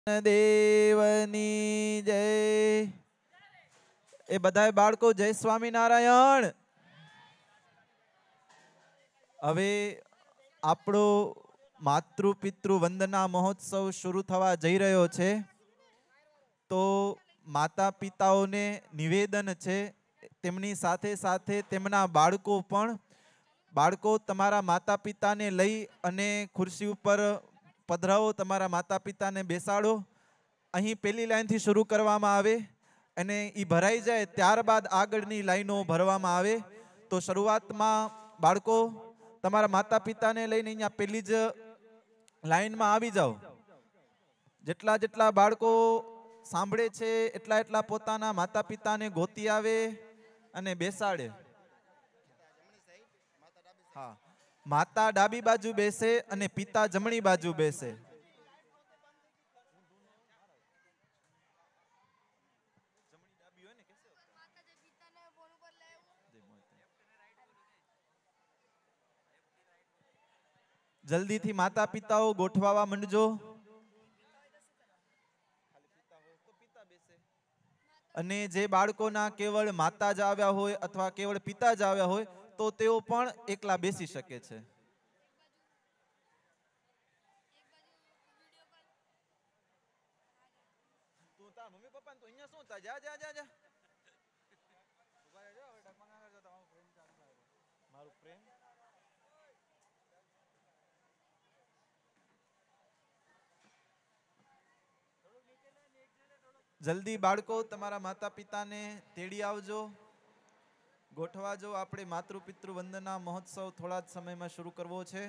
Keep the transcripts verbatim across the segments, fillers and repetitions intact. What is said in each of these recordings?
દેવની જય. એ બધાય બાળકો જય સ્વામિનારાયણ. હવે આપણો માતૃ પિતૃ વંદના મહોત્સવ શરૂ થવા જઈ રહ્યો છે. તો માતા પિતાઓને નિવેદન છે, તેમની સાથે સાથે તેમના બાળકો પણ, બાળકો તમારા માતા પિતાને લઈ અને ખુરશી ઉપર પધરાવો, તમારા માતા પિતાને બેસાડો. અહીં પેલી લાઈનથી શરૂ કરવામાં આવે અને એ ભરાઈ જાય ત્યારબાદ આગળની લાઈનો ભરવામાં આવે. તો શરૂઆતમાં બાળકો તમારા માતા પિતાને લઈને અહીંયા પેલી જ લાઈનમાં આવી જાઓ. જેટલા જેટલા બાળકો સાંભળે છે એટલા એટલા પોતાના માતા પિતાને ગોતી આવે અને બેસાડે. હા, માતા ડાબી બાજુ બેસે અને પિતા જમણી બાજુ બેસે. જલ્દીથી માતા પિતાઓ ગોઠવાવા માંડજો. અને જે બાળકોના કેવળ માતા જ આવ્યા હોય અથવા કેવળ પિતા જ આવ્યા હોય તો તેઓ પણ એકલા બેસી શકે છે. તું તાર મમ્મી પપ્પા તો અહીંયા શું થાય? જા જા જા જા. મારું પ્રેમ. જલ્દી બાળકો તમારા માતા પિતાને તેડી આવજો, ગોઠવાજો. આપણે માતૃ પિતૃ વંદના મહોત્સવ થોડા જ સમયમાં શરૂ કરવો છે.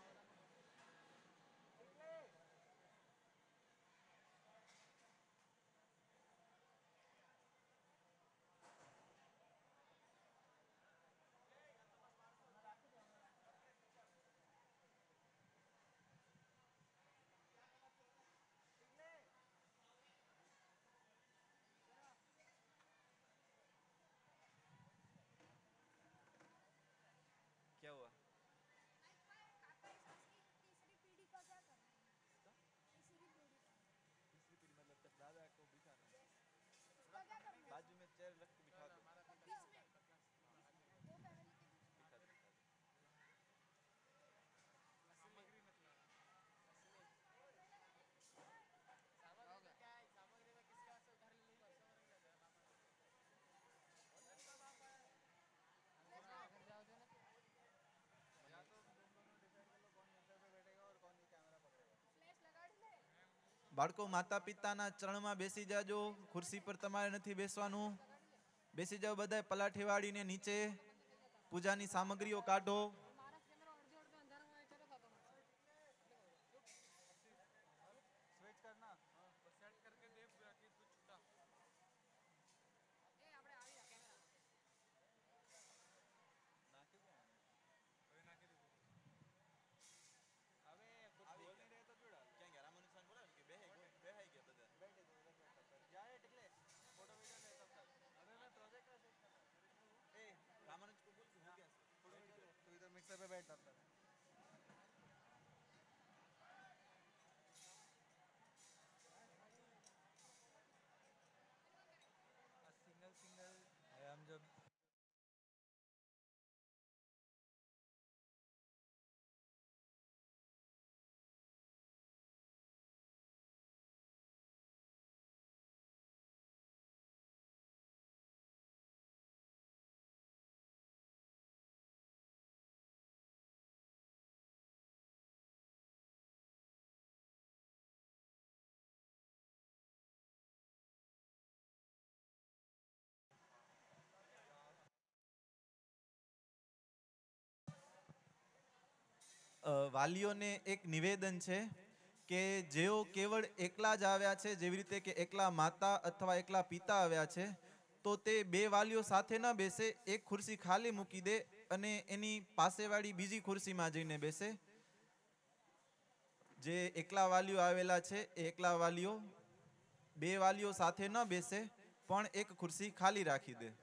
क्या हुआ? बाजू में चेयर रख के बिठा दो. બાળકો માતા પિતાના ચરણમાં બેસી જાજો. ખુરશી પર તમારે નથી બેસવાનું. બેસી જાઓ બધાય પલાઠી વાળીને નીચે. પૂજાની સામગ્રીઓ કાઢો. વાલીઓને એક નિવેદન છે કે જેઓ કેવળ એકલા જ આવ્યા છે, જેવી રીતે કે એકલા માતા અથવા એકલા પિતા આવ્યા છે, તો તે બે વાલીઓ સાથે ન બેસે, એક ખુરશી ખાલી મૂકી દે અને એની પાસેવાળી બીજી ખુરશીમાં જઈને બેસે. જે એકલા વાલીઓ આવેલા છે એ એકલા વાલીઓ બે વાલીઓ સાથે ન બેસે પણ એક ખુરશી ખાલી રાખી દે.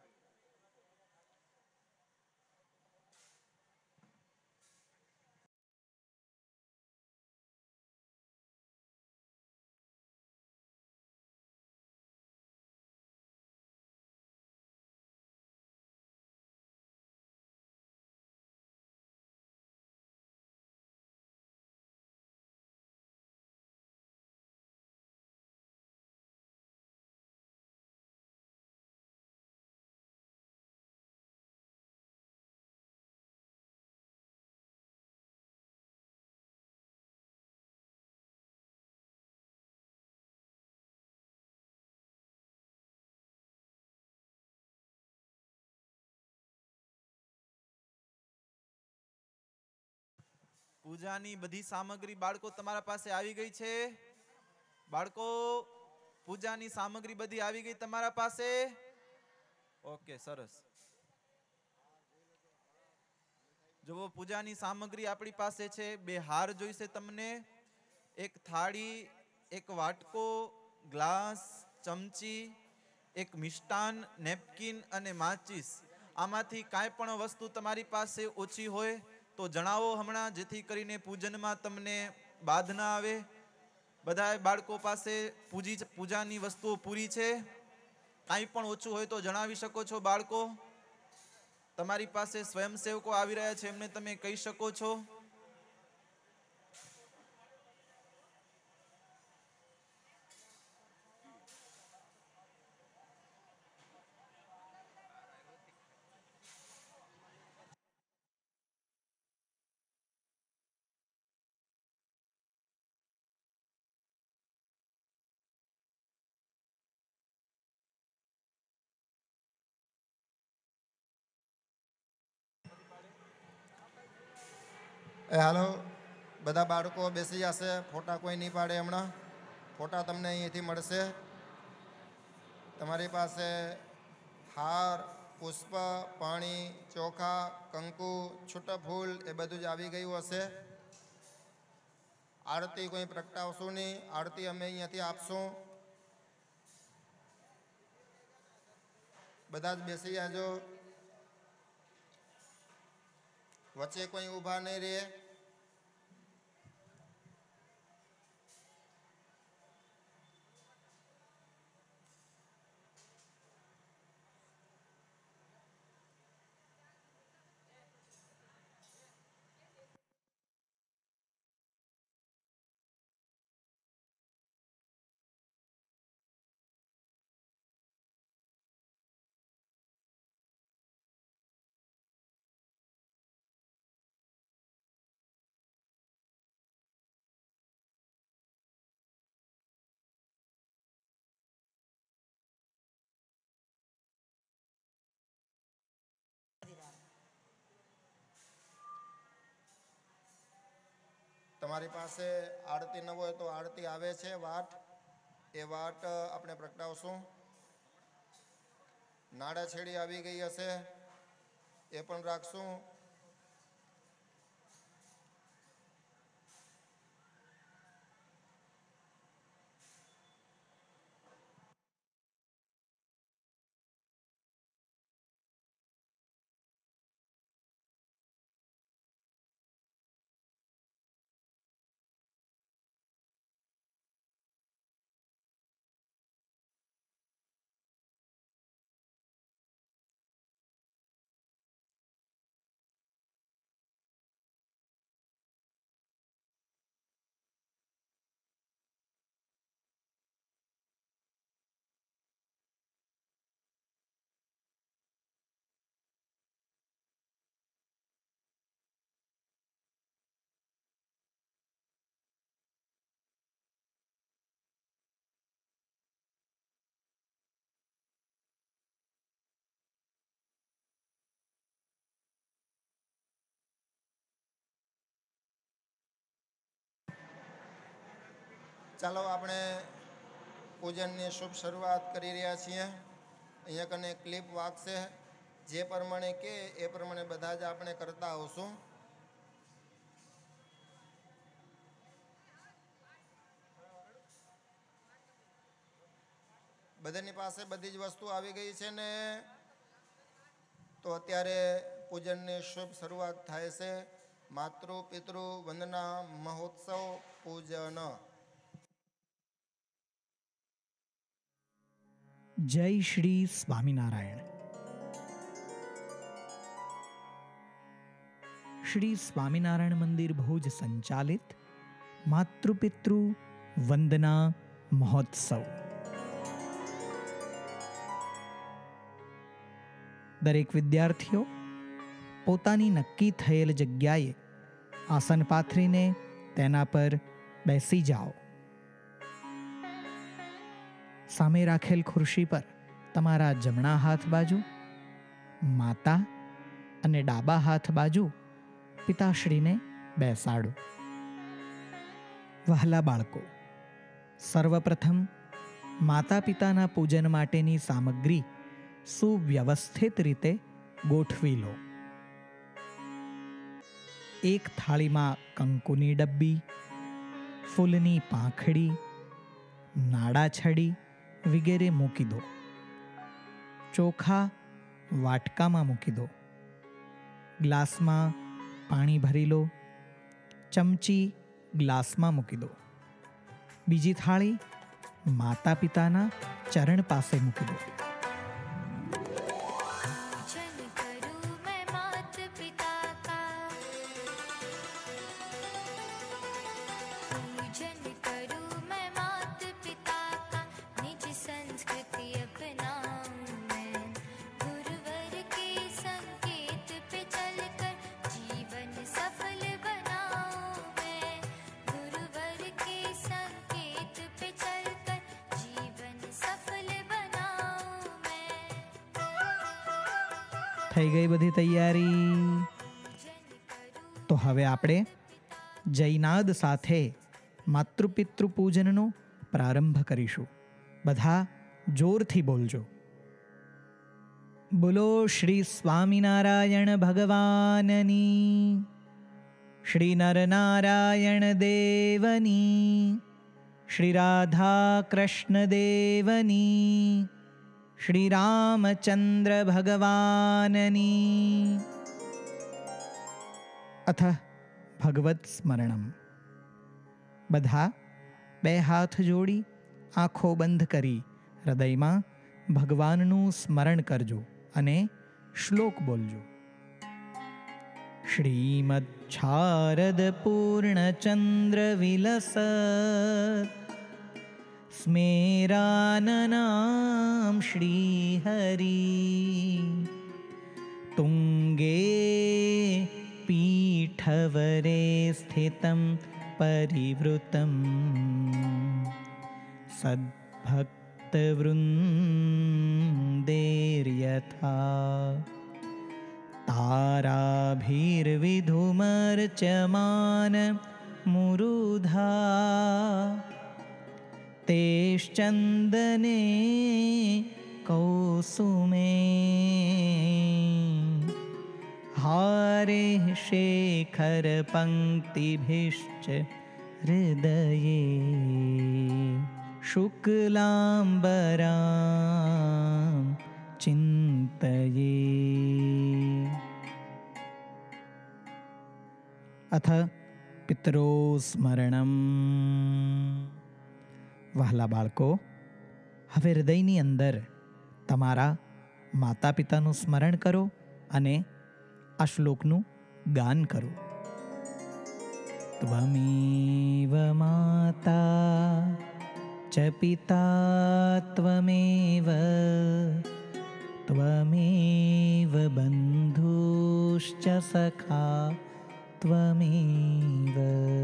પૂજાની બધી સામગ્રી બાળકો તમારા પાસે આવી ગઈ છે? બાળકો, પૂજાની સામગ્રી બધી આવી ગઈ તમારા પાસે? ઓકે, સરસ. જુઓ, પૂજાની સામગ્રી આપણી પાસે છે. બે હાર જોઈશે તમને, એક થાળી, એક વાટકો, ગ્લાસ, ચમચી, એક મિષ્ટાન, નેપકિન અને માચીસ. આમાંથી કાંઈ પણ વસ્તુ તમારી પાસે ઓછી હોય તો જણાવો હમણાં, જેથી કરીને પૂજનમાં તમને બાધ ના આવે. બધા બાળકો પાસે પૂજી પૂજાની વસ્તુઓ પૂરી છે? કાંઈ પણ ઓછું હોય તો જણાવી શકો છો બાળકો. તમારી પાસે સ્વયંસેવકો આવી રહ્યા છે, એમને તમે કહી શકો છો. એ હાલો, બધા બાળકો બેસી જશે. ફોટા કોઈ નહીં પાડે હમણાં. ફોટા તમને અહીંથી મળશે. તમારી પાસે હાર, પુષ્પ, પાણી, ચોખા, કંકુ, છૂટા ફૂલ એ બધું જ આવી ગયું હશે. આરતી કોઈ પ્રગટાવશું નહીં, આરતી અમે અહીંયાથી આપશું. બધા જ બેસી જાજો. વચ્ચે કોઈ ઊભા નહીં રહે. તમારી પાસે આરતી ન હોય તો આરતી આવે છે વાટ, એ વાટ આપણે પ્રગટાવશું. નાડા છેડી આવી ગઈ હશે, એ પણ રાખશું. ચાલો આપણે પૂજનની શુભ શરૂઆત કરી રહ્યા છીએ. અહીંયા કને ક્લિપ વાગશે, જે પ્રમાણે કે એ પ્રમાણે બધા જ આપણે કરતા આવશું. બધાની પાસે બધી જ વસ્તુ આવી ગઈ છે ને? તો અત્યારે પૂજનની શુભ શરૂઆત થાય છે. માતૃ પિતૃ વંદના મહોત્સવ પૂજન. જય શ્રી સ્વામિનારાયણ. શ્રી સ્વામિનારાયણ મંદિર ભુજ સંચાલિત માતૃપિતૃ વંદના મહોત્સવ. દરેક વિદ્યાર્થીઓ પોતાની નક્કી થયેલ જગ્યાએ આસન પાથરીને તેના પર બેસી જાઓ. સામે રાખેલ ખુરશી પર તમારા જમણા હાથ બાજુ માતા અને ડાબા હાથ બાજુ પિતાશ્રીને બેસાડો. વહાલા બાળકો, સર્વપ્રથમ માતા પિતાના પૂજન માટેની સામગ્રી સુવ્યવસ્થિત રીતે ગોઠવી લો. એક થાળીમાં કંકુની ડબ્બી, ફૂલની પાંખડી, નાડાછડી વગેરે મૂકી દો. ચોખા વાટકામાં મૂકી દો. ગ્લાસમાં પાણી ભરી લો. ચમચી ગ્લાસમાં મૂકી દો. બીજી થાળી માતા પિતાના ચરણ પાસે મૂકી દો. થઈ ગઈ બધી તૈયારી? તો હવે આપણે જયનાદ સાથે માતૃપિતૃ પૂજનનો પ્રારંભ કરીશું. બધા જોરથી બોલજો. બોલો શ્રી સ્વામિનારાયણ ભગવાનની, શ્રી નરનારાયણ દેવની, શ્રી રાધા કૃષ્ણ દેવની, શ્રી રામચંદ્ર ભગવાનની. અથ ભગવત સ્મરણમ. બધા બે હાથ જોડી આંખો બંધ કરી હૃદયમાં ભગવાનનું સ્મરણ કરજો અને શ્લોક બોલજો. શ્રીમદ શારદ પૂર્ણચંદ્ર વિલસ સ્મેરાનનામ શ્રી હરિ તુંગે પીઠવરે સ્થિતમ પરિવૃતમ સદ્ભક્તવૃંદેર્યથા તારાભીર્વિધુમર્ચમાન મુરુધા તેશ્ચંદને કૌસુમે હારે શેખર પંક્તિભિશ્ચ હૃદયે શુક્લાંબરાં ચિંતયે. અથ પિતરો સ્મરણમ. વહાલા બાળકો, હવે હૃદયની અંદર તમારા માતા પિતાનું સ્મરણ કરો અને આ શ્લોકનું ગાન કરો. ત્વમેવ માતા ચ પિતા ત્વમેવ ત્વમેવ બંધુશ્ચ સખા ત્વમેવ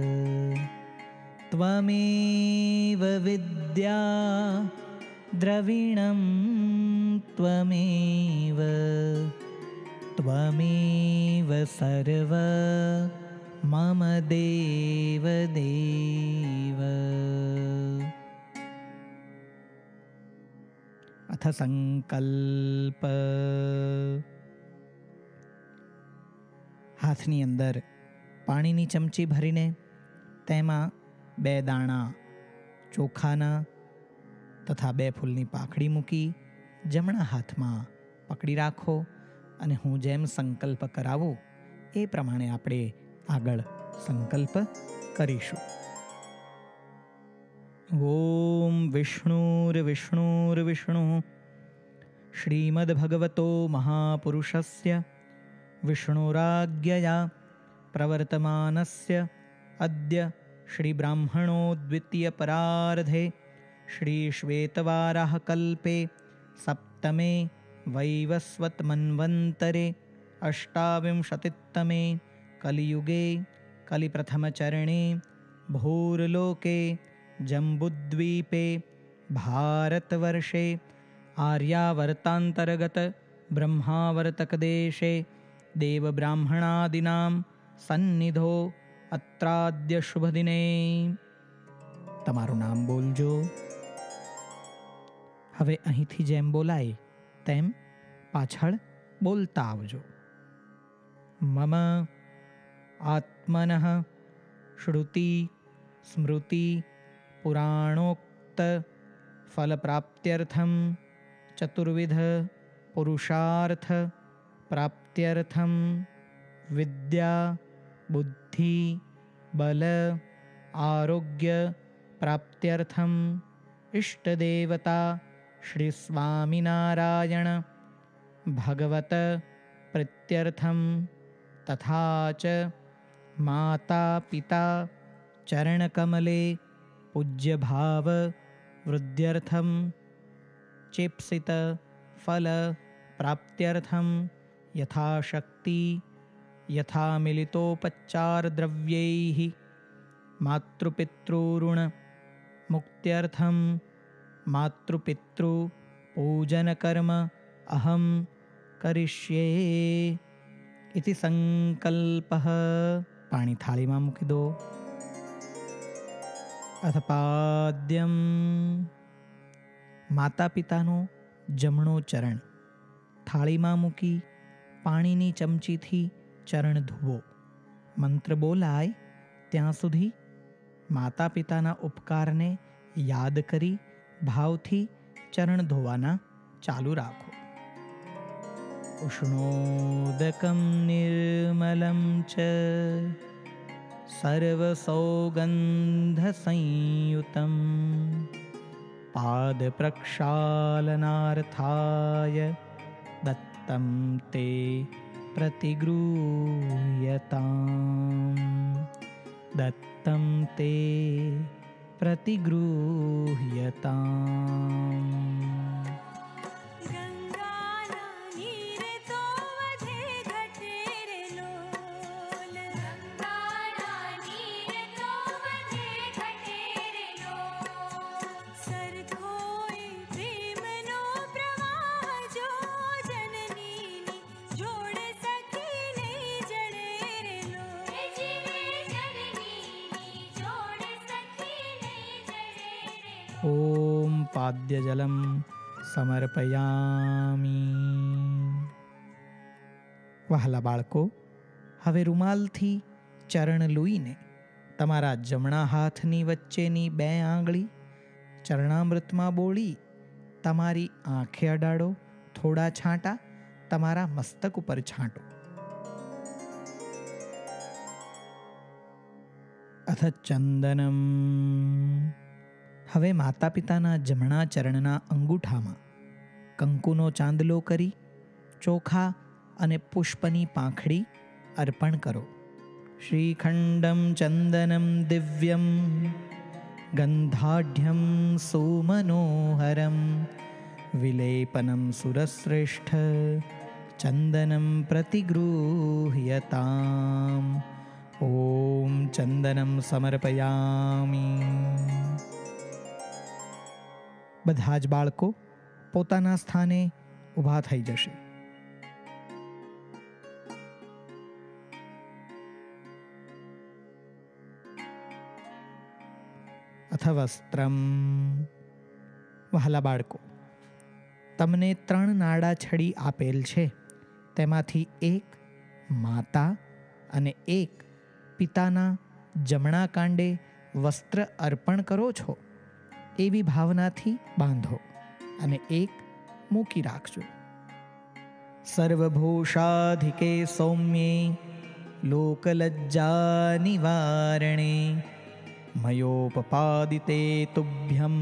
ત્વમેવ વિદ્યા દ્રવિણમ ત્વમેવ ત્વમેવ સર્વ મમ દેવ દેવ. અથ સંકલ્પ. હાથની અંદર પાણીની ચમચી ભરીને તેમાં બે દાણા ચોખાના તથા બે ફૂલની પાંખડી મૂકી જમણા હાથમાં પકડી રાખો અને હું જેમ સંકલ્પ કરાવું એ પ્રમાણે આપણે આગળ સંકલ્પ કરીશું. ઓમ વિષ્ણુર વિષ્ણુર વિષ્ણુ શ્રીમદ ભગવતો મહાપુરુષસ્ય વિષ્ણુરાજ્ઞયા પ્રવર્તમાનસ્ય અદ્ય શ્રી બ્રાહ્મણો દ્વિતીય પરાર્ધે શ્રી શ્વેતવારાહ કલ્પે સપ્તમે વૈવસ્વત મન્વંતરે અષ્ટાવિંશતિતમે કલિયુગે કલિપ્રથમચરણે ભૂર્લોકે જંબુદ્વીપે ભારતવર્ષે આર્યાવર્તાંતર્ગત બ્રહ્માવર્તક દેશે દેવબ્રાહ્મણાદીનાં સન્નિધો અત્રાદ્ય શુભ દિને તમારું નામ બોલજો. હવે અહીંથી જેમ બોલાય તેમ પાછળ બોલતા આવજો. મમ આત્મનઃ શ્રુતિ સ્મૃતિ પુરાણોક્ત ફલપ્રાપ્ત્યર્થમ ચતુર્વિધ પુરુષાર્થ પ્રાપ્ત્યર્થમ વિદ્યા બુદ્ધિ બલ આરોગ્ય પ્રાપ્ત્યર્થમ ઇષ્ટદેવતા શ્રી સ્વામિનારાયણ ભગવત પ્રીત્યર્થમ તથા ચ માતા પિતા ચરણકમલે પૂજ્યભાવ વૃદ્ધ્યર્થમ ચેપ્સિત ફલ પ્રાપ્ત્યર્થમ યથાશક્તિ યથા મિલિતોપચાર દ્રવ્યૈઃ માતૃપિતૃઋણ મુક્ત્યર્થમ માતૃપિતૃ પૂજન કર્મ અહમ કરિષ્યે ઇતિ સંકલ્પઃ. પાણી થાળીમાં મૂકી દો. અથ પાદ્યમ માતા પિતાનો જમણો ચરણ થાળીમાં મૂકી પાણીની ચમચીથી ચરણ ધુવો. મંત્ર બોલાય ત્યાં સુધી માતા પિતાના ઉપકારને યાદ કરી ભાવથી ચરણ ધોવાના ચાલુ રાખો. ઉષ્ણોદકમ નિર્મલમ ચ સર્વસૌગંધ સંયુતમ પાદ પ્રક્ષાલનાર્થાય દત્તમ તે પ્રતિગૃહ્યતામ દત્તમ તે પ્રતિગૃહ્યતામ. ઓમ પાદ્યજલમ સમર્પયામિ. વહાલા બાળકો, હવે રૂમાલથી ચરણ લૂઈને તમારા જમણા હાથની વચ્ચેની બે આંગળી ચરણામૃતમાં બોળી તમારી આંખે અડાડો. થોડા છાંટા તમારા મસ્તક ઉપર છાંટો. અથ ચંદનમ. હવે માતા પિતાના જમણા ચરણના અંગૂઠામાં કંકુનો ચાંદલો કરી ચોખા અને પુષ્પની પાંખડી અર્પણ કરો. શ્રીખંડમ ચંદનમ દિવ્યમ ગંધાઢ્યમ સુમનોહરમ વિલેપનમ સુરશ્રેષ્ઠ ચંદનમ પ્રતિગૃહ્યતામ. ઓમ ચંદનમ સમર્પયામિ. બધા જ બાળકો પોતાના સ્થાને ઊભા થઈ જશે. અથ વસ્ત્રમ. વહાલા બાળકો, તમને ત્રણ નાડા છડી આપેલ છે. તેમાંથી એક માતા અને એક પિતાના જમણા કાંડે વસ્ત્ર અર્પણ કરો છો એવી ભાવનાથી બાંધો અને એક મૂકી રાખજો. સર્વભૂષાધિકે સૌમ્યે લોકલજ્જા નિવારણે મયોપપાદિતે તુભ્યમ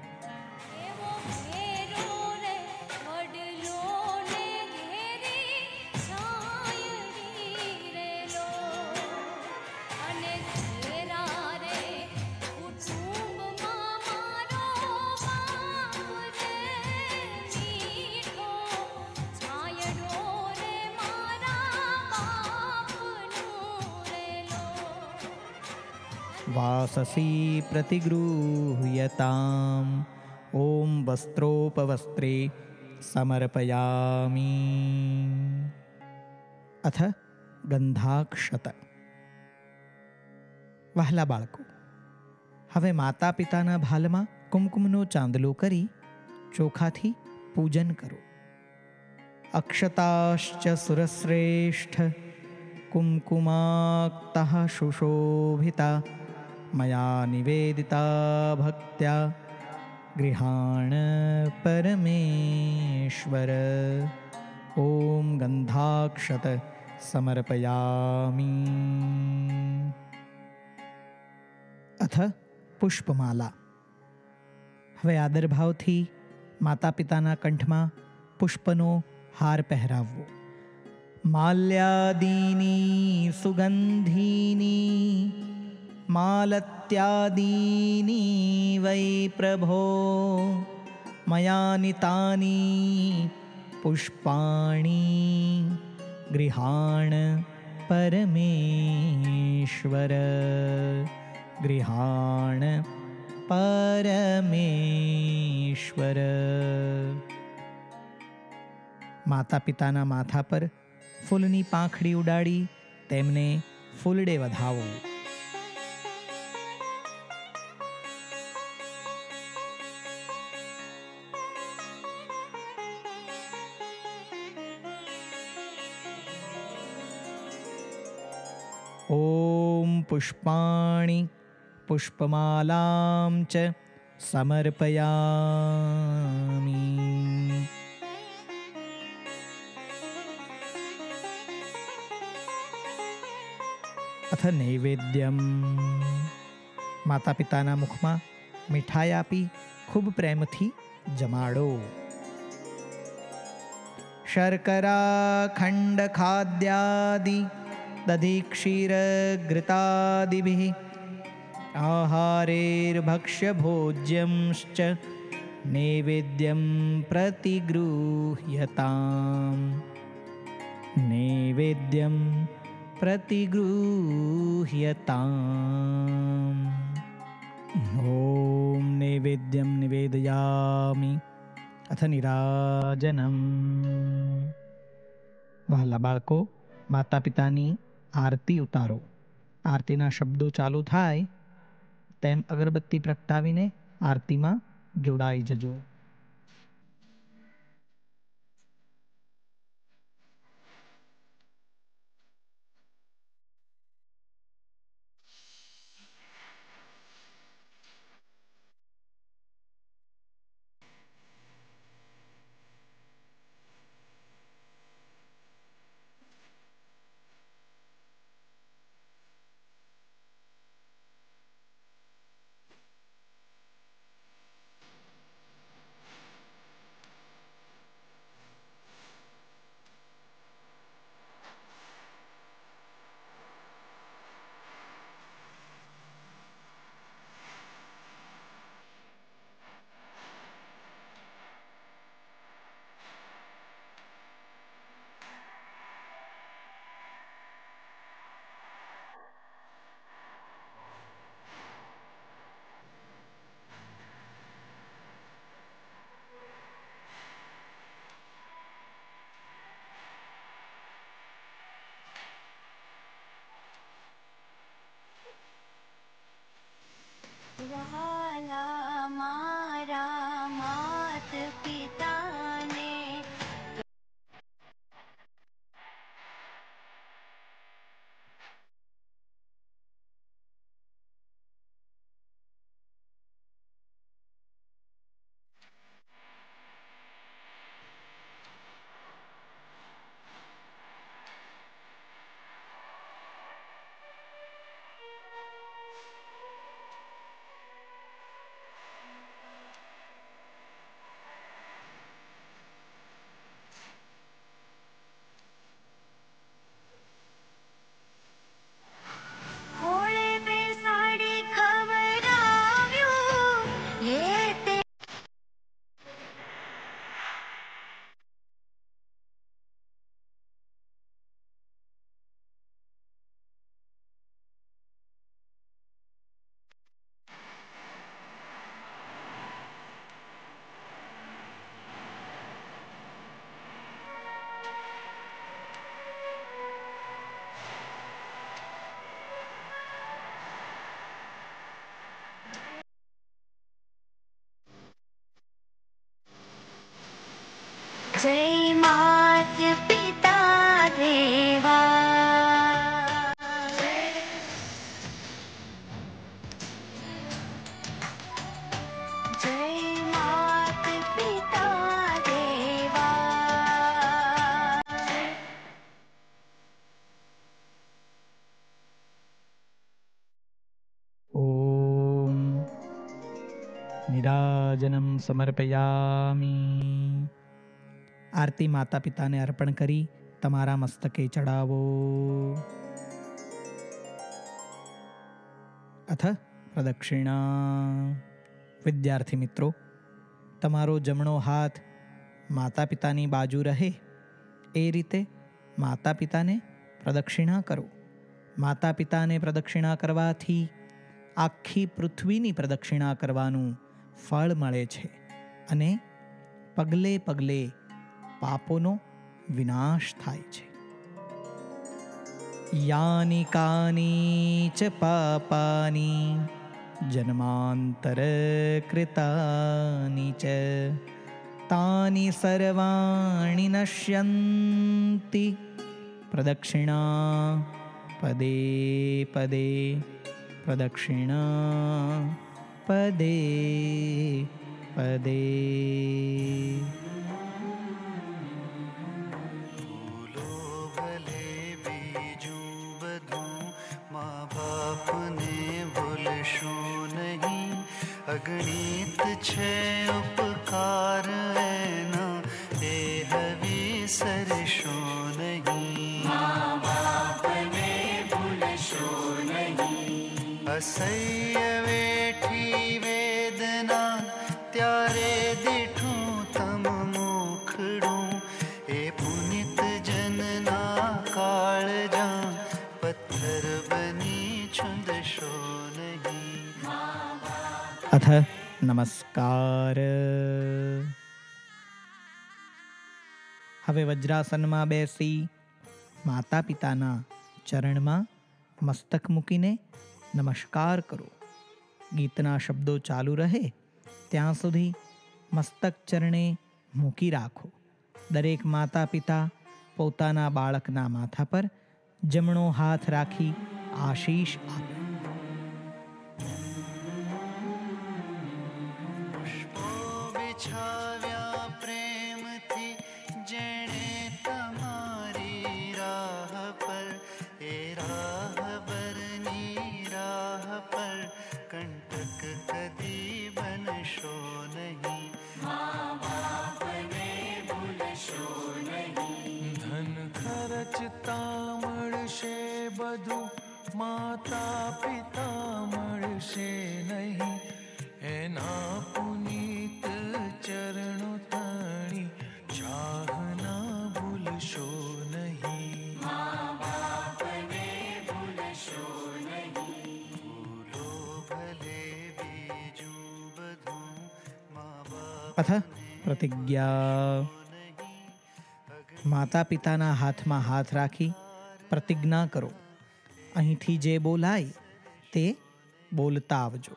વાસસી પ્રતિગૃહ્યતામ. ઓમ વસ્ત્રોપવસ્ત્રે સમર્પયામિ. અથ ગંધાક્ષત. વહાલા બાળકો, હવે માતા પિતાના ભાલમાં કુમકુમનો ચાંદલો કરી ચોખાથી પૂજન કરો. અક્ષતાશ્ચ સુરશ્રેષ્ઠ કુમકુમાક્તઃ સુશોભિતા મયા નિવેદિતા ભક્ત્યા ગૃહાણ પરમેશ્વર. ઓમ ગંધાક્ષત સમર્પયામિ. અથ પુષ્પમાલા. હવે આદરભાવથી માતા પિતાના કંઠમાં પુષ્પનો હાર પહેરાવવો. માલ્યાદીની સુગંધીની માલત્યાદીની વૈ પ્રભો મયા નીતાની પુષ્પાણી ગૃહાણ પરમેશ્વર. ગૃહાણ પરમેશ્વર. માતા પિતાના માથા પર ફૂલની પાંખડી ઉડાડી તેમને ફૂલડે વધાવો. ઓમ પુષ્પાણિ પુષ્પમાલાં ચ સમર્પયામિ. અથ નૈવેદ્યમ. માતા પિતાના મુખમાં મીઠાઈ આપી ખૂબ પ્રેમથી જમાડો. શર્કરા ખંડ ખાદ્યાદિ દધી ક્ષીર ઘૃતાદિભિઃ આહારેર્ભક્ષ્ય ભોજ્યંશ્ચ નૈવેદ્યમ પ્રતિગૃહ્યતામ. નૈવેદ્યમ પ્રતિગૃહ્યતામ. ઓમ નૈવેદ્યમ નિવેદયામિ. અથ નિરાજનમ. વહાલા બાળકો, માતા પિતાની આરતી ઉતારો. આરતીના શબ્દો ચાલુ થાય તેમ અગરબત્તી પ્રગટાવીને આરતીમાં જોડાઈ જજો. जय मात पिता देवा, जय मात पिता देवा। ઓમ નિરાજનમ સમર્પયામિ. આરતી માતા પિતાને અર્પણ કરી તમારા મસ્તકે ચડાવો. અથ પ્રદક્ષિણા. વિદ્યાર્થી મિત્રો, તમારો જમણો હાથ માતા પિતાની બાજુ રહે એ રીતે માતા પિતાને પ્રદક્ષિણા કરો. માતા પિતાને પ્રદક્ષિણા કરવાથી આખી પૃથ્વીની પ્રદક્ષિણા કરવાનું ફળ મળે છે અને પગલે પગલે પાપોનો વિનાશ થાય છે. યાની કાની ચ પાપાની જન્માંતર કૃતાની ચ તાની સર્વાણી નશ્યંતિ પ્રદક્ષિણા પદે પદે પ્રદક્ષિણા પદે પદે. ભૂલો ભલે બીજું બધું, મા બાપને ભૂલશો નહીં. અગણિત છે ઉપકાર એના, એ હવે સરશો નહીં. અસહ્ય વેઠી વેદના, ત્યારે દીઠું તમ મુખડું. એ પુનિત જનના કાળજા, પથ્થર બની છુંદશો નહીં. અથ નમસ્કાર. હવે વજ્રાસનમાં બેસી માતા પિતાના ચરણમાં મસ્તક મૂકીને નમસ્કાર કરો. ગીતના શબ્દો ચાલુ રહે ત્યાં સુધી મસ્તક ચરણે મૂકી રાખો. દરેક માતા પિતા પોતાના બાળકના માથા પર જમણો હાથ રાખી આશીષ આપે. પુષ્પો બિછાવ્યા પ્રેમથી, જેણે તમારી રાહ પર. એ રાહબરની રાહ પર કંટક કદી બનશો નહીં. ધન ખર્ચતા મળશે બધું, માતા પિતા મળશે નહીં. એના પુનિત ચરણો તણી, ચાહના ભૂલશો નહીં. ભૂલો ભલે બીજું બધું, મા બાપ અથ પ્રતિજ્ઞા. માતા પિતાના હાથમાં હાથ રાખી પ્રતિજ્ઞા કરો. અહીંથી જે બોલાય તે બોલતા આવજો.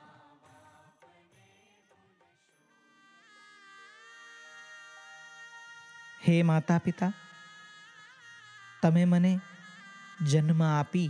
હે માતા પિતા, તમે મને જન્મ આપી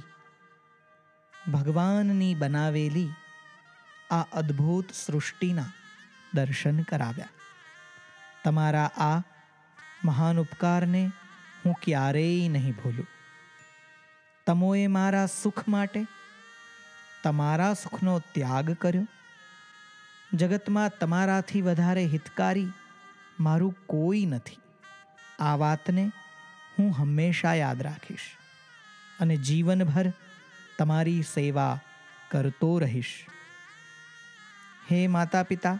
ભગવાનની બનાવેલી આ અદ્ભુત સૃષ્ટિના દર્શન કરાવ્યા. તમારા આ મહાન ઉપકારને હું ક્યારેય નહીં ભૂલું. તમોએ મારા સુખ માટે તમારા સુખનો ત્યાગ કર્યો. જગતમાં તમારાથી વધારે હિતકારી મારું કોઈ નથી. આ વાતને હું હંમેશા યાદ રાખીશ અને જીવનભર તમારી સેવા કરતો રહીશ. હે માતા પિતા,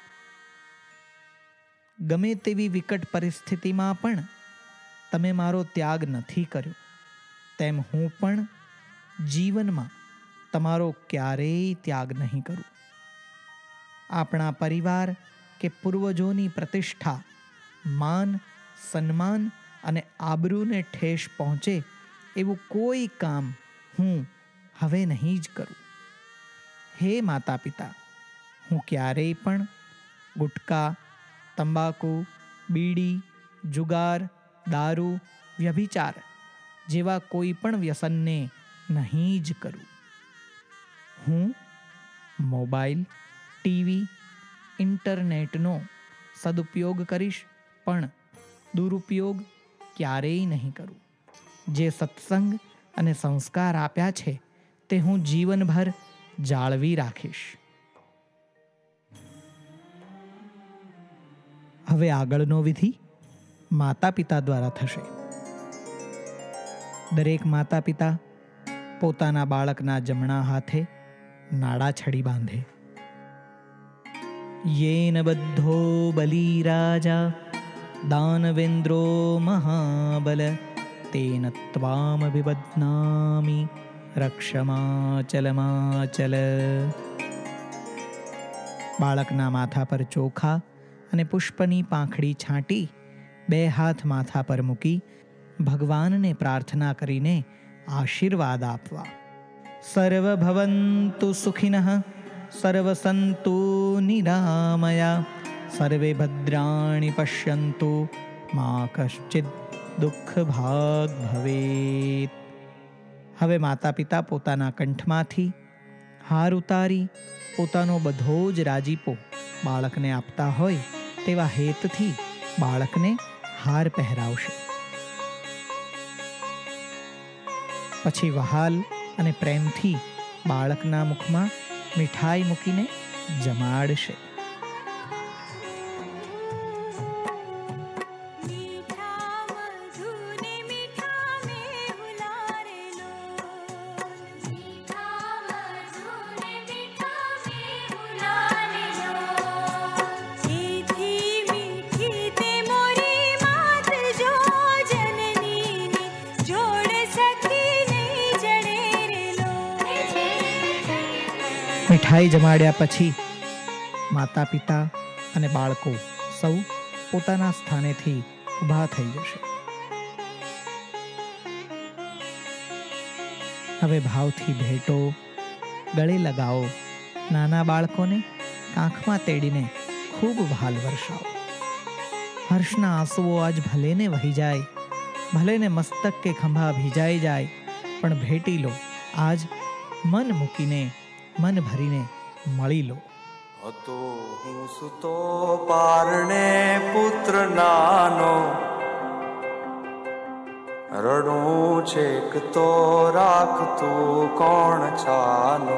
ગમે તેવી વિકટ પરિસ્થિતિમાં પણ તમે મારો ત્યાગ નથી કર્યો, તેમ હું પણ જીવનમાં તમારો ક્યારેય ત્યાગ નહીં કરું. આપણા પરિવાર કે પૂર્વજોની પ્રતિષ્ઠા, માન, સન્માન અને આબરૂને ઠેસ પહોંચે એવું કોઈ કામ હું હવે નહીં જ કરું. હે માતા પિતા, હું ક્યારેય પણ ગુટકા, તંબાકુ, બીડી, જુગાર, દારૂ, વ્યભિચાર જેવા કોઈ પણ વ્યસનને નહીં જ કરું. હું મોબાઈલ, ટીવી, ઇન્ટરનેટનો સદુપયોગ કરીશ, પણ દુરુપયોગ ક્યારેય નહીં કરું. જે સત્સંગ અને સંસ્કાર આપ્યા છે તે હું જીવનભર જાળવી રાખીશ. હવે આગળનો વિધિ માતા પિતા દ્વારા થશે. દરેક માતા પિતા પોતાના બાળકના જમણા હાથે નાડા છડી બાંધે. યેન બધ્ધો બલી રાજા દાનવેન્દ્રો મહાબલ તેન ત્વામ વિબધ્નામિ રક્ષમાચલમાચલ. બાળકના માથા પર ચોખા અને પુષ્પની પાંખડી છાંટી બે હાથ માથા પર મૂકી ભગવાનને પ્રાર્થના કરીને આશીર્વાદ આપવા. સર્વ ભવન્તુ સુખિનઃ, સર્વ સંતુ નિરામયા, સર્વે ભદ્રાણિ પશ્યન્તુ, મા કશ્ચિદ દુઃખ ભાગ ભવેત. હવે માતા પિતા પોતાના કંઠમાંથી હાર ઉતારી પોતાનો બધો જ રાજીપો બાળકને આપતા હોય તેવા હેતથી બાળકને હાર પહેરાવશે. પછી વહાલ અને પ્રેમથી બાળકના મુખમાં મીઠાઈ મૂકીને જમાડશે. મીઠાઈ જમાડ્યા પછી માતા પિતા અને બાળકો સૌ પોતાના સ્થાનેથી ઊભા થઈ જશે. હવે ભાવથી ભેટો, ગળે લગાવો. નાના બાળકોને કાંખમાં તેડીને ખૂબ ભાલ વર્ષાવો. હર્ષના આંસુઓ આજ ભલેને વહી જાય, ભલેને મસ્તક કે ખંભા ભીજાઈ જાય, પણ ભેટી લો. આજ મન મૂકીને, મન ભરીને મળી લો. હતો હું સુતો પારણે પુત્ર નાનો, રડું છેક તો રાખતું કોણ છાનો.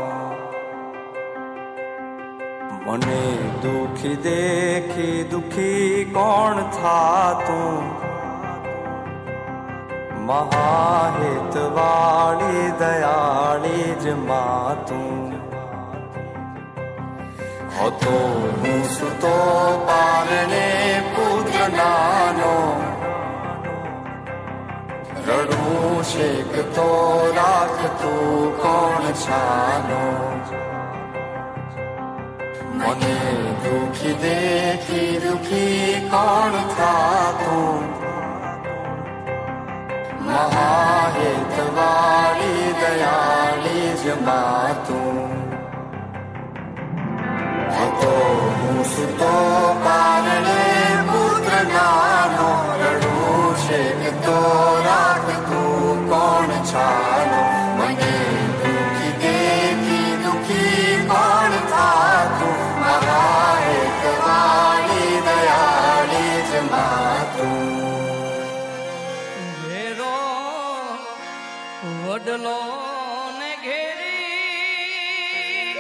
મને દુખી દેખી દુખી કોણ થાતું, મહાહિતવાળી દયાળી જ માતું. હતો હું સુતો પારણે પુત્ર નાનો, રડું છેક તો રાખતું કોણ છાનો. મને દુખી દેખી દુખી કોણ થાતું, મહાહિતવાળી દયાળી જ માતું. હતો હું સુતો પારણે પુત્ર નાનો, રડું છેક તો રાખતું કોણ છાનો. મને દુખી દેખી દુખી કોણ થાતું, મહાહિતવાળી દયાળી જ માતું. વડલો ને ઘેરી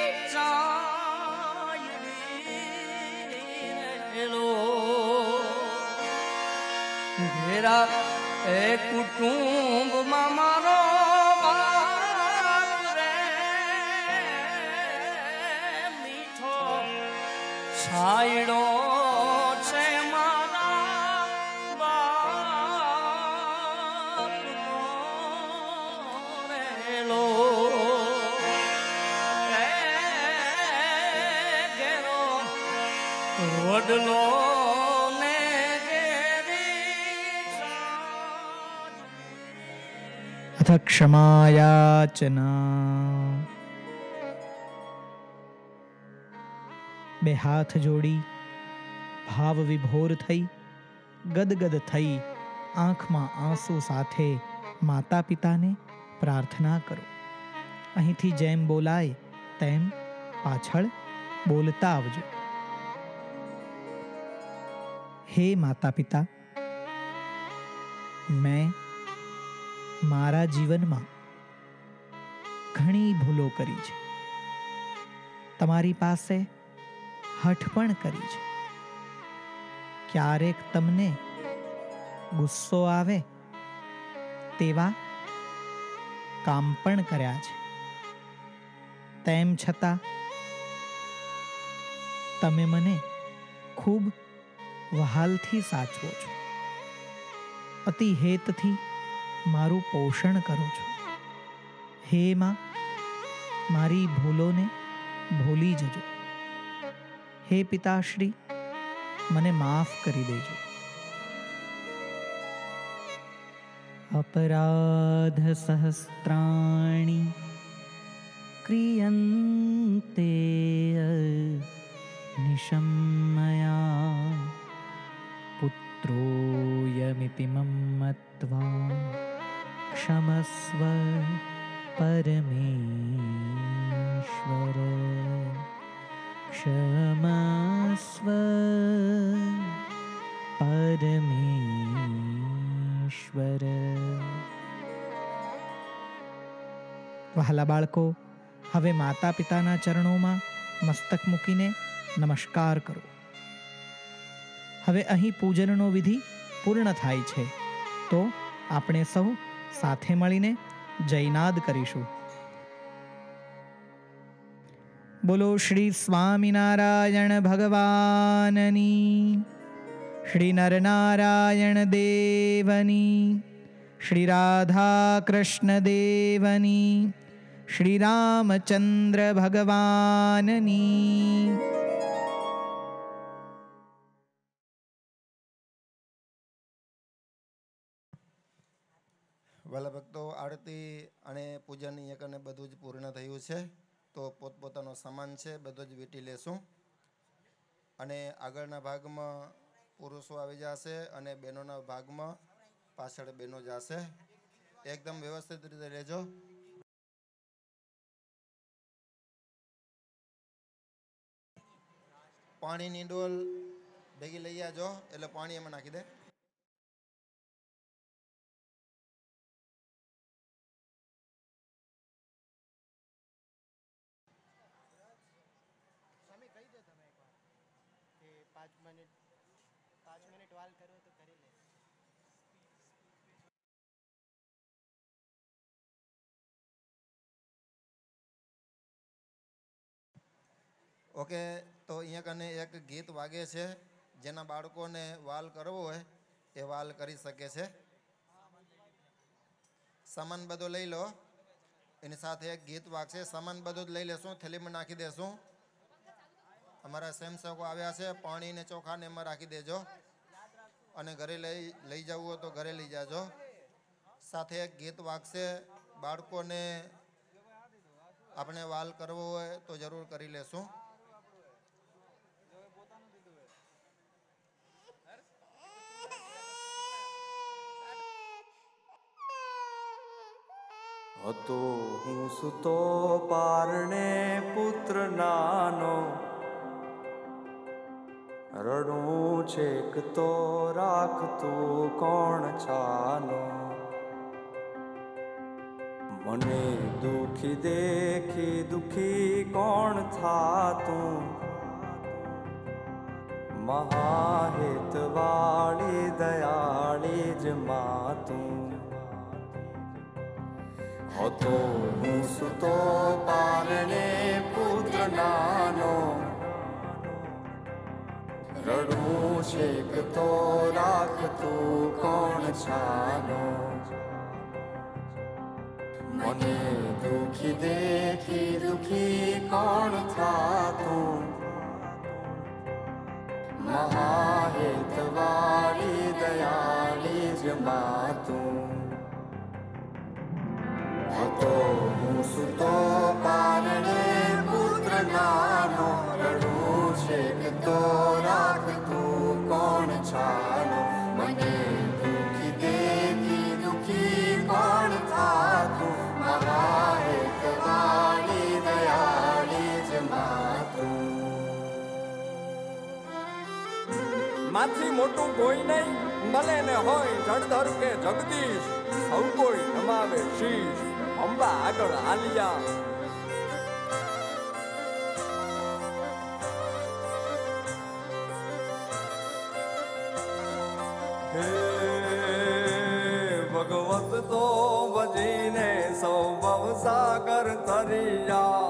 ચાયલો, ઘેરા એ કુટુંબમાં મારો બાપ રે મીઠો છાયડો છે મારા બાપ. વડલો ને અથ ક્ષમાયાચના. બે હાથ જોડી ભાવ વિભોર થઈ ગદગદ થઈ આંખમાં આંસુ સાથે માતા પિતાને પ્રાર્થના કરો. અહીંથી જેમ બોલાય તેમ પાછળ બોલતા આવજો. હે માતા પિતા, મેં મારા જીવનમાં ઘણી ભૂલો કરી છે. તમારી પાસે હઠ પણ કરી છે. ક્યારેક તમને ગુસ્સો આવે તેવા કામ પણ કર્યા છે. તેમ છતાં તમે મને ખૂબ વહાલથી સાચવો છો. અતિ હેતથી મારું પોષણ કરો છો. હે માં, મારી ભૂલોને ભૂલી જજો. હે પિતાશ્રી, મને માફ કરી દેજો. અપરાધ સહસ્ત્રાણિ ક્રિયન્તે નિશમ્મયા પુત્રોયમિતિ મમ્મત્વા ક્ષમસ્વ પરમેશ્વર ક્ષમસ્વ પરમેશ્વર. વહાલા બાળકો, હવે માતા પિતાના ચરણોમાં મસ્તક મૂકીને નમસ્કાર કરો. હવે અહીં પૂજનનો વિધિ પૂર્ણ થાય છે, તો આપણે સૌ સાથે મળીને જયનાદ કરીશું. બોલો શ્રી સ્વામિનારાયણ ભગવાનની, શ્રી નરનારાયણ દેવની, શ્રી રાધા કૃષ્ણ દેવની, શ્રી રામચંદ્ર ભગવાનની. વાલા ભક્તો, આરતી અને પૂજન એક અને બધું જ પૂર્ણ થયું છે, તો પોતપોતાનો સામાન છે બધો જ વીંટી લેશું. અને આગળના ભાગમાં પુરુષો આવી જશે અને બહેનોના ભાગમાં પાછળ બહેનો જશે. એકદમ વ્યવસ્થિત રીતે લેજો. પાણીની ડોલ ભેગી લઈ આવજો, એટલે પાણી એમાં નાખી દે. ઓકે, તો અહીંયા કને એક ગીત વાગે છે, જેના બાળકોને વાલ કરવો હોય એ વાલ કરી શકે છે. સામાન બધો લઈ લો, એની સાથે એક ગીત વાગશે. સામાન બધો જ લઈ લેશું, થેલીમાં નાખી દેશું. અમારા સ્વયંસેવકો આવ્યા છે, પાણી ને ચોખા ને એમાં રાખી દેજો. અને ઘરે લઈ લઈ જવું હોય તો ઘરે લઈ જાજો. સાથે એક ગીત વાગશે. બાળકોને આપણે વાલ કરવો હોય તો જરૂર કરી લેશું. હતો હું સુતો પારણે પુત્ર નાનો, રડું છેક તો રાખતું કોણ છાનો. મને દુખી દેખી દુખી કોણ થાતું, મહાહેતવાળી દયાળી જ માતું. હતો હું સુતો પારણે પુત્ર નાનો, રડું છેક તો રાખતું કોણ છાનો. મને દુખી દેખી દુખી કોણ થાતું, મહાહેતવાળી દયાળી જ માતું. હતો હું સુતો પારણે પુત્ર નાનો, રડું છેક તો રાખતું કોણ છાનો. આથી મોટું કોઈ નહીં, ભલે ને હોય જળધર કે જગદીશ, સૌ કોઈ નમાવે શીશ, અંબા આગળ આલિયા. હે ભગવત તો ભજીને સૌ ભવસાગર તરિયા,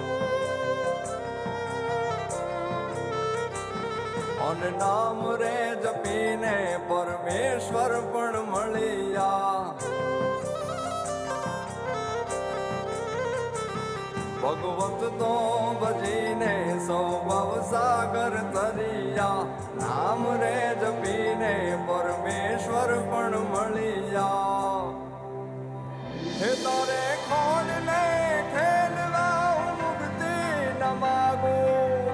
અન નામ રે જપીને પરમેશ્વર પણ મળ્યા. ભગવત તો ભજીને સૌ ભવસાગર તરિયા, નામ રે જપીને પરમેશ્વર પણ મળ્યા. હે તારે ખોડ ને ખેલવા મુક્તિ ન માગું,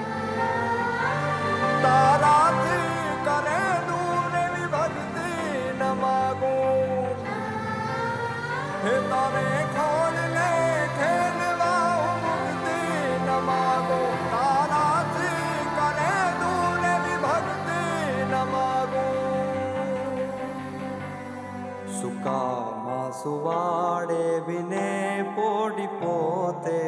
તારાથી કરે દૂર એવી ભક્તિ ન માગું. હે તારે ખોડ ને ખેલવા મુક્તિ ન માગું, તારાથી કરે દૂર એવી ભક્તિ ન માગું. સુકામાં સુવાડે વિને પોડી પોતે,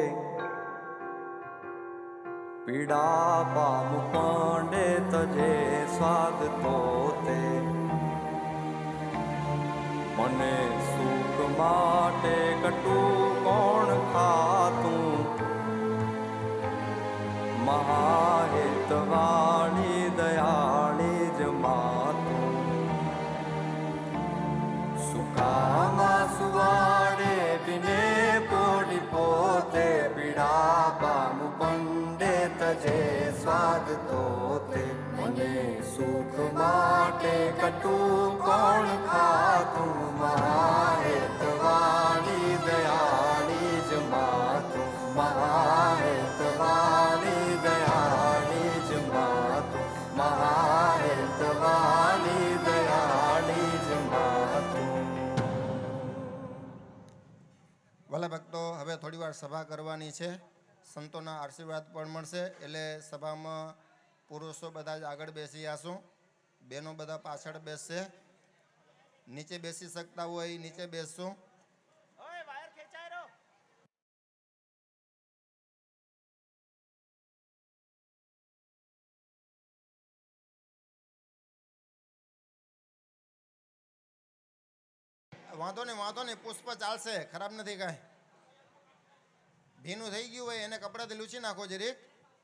પીડા પામ પાંડે તજે સ્વાદ તોતે. મને સુખ માટે કટું કોણ ખાતું, મહાહિતવાણી દયાળી જ માતું. સુકામાં સુવાડે વિને પોડી પોતે, પીડા પામ પંડે તજે સ્વાદ તોતે. મને સુખ માટે કટું કોણ ખાતું, મહાહિતવાણી દયાળી જ માતું. મહાહિતવાણી દયાળી જ માતું. મહાહિતવાણી દયાળી જ માતું. વાલા ભક્તો, હવે થોડી વાર સભા કરવાની છે. સંતોના આશીર્વાદ પણ મળશે. એટલે સભામાં પુરુષો બધા જ આગળ બેસી આશું, બહેનો બધા પાછળ બેસશે. નીચે બેસી શકતા હોય નીચે બેસશું. વાંધો નહીં વાંધો નહીં, પુષ્પ ચાલશે, ખરાબ નથી કાંઈ. ભીનું થઈ ગયું હોય એને કપડાથી લૂછી નાખો જરીક.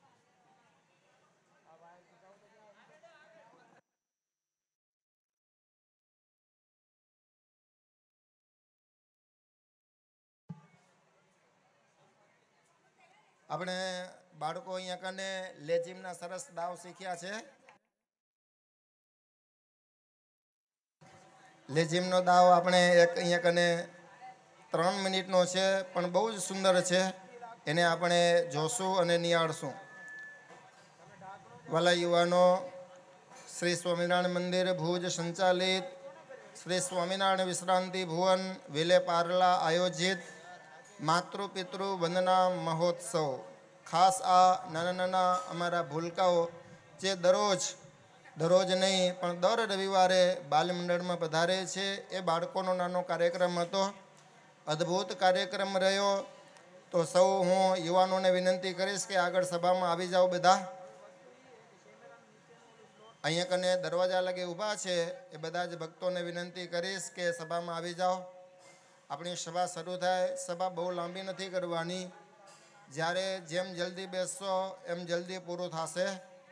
આપણે બાળકો અહીંયા કને લેજીમના સરસ દાવ શીખ્યા છે. લેજીમનો દાવ આપણે એક અહીંયા કને ત્રણ મિનિટનો છે, પણ બહુ જ સુંદર છે. એને આપણે જોશું અને નિહાળશું. વાલા યુવાનો, શ્રી સ્વામિનારાયણ મંદિર ભુજ સંચાલિત શ્રી સ્વામિનારાયણ વિશ્રાંતિ ભુવન વિલે પાર્લા આયોજિત માતૃ પિતૃ વંદના મહોત્સવ. ખાસ આ નાના નાના અમારા ભૂલકાઓ જે દરરોજ દરરોજ નહીં પણ દર રવિવારે બાલમંડળમાં પધારે છે, એ બાળકોનો નાનો કાર્યક્રમ હતો. અદ્ભુત કાર્યક્રમ રહ્યો. તો સૌ હું યુવાનોને વિનંતી કરીશ કે આગળ સભામાં આવી જાઓ. બધા અહીંયા કને દરવાજા લગે ઊભા છે એ બધા જ ભક્તોને વિનંતી કરીશ કે સભામાં આવી જાઓ. આપણી સભા શરૂ થાય. સભા બહુ લાંબી નથી કરવાની. જ્યારે જેમ જલ્દી બેસશો એમ જલ્દી પૂરું થશે.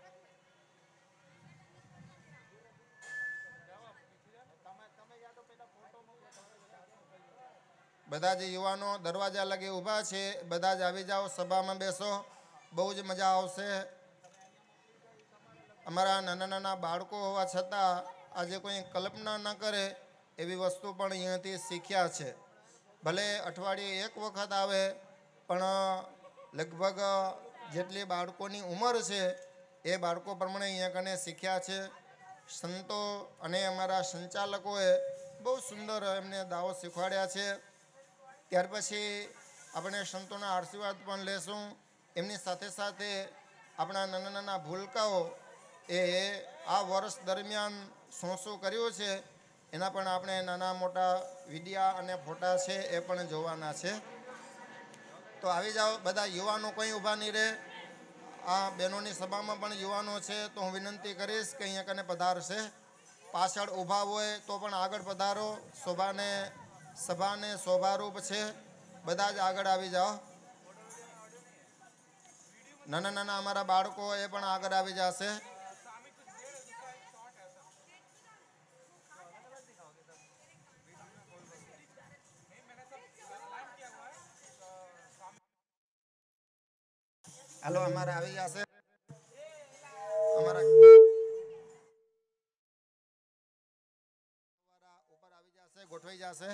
બધા જ યુવાનો દરવાજા લગે ઊભા છે, બધા જ આવી જાઓ, સભામાં બેસો, બહુ જ મજા આવશે. અમારા નાના નાના બાળકો હોવા છતાં આજે કોઈ કલ્પના ન કરે એવી વસ્તુ પણ અહીંયાથી શીખ્યા છે. ભલે અઠવાડિયે એક વખત આવે, પણ લગભગ જેટલી બાળકોની ઉંમર છે એ બાળકો પ્રમાણે અહીંયા કને શીખ્યા છે. સંતો અને અમારા સંચાલકોએ બહુ સુંદર એમને દાવો શીખવાડ્યા છે. ત્યાર પછી આપણે સંતોના આશીર્વાદ પણ લેશું. એમની સાથે સાથે આપણા નાના નાના ભૂલકાઓ એ આ વર્ષ દરમિયાન શું શું કર્યું છે એના પણ આપણે નાના મોટા વિડિયા અને ફોટા છે એ પણ જોવાના છે. તો આવી જાઓ બધા યુવાનો કંઈ ઊભા નહીં રહે. આ બહેનોની સભામાં પણ યુવાનો છે તો હું વિનંતી કરીશ કે અહીંયા કને પધારશે. પાછળ ઊભા હોય તો પણ આગળ પધારો. શોભાને સભાને શોભારૂપ છે, બધા જ આગળ આવી જાઓ. નાના નાના અમારા બાળકો એ પણ આગળ આવી જશે. હાલો અમારે આવી જશે. અમારા ઉપર આવી જશે, ગોઠવાઈ જશે.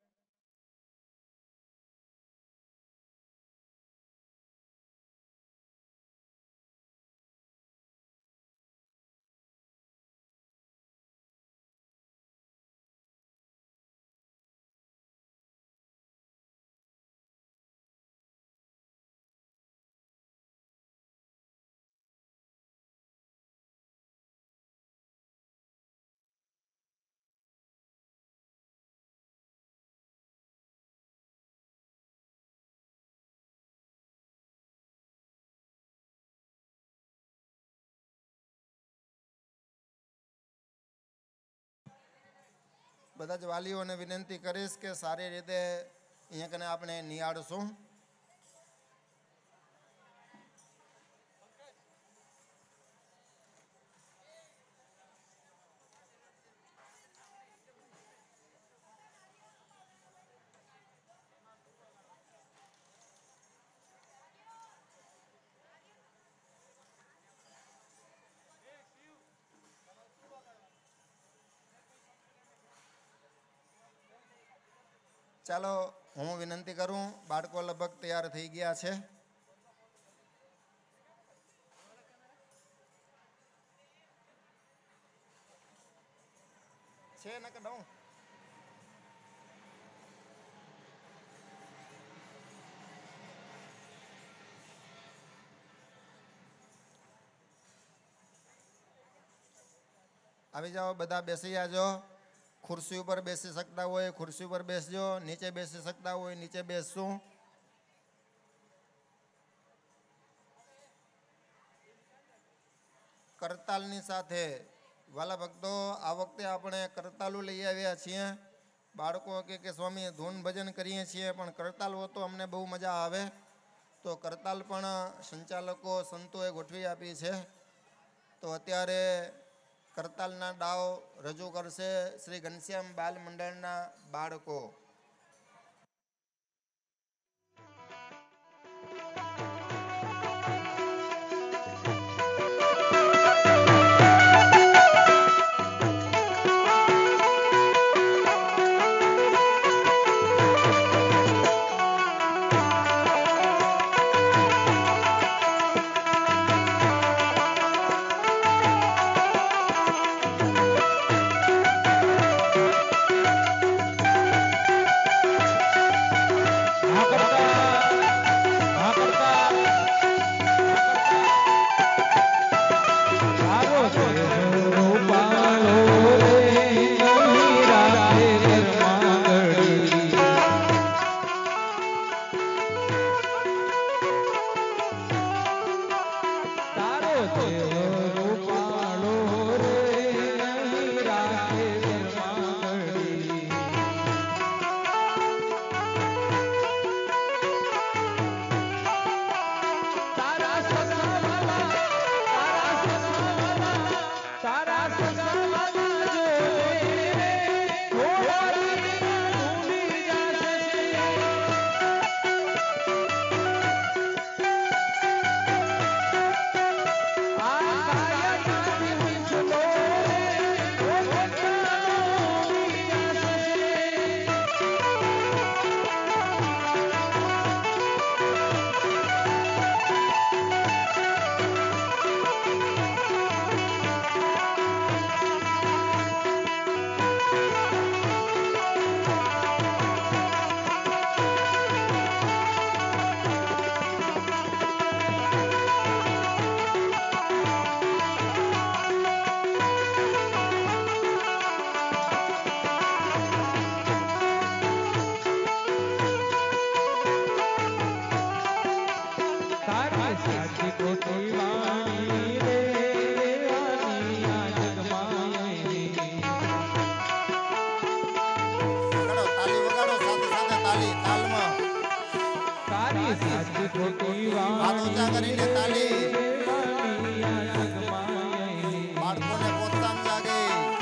બધા જ વાલીઓને વિનંતી કરીશ કે સારી રીતે અહીંયા કને આપણે નિહાળશું. ચાલો હું વિનંતી કરું. બાળકો લગભગ તૈયાર થઈ ગયા છે. છે ને કદઉં આવી જાઓ, બધા બેસી જાજો. ખુરશી ઉપર બેસી શકતા હોય ખુરશી ઉપર બેસજો, નીચે બેસી શકતા હોય નીચે બેસશું. કરતાલની સાથે વાલા ભક્તો આ વખતે આપણે કરતાલું લઈ આવ્યા છીએ. બાળકો કે કે સ્વામી ધૂન ભજન કરીએ છીએ પણ કરતાલ હો તો અમને બહુ મજા આવે. તો કરતાલ પણ સંચાલકો સંતોએ ગોઠવી આપી છે. તો અત્યારે કરતાલના ડાવ રજૂ કરશે શ્રી ઘનશ્યામ બાલ મંડળના બાળકો. Thank you. હાથ ઊંચા કરીને તાલી. બાળકોને પ્રોત્સાહન લાગે.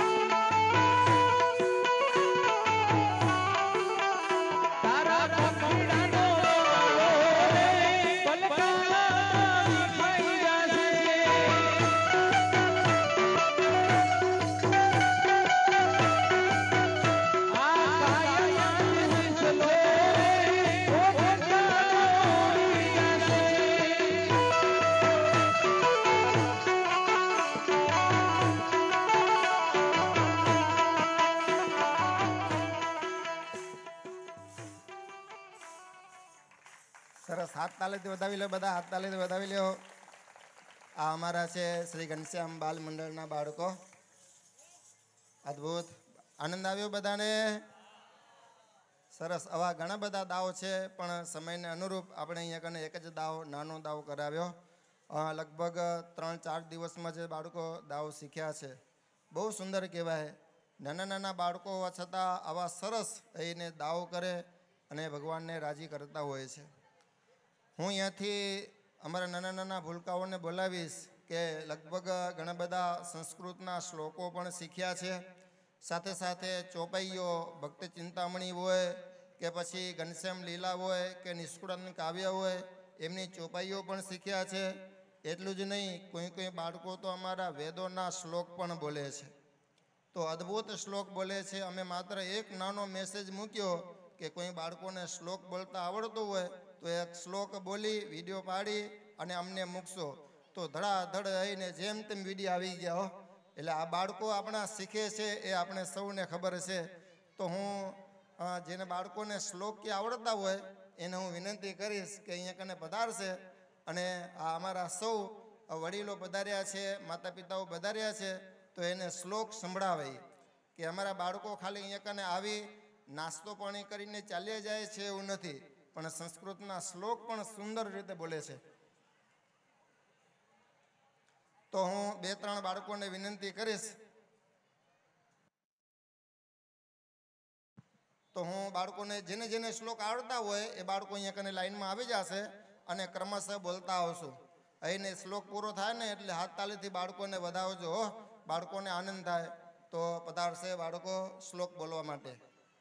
સરસ, હાથ તાલીથી વધાવી લો બધા, હાથ તાલીથી વધાવી લો. આ અમારા છે શ્રી ઘનશ્યામ બાલ મંડળના બાળકો. અદ્ભુત, આનંદ આવ્યો બધાને? સરસ. આવા ઘણા બધા દાવ છે, પણ સમયને અનુરૂપ આપણે અહીંયા કને એક જ દાવ, નાનો દાવ કરાવ્યો. લગભગ ત્રણ ચાર દિવસમાં જે બાળકો દાવ શીખ્યા છે, બહુ સુંદર કહેવાય. નાના નાના બાળકો હોવા છતાં આવા સરસ એને દાવ કરે અને ભગવાનને રાજી કરતા હોય છે. હું અહીંયાથી અમારા નાના નાના ભૂલકાઓને બોલાવીશ કે લગભગ ઘણા બધા સંસ્કૃતના શ્લોકો પણ શીખ્યા છે. સાથે સાથે ચોપાઈઓ, ભક્તિ ચિંતામણી હોય કે પછી ઘનશ્યામ લીલા હોય કે નિષ્કુળાનંદ કાવ્ય હોય, એમની ચોપાઈઓ પણ શીખ્યા છે. એટલું જ નહીં, કોઈ કોઈ બાળકો તો અમારા વેદોના શ્લોક પણ બોલે છે. તો અદ્ભુત શ્લોક બોલે છે. અમે માત્ર એક નાનો મેસેજ મૂક્યો કે કોઈ બાળકોને શ્લોક બોલતા આવડતો હોય તો એક શ્લોક બોલી વિડીયો પાડી અને અમને મૂકશો, તો ધડાધડ રહીને જેમ તેમ વિડીયો આવી ગયા. એટલે આ બાળકો આપણા શીખે છે એ આપણે સૌને ખબર છે. તો હું જેને બાળકોને શ્લોક કે આવડતા હોય એને હું વિનંતી કરીશ કે અહીંયા કને પધારશે અને આ અમારા સૌ વડીલો પધાર્યા છે, માતા પિતાઓ પધાર્યા છે, તો એને શ્લોક સંભળાવે. કે અમારા બાળકો ખાલી અહીંયા કને આવી નાસ્તો પાણી કરીને ચાલ્યા જાય છે એવું નથી, પણ સંસ્કૃતના શ્લોક પણ સુંદર રીતે બોલે છે. તો હું બે ત્રણ બાળકોને વિનંતી કરીશ. તો હું બાળકોને જેને જેને શ્લોક આવડતા હોય એ બાળકો અહીંયા કને લાઈનમાં આવી જશે અને ક્રમશઃ બોલતા આવશું. અહીંને શ્લોક પૂરો થાય ને એટલે હાથ તાલીથી બાળકોને વધાવજો. બાળકોને આનંદ થાય તો પધારશે બાળકો શ્લોક બોલવા માટે.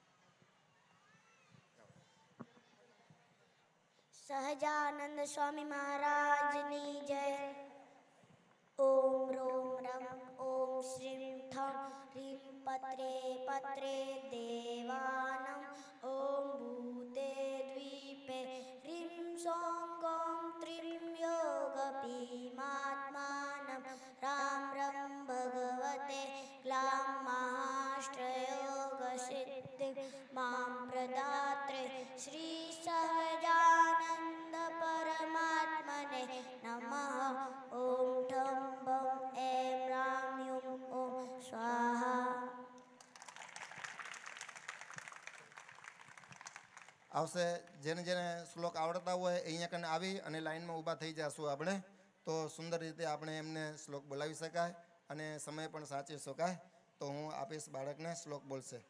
સહજાનંદ સ્વામી મહારાજની જય. ઓમ રોમ રમ ઓમ શ્રીમ ઠમ રીમ પત્રે પત્રે દેવાનમ ઓમ ભૂતે દ્વીપે રીમ સોમ ગોમ ત્રીમ યોગપીમાત્માનમ રામ રમ ભગવતે ક્લામ મહાશ્રયોગ સિદ્ધિ મામ પ્રદાત્રે શ્રી સહજાનંદ પરમાત્મને નમઃ. ઓમ ઠમ ભમ એમ રામ યુમ ઓમ સ્વાહા. આવશે જેને જેને શ્લોક આવડતા હોય અહીંયા કને આવી અને લાઈનમાં ઊભા થઈ જશું આપણે, તો સુંદર રીતે આપણે એમને શ્લોક બોલાવી શકાય અને સમય પણ સાચી શકાય. તો હું આપીશ બાળકને, શ્લોક બોલશે.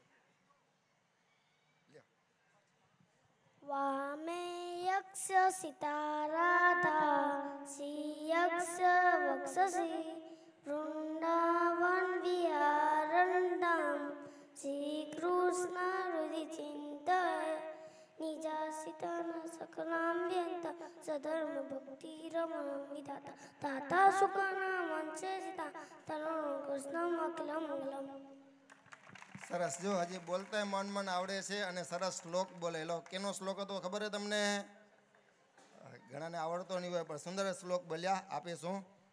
વામે યક્ષ સિતારાધા સિયક્ષ વક્ષસી વૃંદાવન વિહારંતમ શ્રી કૃષ્ણ હૃદય ચિંતય નિજાસિતન સકલામ્યંત સધર્મ ભક્તિ રમણ વિધાતા તાતા સુખાના વંશે સીતા તરુણ કૃષ્ણમ અખિલ મંગલમ. સરસ. જો હજી બોલતા મન મન આવડે છે અને સરસ શ્લોક બોલેલો. કેનો શ્લોક હતો ખબર છે તમને? ઘણાને આવડતો નહીં હોય પણ સુંદર શ્લોક બોલ્યા. આપીશું.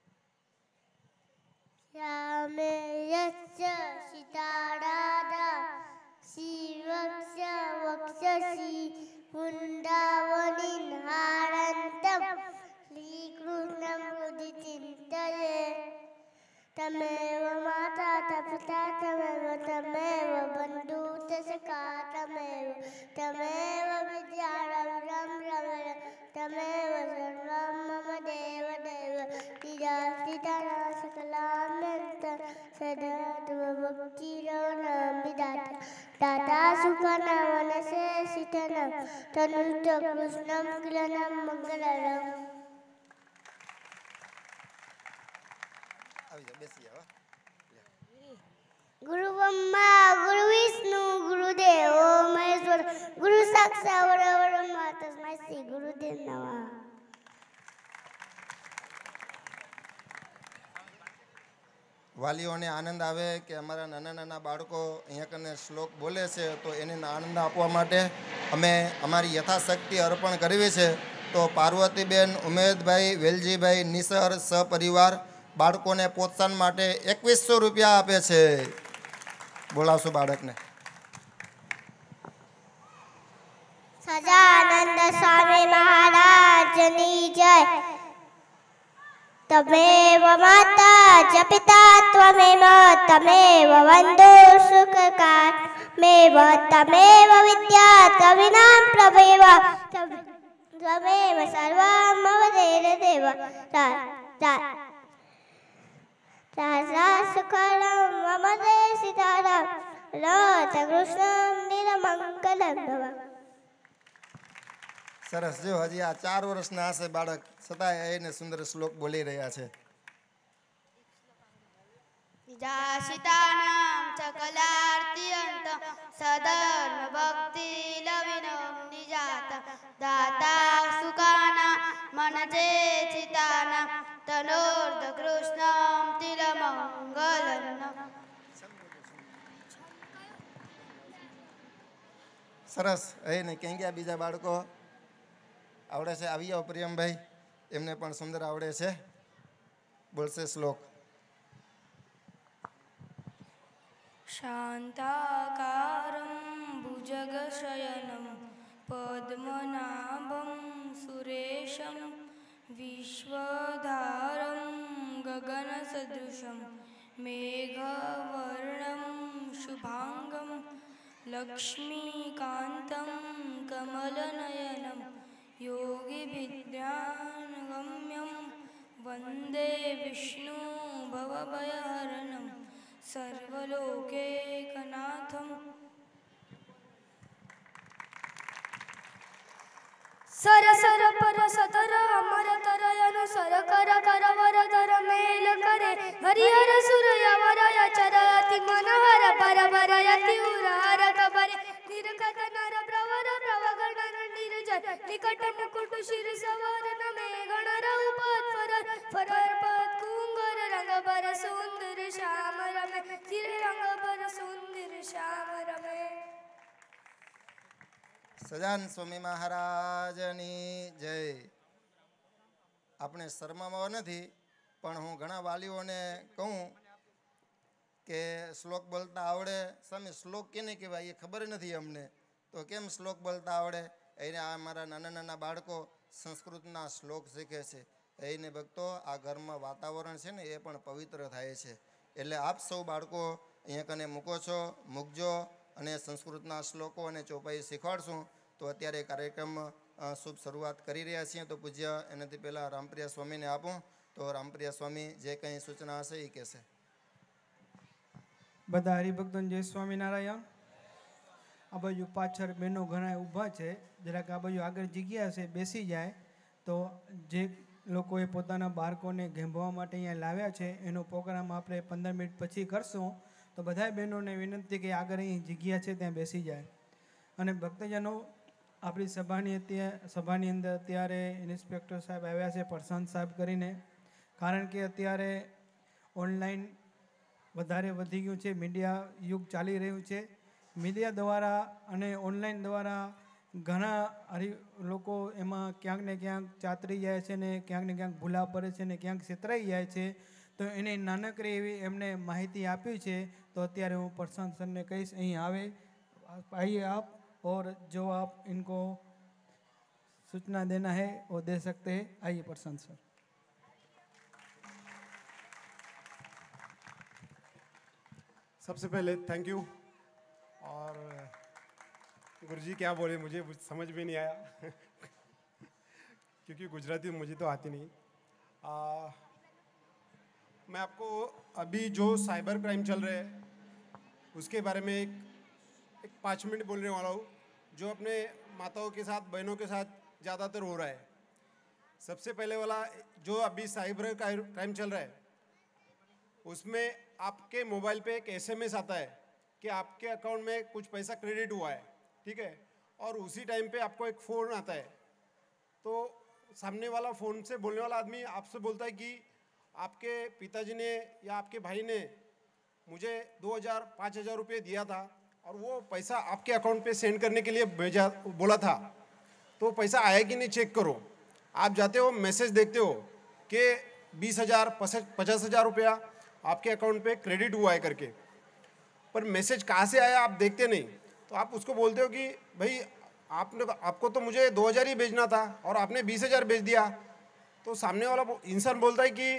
રામે યસ્ય સીતારાધા શિવક્ષ વક્ષસી વૃંદાવનિન હારંતમ શ્રીકૃષ્ણમ હૃદય ચિંતયે તમેવ માતા તપિતા તમેવ તમેવ બંધુ સખા તમેવ તમેવ વિદ્યારમ રમ રમ તમેવ સર્વમ મમ દેવ દેવ નિજાસિતા સકલામ્યંત સદધર્મ ભક્તિ રમણ વિધાતા દાતા સુખાના મનસે સિદ્ધનમ તનુજ કૃષ્ણમ કિલનમ મંગલમ. આવી જાઓ, બેસી જાઓ. ગુરુ બ્રહ્મા ગુરુ વિષ્ણુ ગુરુદેવો મહેશ્વર ગુરુ સાક્ષાત પરબ્રહ્મ તસ્મૈ શ્રી ગુરુદેવ નમઃ. વાલીઓને આનંદ આવે કે અમારા નાના નાના બાળકો અહીંયા કને શ્લોક બોલે છે તો એને આનંદ આપવા માટે અમે અમારી યથાશક્તિ અર્પણ કરવી છે. તો પાર્વતીબેન ઉમેદભાઈ વેલજીભાઈ નિસર સપરિવાર બાળકોને પ્રોત્સાહન માટે એકવીસો રૂપિયા આપે છે. બોલાવશો બાળકને. સજાનંદ સ્વામી મહારાજની જય. તમેવ માતા ચ પિતા ત્વમેવ તમેવ બંધુ સુખકાર મેવ તમેવ વિદ્યા ત્વવિના પ્રભેવ ત્વમેવ સર્વં મમ દેવ દેવ રાજા સુખરમ મમ દે સીતારામ રાત કૃષ્ણ નિરમંગલમ ભવ. સરસ. જો હજી આ ચાર વર્ષના હશે બાળક, છતાંય એને સુંદર શ્લોક બોલી રહ્યા છે. જાસિતાનામ ચકલાર્તિયંત સદર્મ ભક્તિ લવિનમ નિજાત દાતા સુખાના મનજે ચિતાના તનોર્ધ કૃષ્ણમ તિલમંગલમ. સરસ. એને ક્યાં ગયા બીજા બાળકો? આવડે છે? આવી જાઓ પ્રિયમભાઈ, એમને પણ સુંદર આવડે છે. બોલશે શ્લોક. શાંતાકારં ભુજગશયनं પદ્મનાભં સુરેશં વિશ્વધારં ગગનસદૃશં મેઘવર્ણં શુભાંગં લક્ષ્મીકાન્तं કમલનયनं યોગીવિદ્યાનગમ્યં વંદે વિષ્ણુ ભવભયહરણં સર્વલોકૈકનાથમ. સર સર પર સતર અમર તરયન સર કર કર વર ધર મેલ કરે હરિહર સુરય વરય ચરતિ મનહર પર વરયતિ ઉરહર કબરે નિરકત નર પ્રવર પ્રવગણ નિરજન નિકટ મુકુટ શિર સવર નમે ગણ રઉ પદ ફરર ફરર પદ કુંગર રંગ પર સુંદર શ્યામ રમે ચિર રંગ પર સુંદર શ્યામ રમે. સજાન સ્વામી મહારાજની જય. આપણે શરમામાં નથી, પણ હું ઘણા વાલીઓને કહું કે શ્લોક બોલતા આવડે. સ્વામી શ્લોક કેને કહેવાય એ ખબર નથી અમને, તો કેમ શ્લોક બોલતા આવડે? એને આ મારા નાના નાના બાળકો સંસ્કૃતના શ્લોક શીખે છે. એને ભક્તો આ ઘરમાં વાતાવરણ છે ને એ પણ પવિત્ર થાય છે. એટલે આપ સૌ બાળકો અહીંયા કને મૂકો છો, મૂકજો અને સંસ્કૃતના શ્લોકો અને ચોપાઈ શીખવાડશું. તો અત્યારે કાર્યક્રમ શુભ શરૂઆત કરી રહ્યા છીએ. તો પૂજ્ય એનાથી પહેલાં રામપ્રિયા સ્વામીને આપું. તો રામપ્રિયા સ્વામી જે કંઈ સૂચના હશે એ કહેશે. બધા હરિભક્તોને જય સ્વામિનારાયણ. આ બાજુ પાછળ બહેનો ઘણા ઊભા છે, જરાક આ બાજુ આગળ જગ્યા છે, બેસી જાય. તો જે લોકોએ પોતાના બાળકોને ઘેંભવા માટે અહીંયા લાવ્યા છે એનો પ્રોગ્રામ આપણે પંદર મિનિટ પછી કરશું. તો બધા બહેનોને વિનંતી કે આગળ અહીં જગ્યા છે ત્યાં બેસી જાય. અને ભક્તજનો, આપણી સભાની અત્યારે સભાની અંદર અત્યારે ઇન્સ્પેક્ટર સાહેબ આવ્યા છે, પ્રશાંત સાહેબ કરીને. કારણ કે અત્યારે ઓનલાઈન વધારે વધી ગયું છે, મીડિયા યુગ ચાલી રહ્યું છે. મીડિયા દ્વારા અને ઓનલાઈન દ્વારા ઘણા હરિ લોકો એમાં ક્યાંક ને ક્યાંક ચાતરી જાય છે ને ક્યાંક ને ક્યાંક ભૂલા પડે છે ને ક્યાંક છેતરાઈ જાય છે. તો એને નાનકડી એવી એમને માહિતી આપી છે. તો અત્યારે હું પ્રશાંત સરને કહીશ અહીં આવે आइए आप, और जो आप इनको सूचना देना है वो दे सकते हैं. आइए प्रशांत सर. सबसे पहले थैंक यू. और गुरुजी क्या बोले मुझे समझ में नहीं आया क्योंकि गुजराती मुझे तो आती नहीं. आ, मैं आपको अभी जो साइबर क्राइम चल रहे हैं उसके बारे में एक एक पाँच मिनट बोलने वाला हूँ, जो अपने माताओं के साथ, बहनों के साथ ज़्यादातर हो रहा है। सबसे पहले वाला जो अभी साइबर क्राइम चल रहा है, उसमें आपके मोबाइल पे एक एसएमएस आता है कि आपके अकाउंट में कुछ पैसा क्रेडिट हुआ है, ठीक है, और उसी टाइम पे आपको एक फ़ोन आता है। तो सामने वाला फ़ोन से बोलने वाला आदमी आपसे बोलता है कि आपके पिताजी ने या आपके भाई ने मुझे दो हज़ार पाँच हज़ार रुपये दिया था और वो पैसा आपके अकाउंट पे सेंड करने के लिए भेजा बोला था, तो पैसा आया कि नहीं चेक करो। आप जाते हो, मैसेज देखते हो कि बीस हज़ार पचास हज़ार रुपया आपके अकाउंट पे क्रेडिट हुआ है करके, पर मैसेज कहाँ से आया आप देखते नहीं। तो आप उसको बोलते हो कि भाई आपने आपको तो मुझे दो हज़ार ही भेजना था और आपने बीस हज़ार भेज दिया। तो सामने वाला इंसान बोलता है कि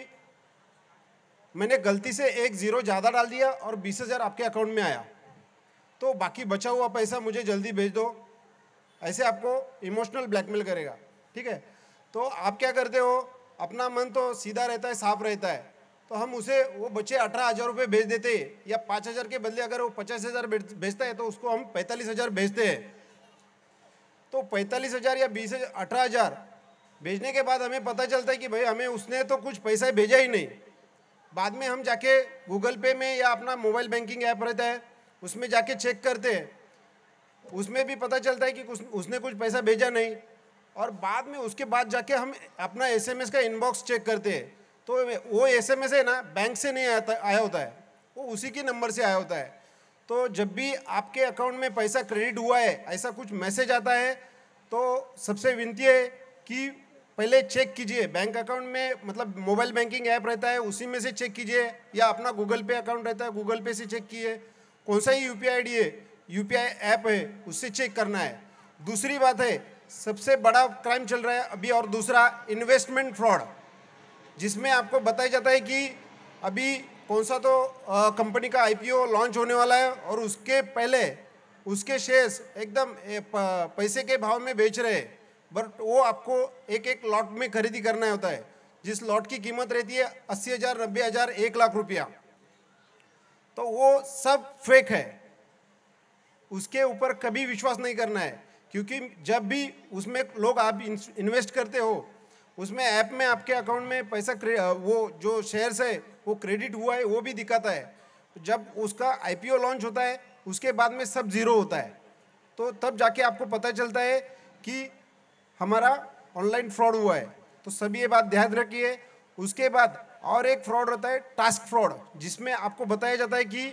मैंने गलती से एक ज़ीरो ज़्यादा डाल दिया और बीस हज़ार आपके अकाउंट में आया, तो बाकी बचा हुआ पैसा मुझे जल्दी भेज दो। ऐसे आपको इमोशनल ब्लैकमेल करेगा, ठीक है। तो आप क्या करते हो, अपना मन तो सीधा रहता है, साफ रहता है, तो हम उसे वो बचे अठारह हज़ार रुपये भेज देते हैं, या पाँच हज़ार के बदले अगर वो पचास हज़ार भेजता है तो उसको हम पैंतालीस हज़ार भेजते हैं। तो पैंतालीस हज़ार या बीस हज़ार अठारह हज़ार भेजने के बाद हमें पता चलता है कि भाई हमें उसने तो कुछ पैसा भेजा ही नहीं। बाद में हम जाके गूगल पे में या अपना मोबाइल बैंकिंग ऐप रहता है उसमें जाके चेक करते हैं, उसमें भी पता चलता है कि उसने कुछ पैसा भेजा नहीं। और बाद में उसके बाद जाके हम अपना एसएमएस का इनबॉक्स चेक करते हैं, तो वो एसएमएस है ना बैंक से नहीं आता आया होता है, वो उसी के नंबर से आया होता है। तो जब भी आपके अकाउंट में पैसा क्रेडिट हुआ है ऐसा कुछ मैसेज आता है, तो सबसे विनती है कि पहले चेक कीजिए बैंक अकाउंट में, मतलब मोबाइल बैंकिंग ऐप रहता है उसी में से चेक कीजिए, या अपना गूगल पे अकाउंट रहता है गूगल पे से चेक कीजिए, कौन सा ही यूपीआई आईडी है, यूपीआई ऐप है, उससे चेक करना है। दूसरी बात है, सबसे बड़ा क्राइम चल रहा है अभी और दूसरा, इन्वेस्टमेंट फ्रॉड, जिसमें आपको बताया जाता है कि अभी कौन सा तो कंपनी का आईपीओ लॉन्च होने वाला है और उसके पहले उसके शेयर्स एकदम पैसे के भाव में बेच रहे हैं, बट वो आपको एक एक लॉट में खरीदी करना होता है, जिस लॉट की कीमत रहती है अस्सी हज़ार नब्बे हज़ार एक लाख रुपया। तो वो सब फेक है, उसके ऊपर कभी विश्वास नहीं करना है, क्योंकि जब भी उसमें लोग आप इन्वेस्ट करते हो उसमें ऐप में आपके अकाउंट में पैसा वो जो शेयर्स है वो क्रेडिट हुआ है वो भी दिखाता है। जब उसका आईपीओ लॉन्च होता है उसके बाद में सब ज़ीरो होता है, तो तब जाके आपको पता चलता है कि हमारा ऑनलाइन फ्रॉड हुआ है। तो सभी ये बात ध्यान रखिए। उसके बाद और एक फ्रॉड होता है टास्क फ्रॉड, जिसमें आपको बताया जाता है कि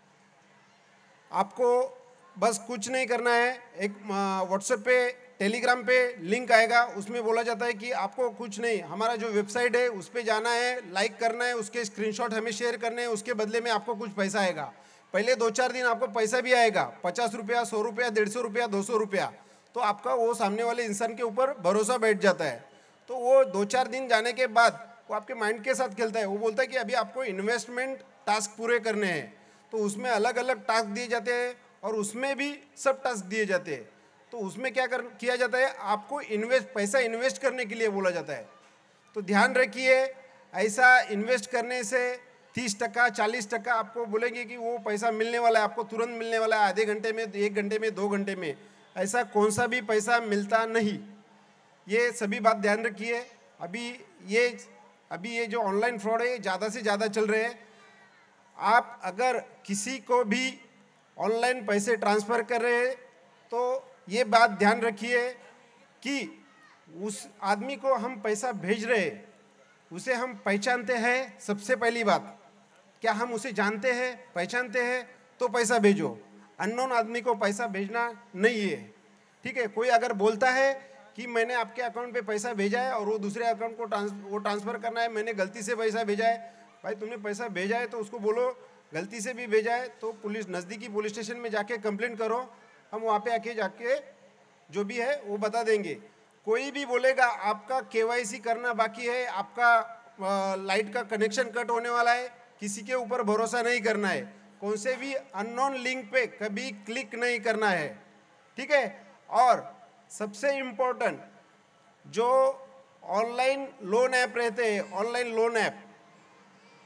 आपको बस कुछ नहीं करना है, एक व्हाट्सएप पे टेलीग्राम पे लिंक आएगा, उसमें बोला जाता है कि आपको कुछ नहीं, हमारा जो वेबसाइट है उस पर जाना है, लाइक करना है, उसके स्क्रीनशॉट हमें शेयर करने हैं, उसके बदले में आपको कुछ पैसा आएगा। पहले दो चार दिन आपको पैसा भी आएगा, पचास रुपया, सौ रुपया, डेढ़ सौ रुपया, दो सौ रुपया, तो आपका वो सामने वाले इंसान के ऊपर भरोसा बैठ जाता है। तो वो दो चार दिन जाने के बाद वो आपके माइंड के साथ खेलता है, वो बोलता है कि अभी आपको इन्वेस्टमेंट टास्क पूरे करने हैं, तो उसमें अलग अलग टास्क दिए जाते हैं और उसमें भी सब टास्क दिए जाते हैं। तो उसमें क्या कर किया जाता है, आपको इन्वेस्ट पैसा इन्वेस्ट करने के लिए बोला जाता है। तो ध्यान रखिए, ऐसा इन्वेस्ट करने से तीस टका चालीस टका आपको बोलेंगे कि वो पैसा मिलने वाला है, आपको तुरंत मिलने वाला है, आधे घंटे में, एक घंटे में, दो घंटे में, ऐसा कौन सा भी पैसा मिलता नहीं। ये सभी बात ध्यान रखिए। अभी ये अभी ये जो ऑनलाइन फ्रॉड है ज़्यादा से ज़्यादा चल रहे हैं। आप अगर किसी को भी ऑनलाइन पैसे ट्रांसफ़र कर रहे हैं तो ये बात ध्यान रखिए कि उस आदमी को हम पैसा भेज रहे हैं उसे हम पहचानते हैं। सबसे पहली बात, क्या हम उसे जानते हैं, पहचानते हैं, तो पैसा भेजो। अननोन आदमी को पैसा भेजना नहीं है, ठीक है। कोई अगर बोलता है कि मैंने आपके अकाउंट पे पैसा भेजा है और वो दूसरे अकाउंट को ट्रांस वो ट्रांसफ़र करना है, मैंने गलती से पैसा भेजा है, भाई तुमने पैसा भेजा है तो उसको बोलो गलती से भी भेजा है तो पुलिस, नज़दीकी पुलिस स्टेशन में जाके कंप्लेंट करो, हम वहाँ पे आके जाके जो भी है वो बता देंगे। कोई भी बोलेगा आपका केवाईसी करना बाकी है, आपका लाइट का कनेक्शन कट होने वाला है, किसी के ऊपर भरोसा नहीं करना है, कौन से भी अननोन लिंक पे कभी क्लिक नहीं करना है, ठीक है। और सबसे इम्पोर्टेंट, जो ऑनलाइन लोन ऐप रहते हैं, ऑनलाइन लोन ऐप,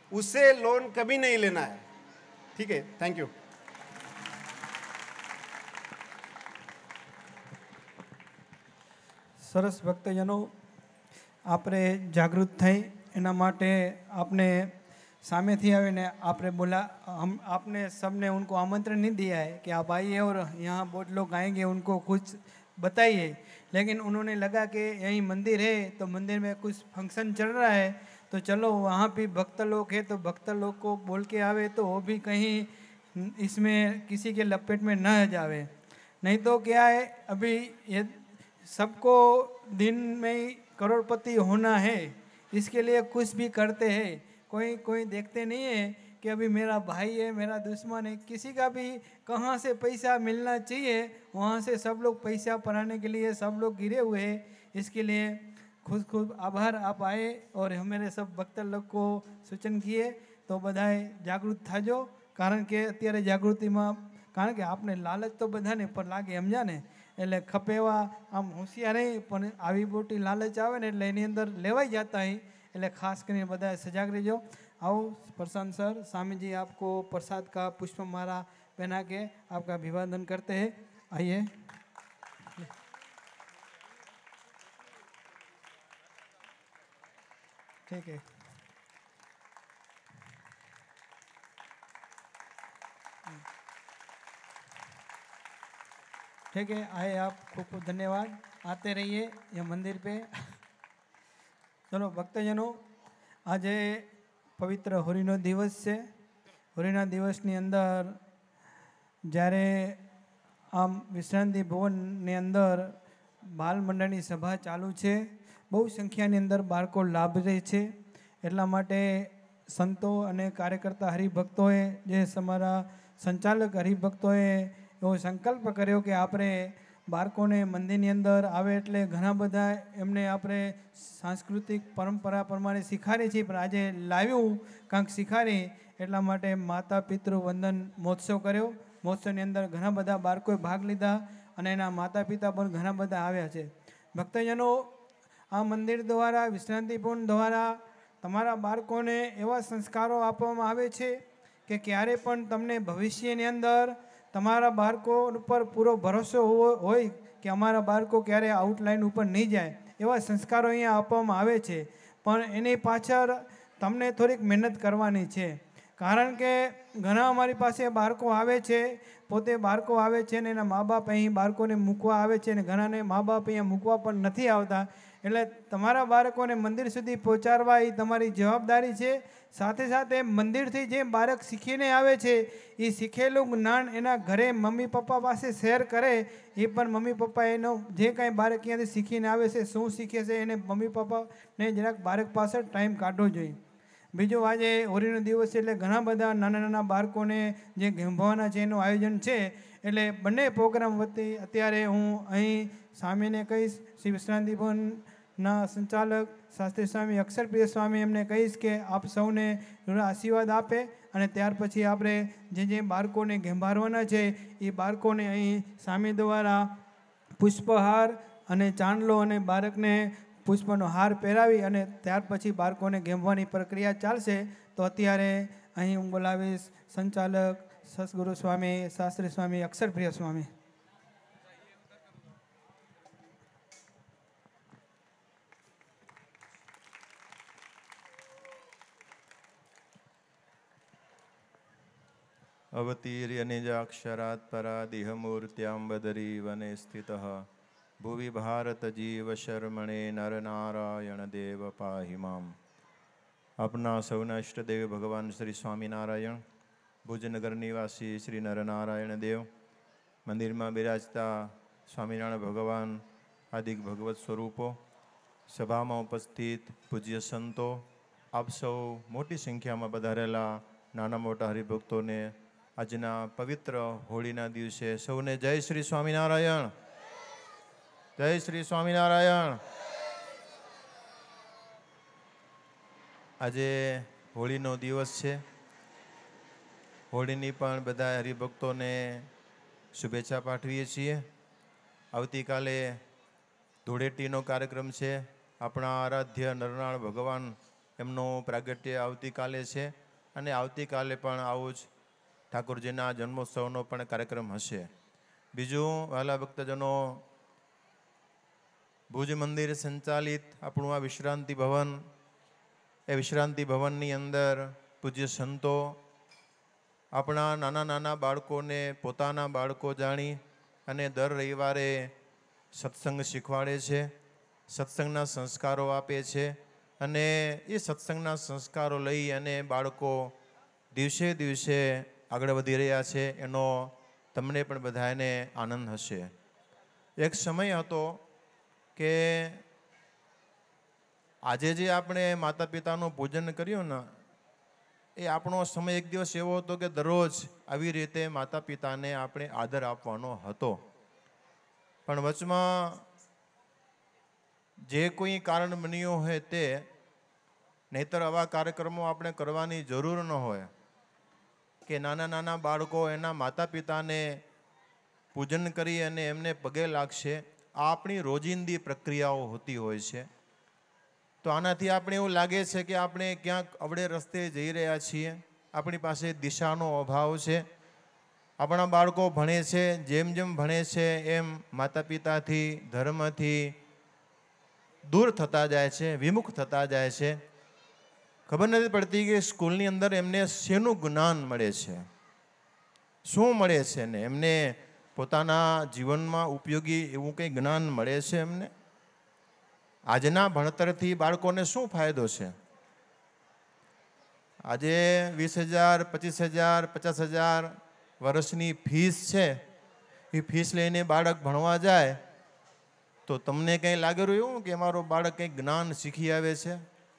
उससे लोन कभी नहीं लेना है। ठीक है, थैंक यू। સરસ ભક્તજનો, આપણે જાગૃત થઈ એના માટે आपने सामेથી आવીને आपने बोला, हम आपने सबने उनको आमंत्रण नहीं दिया है कि आप आइए और यहाँ बहुत लोग आएंगे, उनको कुछ बताइए, लेकिन उन्होंने लगा कि यहीं मंदिर है तो मंदिर में कुछ फंक्शन चल रहा है तो चलो वहाँ भी भक्त लोग है तो भक्त लोग को बोल के आवे तो वो भी कहीं इसमें किसी के लपेट में न जावे। नहीं तो क्या है, अभी ये सबको दिन में ही करोड़पति होना है, इसके लिए कुछ भी करते हैं। कोई कोई देखते नहीं है कि अभी मेरा भाई है, मेरा दुश्मन है, किसी का भी कहाँ से पैसा मिलना चाहिए वहाँ से सब लोग पैसा पढ़ाने के लिए सब लोग गिरे हुए हैं। इसके लिए खुद खुद आभार आप आए और हमारे सब भक्त लोग को सूचन किए तो बधाए जागृत थाजो, कारण के अत्यारे जागृति में कारण के आपने लालच तो बधाने पर लागे समझा ने એટલે ખપેવા આમ હોશિયાર નહીં પણ આવી મોટી લાલચ આવે ને એટલે એની અંદર લેવાઈ જતા હોય, એટલે ખાસ કરીને બધા સજાગ રહેજો। आओ प्रशांत सर, स्वामी जी आपको प्रसाद का पुष्पमाला पहना के आपका अभिवादन करते हैं, आइए। ठीक है, ठीक है, आए आप, खूब खूब धन्यवाद, आते रहिए ये मंदिर पे। चलो भक्तजनों, आज पवित्र होळीनो दिवस है। होळीना दिवसनी अंदर જ્યારે આમ વિશ્રાંતિ ભવનની અંદર બાલ મંડળની સભા ચાલુ છે, બહુ સંખ્યાની અંદર બાળકો લાભ રહે છે, એટલા માટે સંતો અને કાર્યકર્તા હરિભક્તોએ જે અમારા સંચાલક હરિભક્તોએ એવો સંકલ્પ કર્યો કે આપણે બાળકોને મંદિરની અંદર આવે એટલે ઘણા બધા એમને આપણે સાંસ્કૃતિક પરંપરા પ્રમાણે શીખાડીએ છીએ, પણ આજે લાવ્યું કાંઈક શીખાડી, એટલા માટે માતા પિતૃ વંદન મહોત્સવ કર્યો। મહોત્સવની અંદર ઘણા બધા બાળકોએ ભાગ લીધા અને એના માતા પિતા પણ ઘણા બધા આવ્યા છે। ભક્તજનો, આ મંદિર દ્વારા, વિશ્રાંતિપૂર્ણ દ્વારા તમારા બાળકોને એવા સંસ્કારો આપવામાં આવે છે કે ક્યારે પણ તમને ભવિષ્યની અંદર તમારા બાળકો ઉપર પૂરો ભરોસો હોય કે અમારા બાળકો ક્યારે આઉટલાઈન ઉપર નહીં જાય, એવા સંસ્કારો અહીંયા આપવામાં આવે છે। પણ એની પાછળ તમને થોડીક મહેનત કરવાની છે, કારણ કે ઘણા અમારી પાસે બાળકો આવે છે, પોતે બાળકો આવે છે ને એના મા બાપ અહીં બાળકોને મૂકવા આવે છે ને ઘણાને મા બાપ અહીંયા મૂકવા પણ નથી આવતા, એટલે તમારા બાળકોને મંદિર સુધી પહોંચાડવા એ તમારી જવાબદારી છે। સાથે સાથે મંદિરથી જે બાળક શીખીને આવે છે એ શીખેલું જ્ઞાન એના ઘરે મમ્મી પપ્પા પાસે શેર કરે, એ પણ મમ્મી પપ્પા એનો જે કાંઈ બાળક અહીંયાથી શીખીને આવે છે, શું શીખે છે, એને મમ્મી પપ્પાને જરાક બાળક પાછળ ટાઈમ કાઢવો જોઈએ। બીજું, આજે હોળીનો દિવસ એટલે ઘણા બધા નાના નાના બાળકોને જે ગેમભાવાના છે એનું આયોજન છે, એટલે બંને પ્રોગ્રામ વતી અત્યારે હું અહીં સ્વામીને કહીશ, શ્રી વિશ્રાંતિ ભવનના સંચાલક શાસ્ત્રી સ્વામી અક્ષરપ્રિય સ્વામી એમને કહીશ કે આપ સૌને આશીર્વાદ આપે અને ત્યાર પછી આપણે જે જે બાળકોને ગેંભારવાના છે એ બાળકોને અહીં સ્વામી દ્વારા પુષ્પહાર અને ચાંદલો અને બાળકને પુષ્પનો હાર પહેરાવી અને ત્યાર પછી બાળકોને ગેમવાની પ્રક્રિયા ચાલશે। તો અત્યારે અહીં હું બોલાવીશ સંચાલક સદગુરુ સ્વામી શાસ્ત્રી સ્વામી અક્ષરપ્રિય સ્વામી। अवतीर्य निजाक्षरात् परादिहमूर्त्याम्बदरी वने स्थितः भुवि भारत जीव शर्मणे नर नारायण देव पाहि माम। अपना सौना इष्टदेव भगवान श्री स्वामीनारायण, भुजनगर निवासी श्री नरनारायण देव, मंदिर में बिराजता स्वामीनारायण भगवान आदि भगवत स्वरूपो, सभा में उपस्थित पूज्य संतो, आप सौ मोटी संख्या में पधारेला नाना मोटा हरिभक्तों ने आजना पवित्र होळीना दिवसे सौने जय श्री स्वामीनारायण, जय श्री स्वामीनारायण। આજે હોળીનો દિવસ છે, હોળીની પણ બધા હરિભક્તોને શુભેચ્છા પાઠવીએ છીએ। આવતીકાલે ધૂળેટીનો કાર્યક્રમ છે, આપણા આરાધ્ય નરનાળ ભગવાન એમનું પ્રાગટ્ય આવતીકાલે છે અને આવતીકાલે પણ આવું જ ઠાકોરજીના જન્મોત્સવનો પણ કાર્યક્રમ હશે. બીજું વહાલા ભક્તજનો, ભુજ મંદિર સંચાલિત આપણું આ વિશ્રાંતિ ભવન, એ વિશ્રાંતિ ભવનની અંદર પૂજ્ય સંતો આપણા નાના નાના બાળકોને પોતાના બાળકો જાણી અને દર રવિવારે સત્સંગ શીખવાડે છે, સત્સંગના સંસ્કારો આપે છે અને એ સત્સંગના સંસ્કારો લઈ અને બાળકો દિવસે દિવસે આગળ વધી રહ્યા છે. એનો તમને પણ બધાને આનંદ હશે. એક સમય હતો કે આજે જે આપણે માતા પિતાનું પૂજન કર્યું ને, એ આપણો સમય એક દિવસ એવો હતો કે દરરોજ આવી રીતે માતા પિતાને આપણે આદર આપવાનો હતો. પણ વચમાં જે કોઈ કારણ બન્યું હોય તે, નહીતર આવા કાર્યક્રમો આપણે કરવાની જરૂર ન હોય કે નાના નાના બાળકો એના માતા પિતાને પૂજન કરી અને એમને પગે લાગશે. આ આપણી રોજિંદી પ્રક્રિયાઓ હોતી હોય છે. તો આનાથી આપણે એવું લાગે છે કે આપણે ક્યાંક અવળે રસ્તે જઈ રહ્યા છીએ, આપણી પાસે દિશાનો અભાવ છે. આપણા બાળકો ભણે છે, જેમ જેમ ભણે છે એમ માતા પિતાથી, ધર્મથી દૂર થતા જાય છે, વિમુખ થતા જાય છે. ખબર નથી પડતી કે સ્કૂલની અંદર એમને શેનું જ્ઞાન મળે છે, શું મળે છે ને એમને પોતાના જીવનમાં ઉપયોગી એવું કંઈ જ્ઞાન મળે છે એમને? આજના ભણતરથી બાળકોને શું ફાયદો છે? આજે વીસ હજાર પચીસ હજાર પચાસ હજાર વર્ષની ફીસ છે. એ ફીસ લઈને બાળક ભણવા જાય તો તમને કંઈ લાગે રહ્યું કે મારું બાળક કંઈક જ્ઞાન શીખી આવે છે?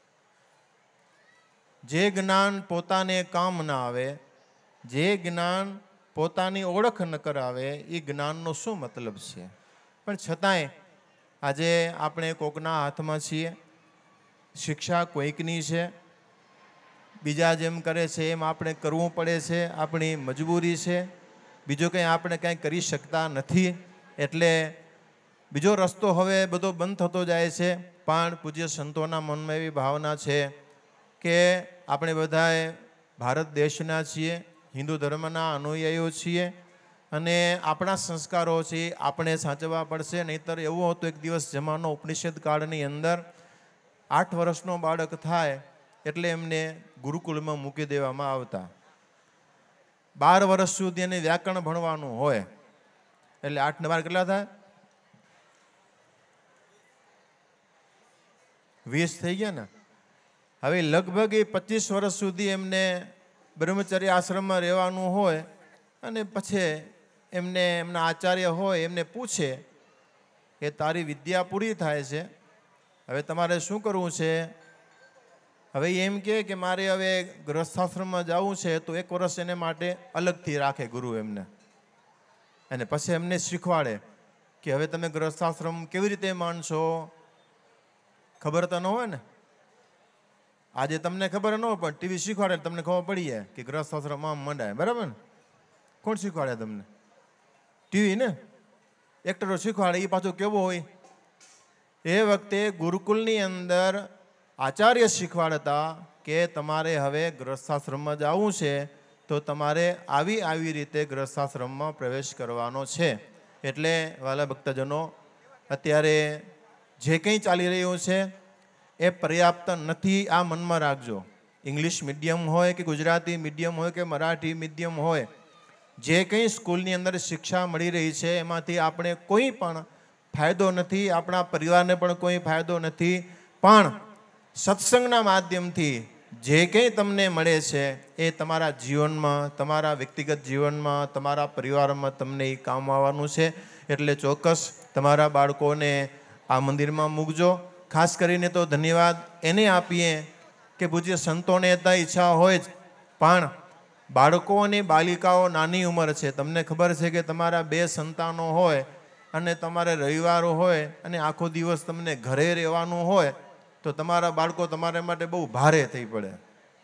જે જ્ઞાન પોતાને કામ ના આવે, જે જ્ઞાન પોતાની ઓળખ ન કરાવે, એ જ્ઞાનનો શું મતલબ છે? પણ છતાંય આજે આપણે કોકના હાથમાં છીએ. શિક્ષા કોઈકની છે, બીજા જેમ કરે છે એમ આપણે કરવું પડે છે, આપણી મજબૂરી છે. બીજો કંઈ આપણે કંઈ કરી શકતા નથી. એટલે બીજો રસ્તો હવે બધો બંધ થતો જાય છે. પણ પૂજ્ય સંતોના મનમાં એવી ભાવના છે કે આપણે બધાએ ભારત દેશના છીએ, હિન્દુ ધર્મના અનુયાયીઓ છીએ અને આપણા સંસ્કારો છે આપણે સાચવવા પડશે. નહીંતર એવો હતો એક દિવસ જમાનો ઉપનિષદ કાળની અંદર, આઠ વર્ષનો બાળક થાય એટલે એમને ગુરુકુળમાં મૂકી દેવામાં આવતા. બાર વર્ષ સુધી એને વ્યાકરણ ભણવાનું હોય એટલે આઠ ને બાર કેટલા થાય? વીસ થઈ ગયા ને. હવે લગભગ એ પચીસ વર્ષ સુધી એમને બ્રહ્મચર્ય આશ્રમમાં રહેવાનું હોય અને પછી એમને એમના આચાર્ય હોય એમને પૂછે કે તારી વિદ્યા પૂરી થાય છે, હવે તમારે શું કરવું છે? હવે એમ કહે કે મારે હવે ગૃહસ્થાશ્રમમાં જવું છે, તો એક વર્ષ એને માટે અલગથી રાખે ગુરુ એમને, અને પછી એમને શીખવાડે કે હવે તમે ગૃહસ્થાશ્રમ કેવી રીતે માનશો. ખબર તો ન હોય ને, આજે તમને ખબર ન હોય પણ ટીવી શીખવાડે તમને ખબર પડી જાય કે ગૃહસ્થાશ્રમ આમ મંડાય. બરાબર ને? કોણ શીખવાડે તમને? ટીવી ને. એક્ટરો શીખવાડે એ પાછું કેવો હોય? એ વખતે ગુરુકુલની અંદર આચાર્ય શીખવાડતા કે તમારે હવે ગૃહસ્થાશ્રમમાં જવું છે તો તમારે આવી આવી રીતે ગૃહસ્થાશ્રમમાં પ્રવેશ કરવાનો છે. એટલે વાલા ભક્તજનો, અત્યારે જે કંઈ ચાલી રહ્યું છે એ પર્યાપ્ત નથી. આ મનમાં રાખજો. ઇંગ્લિશ મીડિયમ હોય કે ગુજરાતી મીડિયમ હોય કે મરાઠી મીડિયમ હોય, જે કંઈ સ્કૂલની અંદર શિક્ષા મળી રહી છે એમાંથી આપણે કોઈ પણ ફાયદો નથી, આપણા પરિવારને પણ કોઈ ફાયદો નથી. પણ સત્સંગના માધ્યમથી જે કંઈ તમને મળે છે એ તમારા જીવનમાં, તમારા વ્યક્તિગત જીવનમાં, તમારા પરિવારમાં તમને એ કામ આવવાનું છે. એટલે ચોક્કસ તમારા બાળકોને આ મંદિરમાં મૂકજો. ખાસ કરીને તો ધન્યવાદ એને આપીએ કે પૂજ્ય સંતોને તો ઈચ્છા હોય જ, પણ બાળકો અને બાલિકાઓ નાની ઉંમર છે. તમને ખબર છે કે તમારા બે સંતાનો હોય અને તમારે રવિવાર હોય અને આખો દિવસ તમને ઘરે રહેવાનું હોય તો તમારા બાળકો તમારા માટે બહુ ભારે થઈ પડે.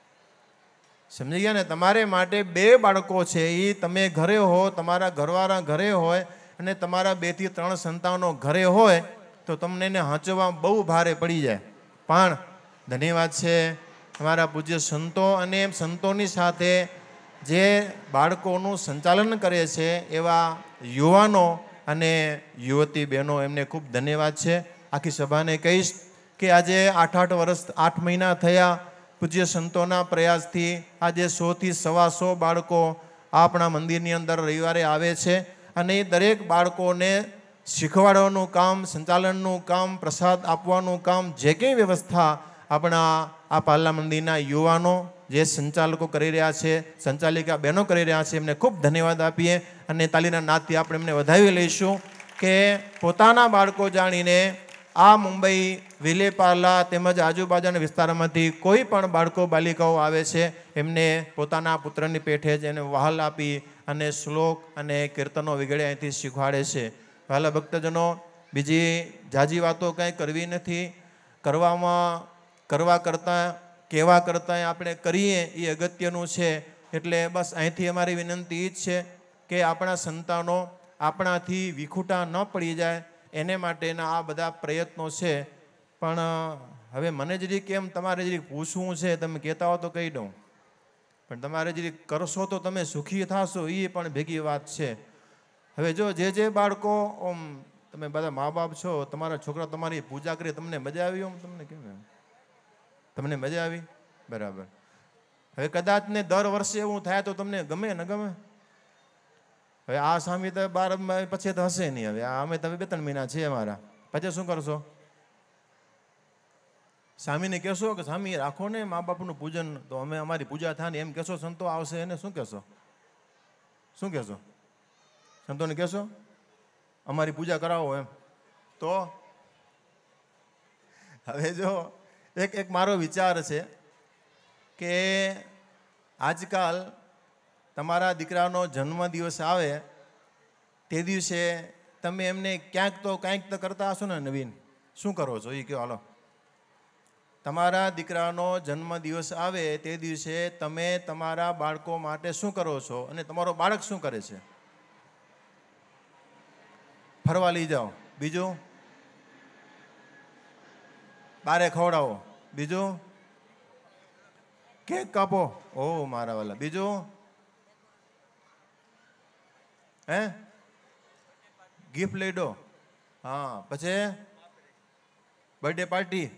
સમજી ગયા ને? તમારે માટે બે બાળકો છે, એ તમે ઘરે હો, તમારા ઘરવાળા ઘરે હોય અને તમારા બે થી ત્રણ સંતાનો ઘરે હોય તો તમને એને હાંચવા બહુ ભારે પડી જાય. પણ ધન્યવાદ છે અમારા પૂજ્ય સંતો અને સંતોની સાથે જે બાળકોનું સંચાલન કરે છે એવા યુવાનો અને યુવતી બહેનો, એમને ખૂબ ધન્યવાદ છે. આખી સભાને કહીશ કે આજે આઠ આઠ વર્ષ આઠ મહિના થયા પૂજ્ય સંતોના પ્રયાસથી આજે સોથી સવા સો બાળકો આપણા મંદિરની અંદર રવિવારે આવે છે અને એ દરેક બાળકોને શીખવાડવાનું કામ, સંચાલનનું કામ, પ્રસાદ આપવાનું કામ, જે કંઈ વ્યવસ્થા આપણા આ પાલ્લા મંદિરના યુવાનો જે સંચાલકો કરી રહ્યા છે, સંચાલિકા બહેનો કરી રહ્યા છે, એમને ખૂબ ધન્યવાદ આપીએ અને તાલીના નાદથી આપણે એમને વધાવી લઈશું કે પોતાના બાળકો જાણીને આ મુંબઈ વિલેપાર્લા તેમજ આજુબાજુના વિસ્તારમાંથી કોઈ પણ બાળકો બાલિકાઓ આવે છે એમને પોતાના પુત્રની પેઠે જ એને વહાલ આપી અને શ્લોક અને કીર્તનો વગેરે અહીંથી શીખવાડે છે. વહાલા ભક્તજનો, બીજી જાજી વાતો કાંઈ કરવી નથી. કરવામાં કરવા કરતાં કહેવા કરતાં આપણે કરીએ એ અગત્યનું છે. એટલે બસ અહીંથી અમારી વિનંતી એ જ છે કે આપણા સંતાનો આપણાથી વિખૂટા ન પડી જાય એને માટેના આ બધા પ્રયત્નો છે. પણ હવે મને જરી કેમ તમારે જરી પૂછવું છે, તમે કહેતા હો તો કહી દઉં, પણ તમારે જરી કરશો તો તમે સુખી થશો એ પણ ભેગી વાત છે. હવે જો જે જે બાળકો ઓમ તમે બધા મા બાપ છો, તમારા છોકરા તમારી પૂજા કરી, તમને મજા આવી? ઓમ તમને કેમ એમ તમને મજા આવી? બરાબર. હવે કદાચ ને દર વર્ષે એવું થાય તો તમને ગમે ન ગમે? હવે આ સ્વામી તો બાર પછી તો હશે નહીં. હવે આ અમે તમે બે ત્રણ મહિના છે અમારા, પછી શું કરશો? સ્વામીને કહેશો કે સ્વામી રાખો ને મા બાપનું પૂજન, તો અમે અમારી પૂજા થાય ને એમ કહેશો? સંતો આવશે એને શું કહેશો? શું કહેશો? સંતોને કહેશો અમારી પૂજા કરાવો એમ? તો હવે જો એક એક મારો વિચાર છે કે આજકાલ તમારા દીકરાનો જન્મદિવસ આવે તે દિવસે તમે એમને ક્યાંક તો કાંઈક તો કરતા હશો ને નવીન. શું કરો છો એ કહો હાલો. તમારા દીકરાનો જન્મદિવસ આવે તે દિવસે તમે તમારા બાળકો માટે શું કરો છો અને તમારો બાળક શું કરે છે? ફરવા લઈ જાઓ. બીજું? બારે ખવડાવો. બીજું? કેક કાપો. ઓ મારા વાલા. બીજું? હે ગિફ્ટ લઈ દો. હા. પછી બર્થડે પાર્ટી.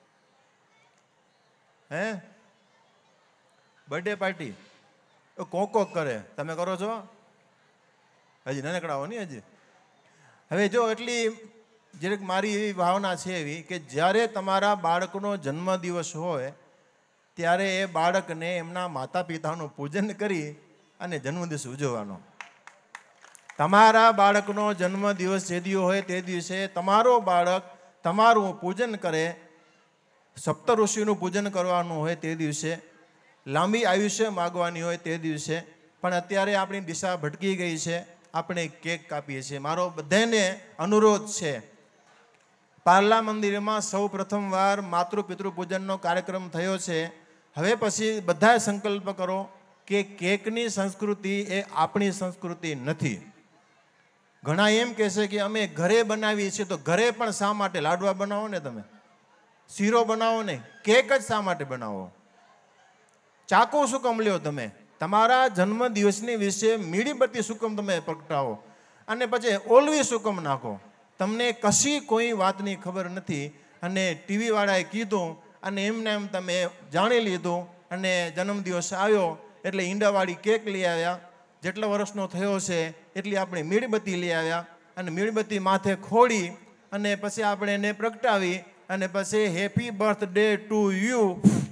હે બર્થડે પાર્ટી કોક કોક કરે. તમે કરો છો? હજી નાનકડાઓ નહીં હજી. હવે જો એટલી જરાક મારી એવી ભાવના છે એવી કે જ્યારે તમારા બાળકનો જન્મદિવસ હોય ત્યારે એ બાળકને એમના માતા પિતાનું પૂજન કરી અને જન્મદિવસ ઉજવવાનો. તમારા બાળકનો જન્મદિવસ જે દિવસ હોય તે દિવસે તમારો બાળક તમારું પૂજન કરે, સપ્ત ઋષિનું પૂજન કરવાનું હોય તે દિવસે, લાંબી આયુષ્ય માગવાની હોય તે દિવસે. પણ અત્યારે આપણી દિશા ભટકી ગઈ છે, આપણે કેક કાપીએ છીએ. મારો બધાને અનુરોધ છે, પાર્લા મંદિરમાં સૌ પ્રથમવાર માતૃ પિતૃ પૂજનનો કાર્યક્રમ થયો છે. હવે પછી બધાએ સંકલ્પ કરો કે કેકની સંસ્કૃતિ એ આપણી સંસ્કૃતિ નથી. ઘણા એમ કહેશે કે અમે ઘરે બનાવીએ છીએ, તો ઘરે પણ શા માટે લાડવા બનાવો ને, તમે શીરો બનાવો ને, કેક જ શા માટે બનાવો? ચાકો શું કામ લ્યો તમે? તમારા જન્મ દિવસની વિશે મીડીબત્તી શું કામ તમે પ્રગટાવો અને પછી ઓલવી શું કામ નાખો? તમને કશી કોઈ વાતની ખબર નથી અને ટીવી વાળાએ કીધું અને એમને એમ તમે જાણી લીધું અને જન્મદિવસ આવ્યો એટલે ઈંડાવાળી કેક લઈ આવ્યા. જેટલો વર્ષનો થયો છે એટલી આપણે મીણબત્તી લઈ આવ્યા અને મીણબત્તી માથે ખોડી અને પછી આપણે એને પ્રગટાવી અને પછી હેપી બર્થડે ટુ યુ.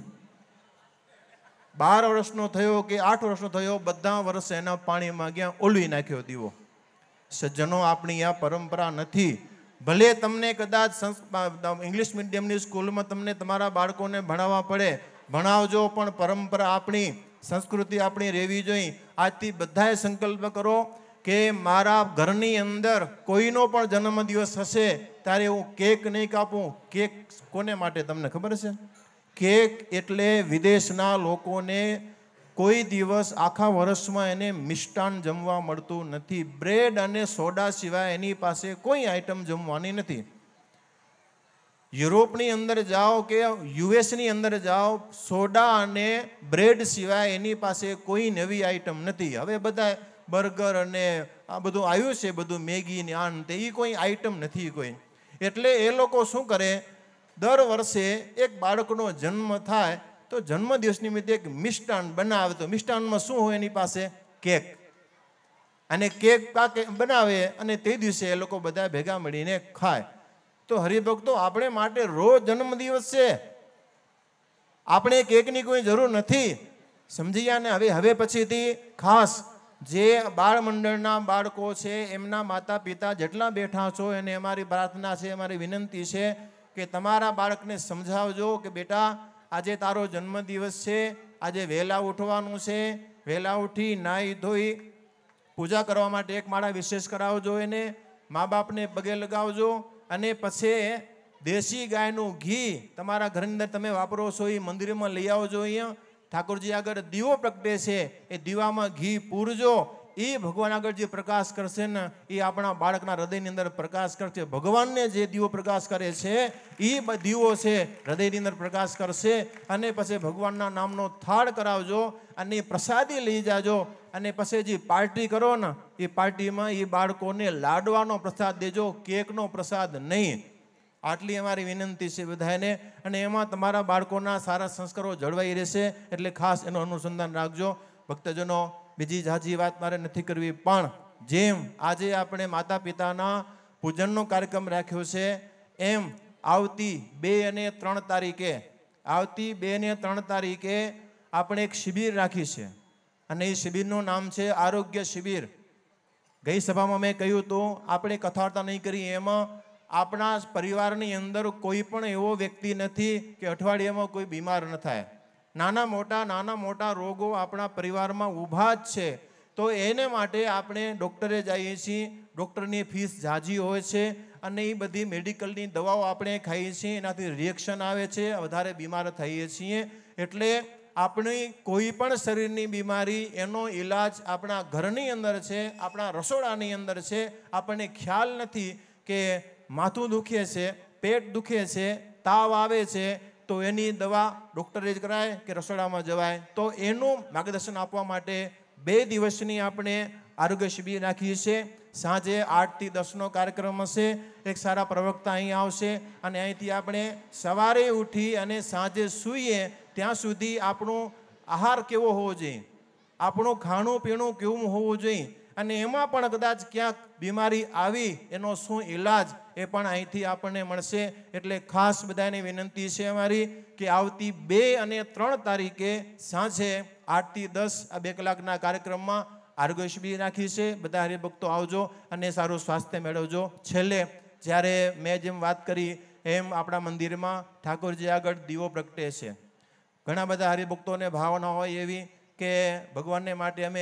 બાર વર્ષનો થયો કે આઠ વર્ષનો થયો, બધા વર્ષ એના પાણીમાં ગયા, ઓલવી નાખ્યો દીવો. સજ્જનો, આપણી આ પરંપરા નથી. ભલે તમને કદાચ ઇંગ્લિશ મીડિયમની સ્કૂલમાં તમને તમારા બાળકોને ભણાવવા પડે, ભણાવજો, પણ પરંપરા આપણી, સંસ્કૃતિ આપણી રહેવી જોઈએ. આજથી બધાએ સંકલ્પ કરો કે મારા ઘરની અંદર કોઈનો પણ જન્મદિવસ હશે ત્યારે હું કેક નહીં કાપું. કેક કોને માટે તમને ખબર છે? કેક એટલે વિદેશના લોકોને કોઈ દિવસ આખા વર્ષમાં એને મિષ્ટાન જમવા મળતું નથી. બ્રેડ અને સોડા સિવાય એની પાસે કોઈ આઈટમ જમવાની નથી. યુરોપની અંદર જાઓ કે યુએસની અંદર જાઓ, સોડા અને બ્રેડ સિવાય એની પાસે કોઈ નવી આઈટમ નથી. હવે બધા બર્ગર અને આ બધું આવ્યું છે, બધું મેગી ને આન તે, એ કોઈ આઈટમ નથી કોઈ. એટલે એ લોકો શું કરે, દર વર્ષે એક બાળકનો જન્મ થાય તો જન્મદિવસ નિમિત્તે એક મિષ્ટાન બનાવે. તો મિષ્ટાનમાં શું હોય એની પાસે? કેક. અને કેક બનાવે અને તે દિવસે એ લોકો બધા ભેગા મળીને ખાય. તો હરિભક્તો, આપણે માટે રોજ જન્મદિવસ છે, આપણે કેકની કોઈ જરૂર નથી. સમજી ગયા ને? હવે હવે પછીથી ખાસ જે બાળ મંડળના બાળકો છે, એમના માતા પિતા જેટલા બેઠા છો, એને અમારી પ્રાર્થના છે, અમારી વિનંતી છે કે તમારા બાળકને સમજાવજો કે બેટા, આજે તારો જન્મદિવસ છે, આજે વહેલા ઉઠવાનું છે, વહેલા ઉઠી નાહી ધોઈ પૂજા કરવા માટે એક માળા વિશેષ કરાવજો, એને મા બાપને પગે લગાવજો. અને પછી દેશી ગાયનું ઘી તમારા ઘરની અંદર તમે વાપરો છો એ મંદિરમાં લઈ આવજો. અહીંયા ઠાકોરજી આગળ દીવો પ્રગટે છે, એ દીવામાં ઘી પૂરજો. એ ભગવાન આગળ જે પ્રકાશ કરશે ને, એ આપણા બાળકના હૃદયની અંદર પ્રકાશ કરશે. ભગવાનને જે દીવો પ્રકાશ કરે છે એ દીવો છે હૃદયની અંદર પ્રકાશ કરશે. અને પછી ભગવાનના નામનો થાળ કરાવજો અને પ્રસાદી લઈ જાજો. અને પછી જે પાર્ટી કરો ને, એ પાર્ટીમાં એ બાળકોને લાડવાનો પ્રસાદ દેજો, કેકનો પ્રસાદ નહીં. આટલી અમારી વિનંતી છે બધાને. અને એમાં તમારા બાળકોના સારા સંસ્કારો જળવાઈ રહેશે, એટલે ખાસ એનું અનુસંધાન રાખજો. ભક્તજનો, બીજી ઝાઝી વાત મારે નથી કરવી, પણ જેમ આજે આપણે માતા પિતાના પૂજનનો કાર્યક્રમ રાખ્યો છે, એમ આવતી બે અને ત્રણ તારીખે આવતી બે અને ત્રણ તારીખે આપણે એક શિબિર રાખી છે. અને એ શિબિરનું નામ છે આરોગ્ય શિબિર. ગઈ સભામાં મેં કહ્યું હતું, આપણે કથાવાર્તા નહીં કરી, એમાં આપણા પરિવારની અંદર કોઈ પણ એવો વ્યક્તિ નથી કે અઠવાડિયામાં કોઈ બીમાર ન થાય. નાના મોટા નાના મોટા રોગો આપણા પરિવારમાં ઊભા જ છે. તો એને માટે આપણે ડૉક્ટરે જઈએ છીએ. ડૉક્ટરની ફીસ ઝાઝી હોય છે અને એ બધી મેડિકલની દવાઓ આપણે ખાઈએ છીએ, એનાથી રિએક્શન આવે છે, વધારે બીમાર થઈએ છીએ. એટલે આપણી કોઈ પણ શરીરની બીમારી, એનો ઈલાજ આપણા ઘરની અંદર છે, આપણા રસોડાની અંદર છે. આપણને ખ્યાલ નથી કે માથું દુખે છે, પેટ દુખે છે, તાવ આવે છે, તો એની દવા ડૉક્ટરે જ કરાય કે રસોડામાં જવાય? તો એનું માર્ગદર્શન આપવા માટે બે દિવસની આપણે આરોગ્ય શિબિર રાખીએ છીએ. સાંજે આઠથી દસનો કાર્યક્રમ હશે. એક સારા પ્રવક્તા અહીં આવશે અને અહીંથી આપણે સવારે ઉઠી અને સાંજે સૂઈએ ત્યાં સુધી આપણો આહાર કેવો હોવો જોઈએ, આપણું ખાણું પીણું કેવું હોવું જોઈએ, અને એમાં પણ કદાચ ક્યાંક બીમારી આવી, એનો શું ઈલાજ, એ પણ અહીંથી આપણને મળશે. એટલે ખાસ બધાને વિનંતી છે અમારી કે આવતી બે અને ત્રણ તારીખે સાંજે આઠથી દસ આ બે કલાકના કાર્યક્રમમાં આરોગ્ય શિબિર રાખી છે. બધા હરિભક્તો આવજો અને સારું સ્વાસ્થ્ય મેળવજો. છેલ્લે જ્યારે મેં જેમ વાત કરી એમ આપણા મંદિરમાં ઠાકોરજી આગળ દીવો પ્રગટે છે. ઘણા બધા હરિભક્તોને ભાવના હોય એવી કે ભગવાનને માટે અમે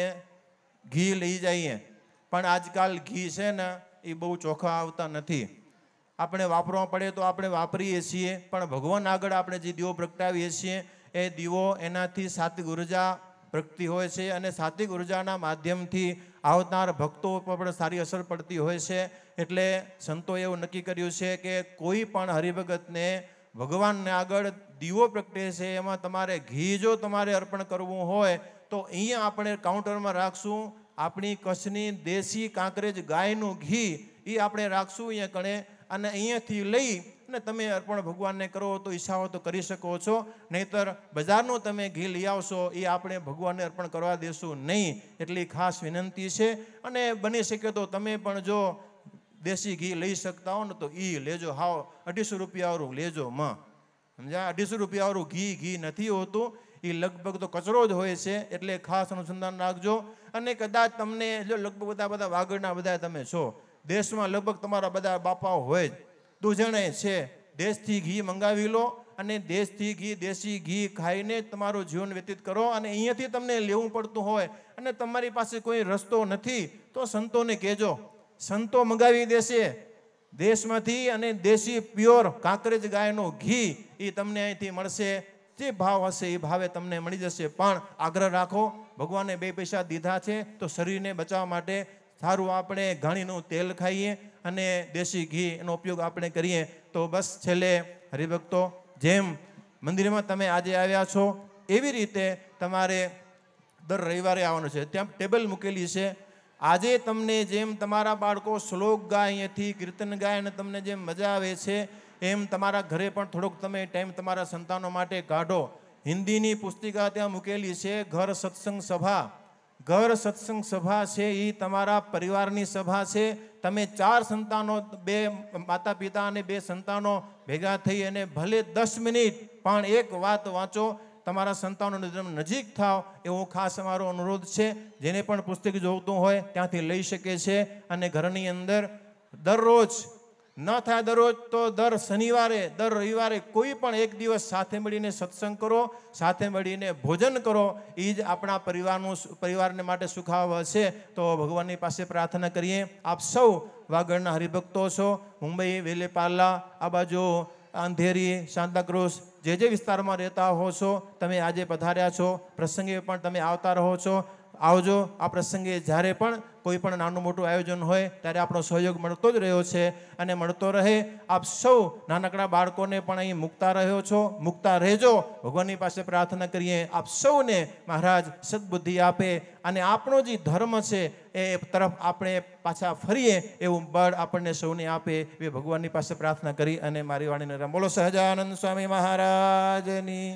ઘી લઈ જઈએ, પણ આજકાલ ઘી છે ને એ બહુ ચોખ્ખા આવતા નથી. આપણે વાપરવા પડે તો આપણે વાપરીએ છીએ, પણ ભગવાન આગળ આપણે જે દીવો પ્રગટાવીએ છીએ એ દીવો એનાથી સાત્વિક ઉર્જા પ્રગટી હોય છે, અને સાત્વિક ઉર્જાના માધ્યમથી આવનાર ભક્તો ઉપર પણ સારી અસર પડતી હોય છે. એટલે સંતોએ એવું નક્કી કર્યું છે કે કોઈ પણ હરિભગતને ભગવાનને આગળ દીવો પ્રગટે છે, એમાં તમારે ઘી જો તમારે અર્પણ કરવું હોય તો અહીંયા આપણે કાઉન્ટરમાં રાખશું. આપણી કચ્છની દેશી કાંકરેજ ગાયનું ઘી એ આપણે રાખશું અહીંયા કણે, અને અહીંયાથી લઈ અને તમે અર્પણ ભગવાનને કરો તો ઈચ્છા હોય તો કરી શકો છો. નહીંતર બજારનું તમે ઘી લઈ આવશો એ આપણે ભગવાનને અર્પણ કરવા દેશું નહીં. એટલી ખાસ વિનંતી છે. અને બની શકે તો તમે પણ જો દેશી ઘી લઈ શકતા હો ને તો એ લેજો. હાવ અઢીસો રૂપિયાવાળું લેજો માં, સમજ્યા? અઢીસો રૂપિયાવાળું ઘી ઘી નથી હોતું, એ લગભગ તો કચરો જ હોય છે. એટલે ખાસ અનુસંધાન રાખજો. અને કદાચ તમને જો લગભગ બધા બધા વાગડના બધા તમે છો, દેશમાં લગભગ તમારા બધા બાપાઓ હોય જ, દૂધણે છે, દેશથી ઘી મંગાવી લો અને દેશથી ઘી દેશી ઘી ખાઈને તમારું જીવન વ્યતીત કરો. અને અહીંયાથી તમને લેવું પડતું હોય અને તમારી પાસે કોઈ રસ્તો નથી તો સંતોને કહેજો, સંતો મંગાવી દેશે દેશમાંથી. અને દેશી પ્યોર કાંકરેજ ગાયનું ઘી એ તમને અહીંથી મળશે. જે ભાવ હશે એ ભાવે તમને મળી જશે. પણ આગ્રહ રાખો, ભગવાને બે પૈસા દીધા છે તો શરીરને બચાવવા માટે સારું આપણે ઘાણીનું તેલ ખાઈએ અને દેશી ઘી એનો ઉપયોગ આપણે કરીએ. તો બસ છેલ્લે હરિભક્તો, જેમ મંદિરમાં તમે આજે આવ્યા છો એવી રીતે તમારે દર રવિવારે આવવાનું છે. ત્યાં ટેબલ મૂકેલી છે. આજે તમને જેમ તમારા બાળકો શ્લોક ગાય અહીંયાથી, કીર્તન ગાય અને તમને જેમ મજા આવે છે, એમ તમારા ઘરે પણ થોડોક તમે ટાઈમ તમારા સંતાનો માટે કાઢો. હિન્દીની પુસ્તિકા ત્યાં મૂકેલી છે, ઘર સત્સંગ સભા. ઘર સત્સંગ સભા છે એ તમારા પરિવારની સભા છે. તમે ચાર સંતાનો, બે માતા પિતા અને બે સંતાનો ભેગા થઈ અને ભલે દસ મિનિટ પણ એક વાત વાંચો, તમારા સંતાનોને નજીક થાવ, એવો ખાસ અમારો અનુરોધ છે. જેને પણ પુસ્તક જોઈતું હોય ત્યાંથી લઈ શકે છે. અને ઘરની અંદર દરરોજ ન થાય દરરોજ તો દર શનિવારે, દર રવિવારે કોઈ પણ એક દિવસ સાથે મળીને સત્સંગ કરો, સાથે મળીને ભોજન કરો. એ જ આપણા પરિવારનું, પરિવારને માટે સુખાવ છે. તો ભગવાનની પાસે પ્રાર્થના કરીએ. આપ સૌ વાગડના હરિભક્તો છો, મુંબઈ, વેલેપાર્લા, આ બાજુ અંધેરી, સાંતાક્રુઝ, જે જે વિસ્તારમાં રહેતા હો છો, તમે આજે પધાર્યા છો. પ્રસંગે પણ તમે આવતા રહો છો. આવજો. આ પ્રસંગે જ્યારે પણ કોઈ પણ નાનું મોટું આયોજન હોય ત્યારે આપણો સહયોગ મળતો જ રહ્યો છે અને મળતો રહે. આપ સૌ નાનકડા બાળકોને પણ અહીં મૂકતા રહ્યો છો, મૂકતા રહેજો. ભગવાનની પાસે પ્રાર્થના કરીએ આપ સૌને મહારાજ સદબુદ્ધિ આપે અને આપણો જે ધર્મ છે એ તરફ આપણે પાછા ફરીએ એવું બળ આપણને સૌને આપે. એ ભગવાનની પાસે પ્રાર્થના કરી અને મારી વાણીને રામ. બોલો સહજાનંદ સ્વામી મહારાજની.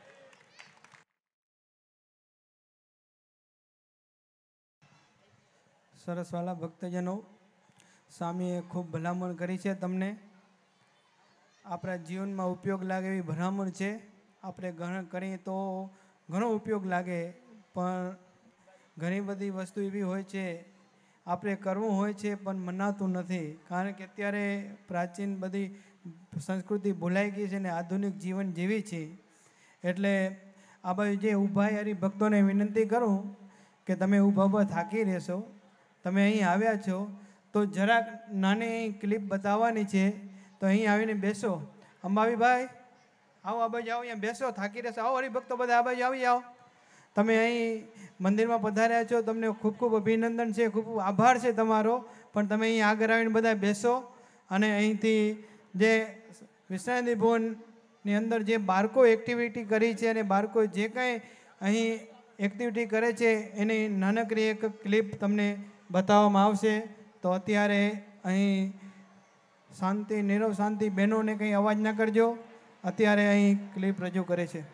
સરસવાલા ભક્તજનો, સ્વામીએ ખૂબ ભલામણ કરી છે. તમને આપણા જીવનમાં ઉપયોગ લાગે એવી ભલામણ છે. આપણે ગ્રહણ કરીએ તો ઘણો ઉપયોગ લાગે, પણ ઘણી બધી વસ્તુ એવી હોય છે આપણે કરવું હોય છે પણ મનાતું નથી. કારણ કે અત્યારે પ્રાચીન બધી સંસ્કૃતિ ભૂલાઈ ગઈ છે ને આધુનિક જીવન જીવી છે. એટલે આ બાજુ જે ઊભા હરિભક્તોને વિનંતી કરું કે તમે ઊભા ઊભા થાકી રહેશો, તમે અહીં આવ્યા છો તો જરાક નાની ક્લિપ બતાવવાની છે. તો અહીં આવીને બેસો. અંબાવીભાઈ આવો, આ બાજુ આવો, અહીંયા બેસો, થાકી રહેશો. આવો હરિભક્તો બધા આ બાજુ આવી જાઓ. તમે અહીં મંદિરમાં પધાર્યા છો, તમને ખૂબ ખૂબ અભિનંદન છે, ખૂબ ખૂબ આભાર છે તમારો. પણ તમે અહીં આગળ આવીને બધા બેસો અને અહીંથી જે વિશ્રાંતિ ભવનની અંદર જે બાળકો એક્ટિવિટી કરી છે અને બાળકો જે કાંઈ અહીં એક્ટિવિટી કરે છે એની નાનકડી એક ક્લિપ તમને બતાવવામાં આવશે. તો અત્યારે અહીં શાંતિ, નીરવ શાંતિ, બહેનોને કંઈ અવાજ ના કરજો. અત્યારે અહીં ક્લિપ રજૂ કરે છે.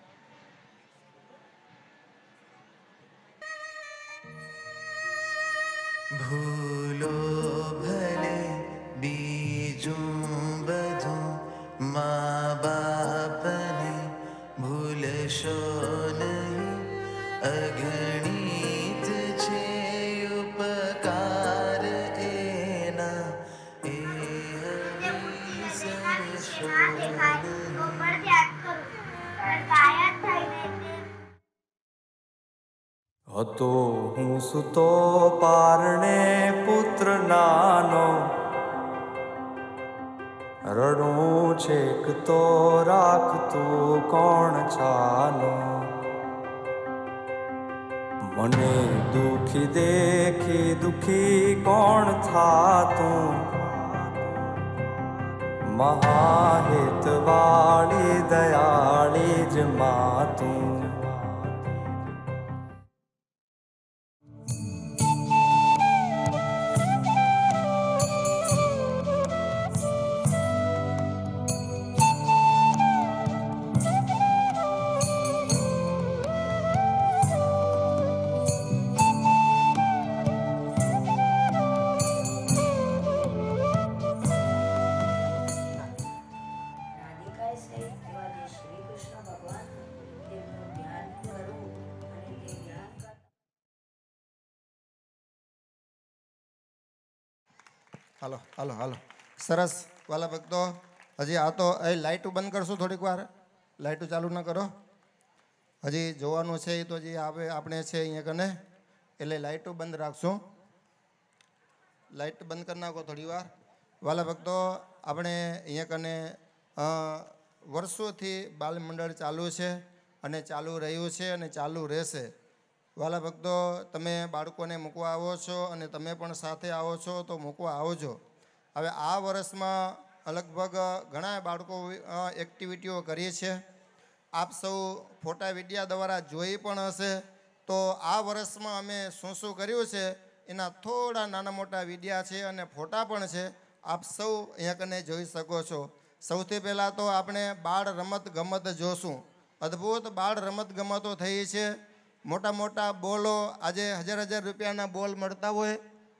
ભૂલો ભલે બીજું બધું, મા બાપને ભૂલશો નહીં. અગણિત છે ઉપકાર એના, એ હરીસરશો હતો હું સુતો પારણે પુત્ર નાનો, રડું છેક તો રાખતું કોણ છાનો. મને દુખી દેખી દુખી કોણ થાતું, મહાહિતવાળી દયાળી જ માતું. હાલો હાલો હાલો સરસ વાલા ભક્તો. હજી આ તો એ લાઇટો બંધ કરશું થોડીક વાર, લાઇટો ચાલુ ન કરો. હજી જોવાનું છે એ તો હજી આવે આપણે છે અહીંયા કને, એટલે લાઇટો બંધ રાખશું. લાઇટ બંધ કરી નાખો થોડી વાર. વાલા ભક્તો, આપણે અહીંયા કને વર્ષોથી બાલ મંડળ ચાલુ છે અને ચાલુ રહ્યું છે અને ચાલુ રહેશે. વાલા ભક્તો, તમે બાળકોને મૂકવા આવો છો અને તમે પણ સાથે આવો છો તો મૂકવા આવજો. હવે આ વર્ષમાં લગભગ ઘણા બાળકો એક્ટિવિટીઓ કરીએ છે. આપ સૌ ફોટા વિડીયા દ્વારા જોઈ પણ હશે. તો આ વર્ષમાં અમે શું શું કર્યું છે એના થોડા નાના મોટા વિડીયા છે અને ફોટા પણ છે. આપ સૌ અહીંયા કને જોઈ શકો છો. સૌથી પહેલાં તો આપણે બાળ રમત ગમત જોશું. અદ્ભુત બાળ રમત ગમતો થઈ છે. મોટા મોટા બોલો, આજે હજાર હજાર રૂપિયાના બોલ મળતા હોય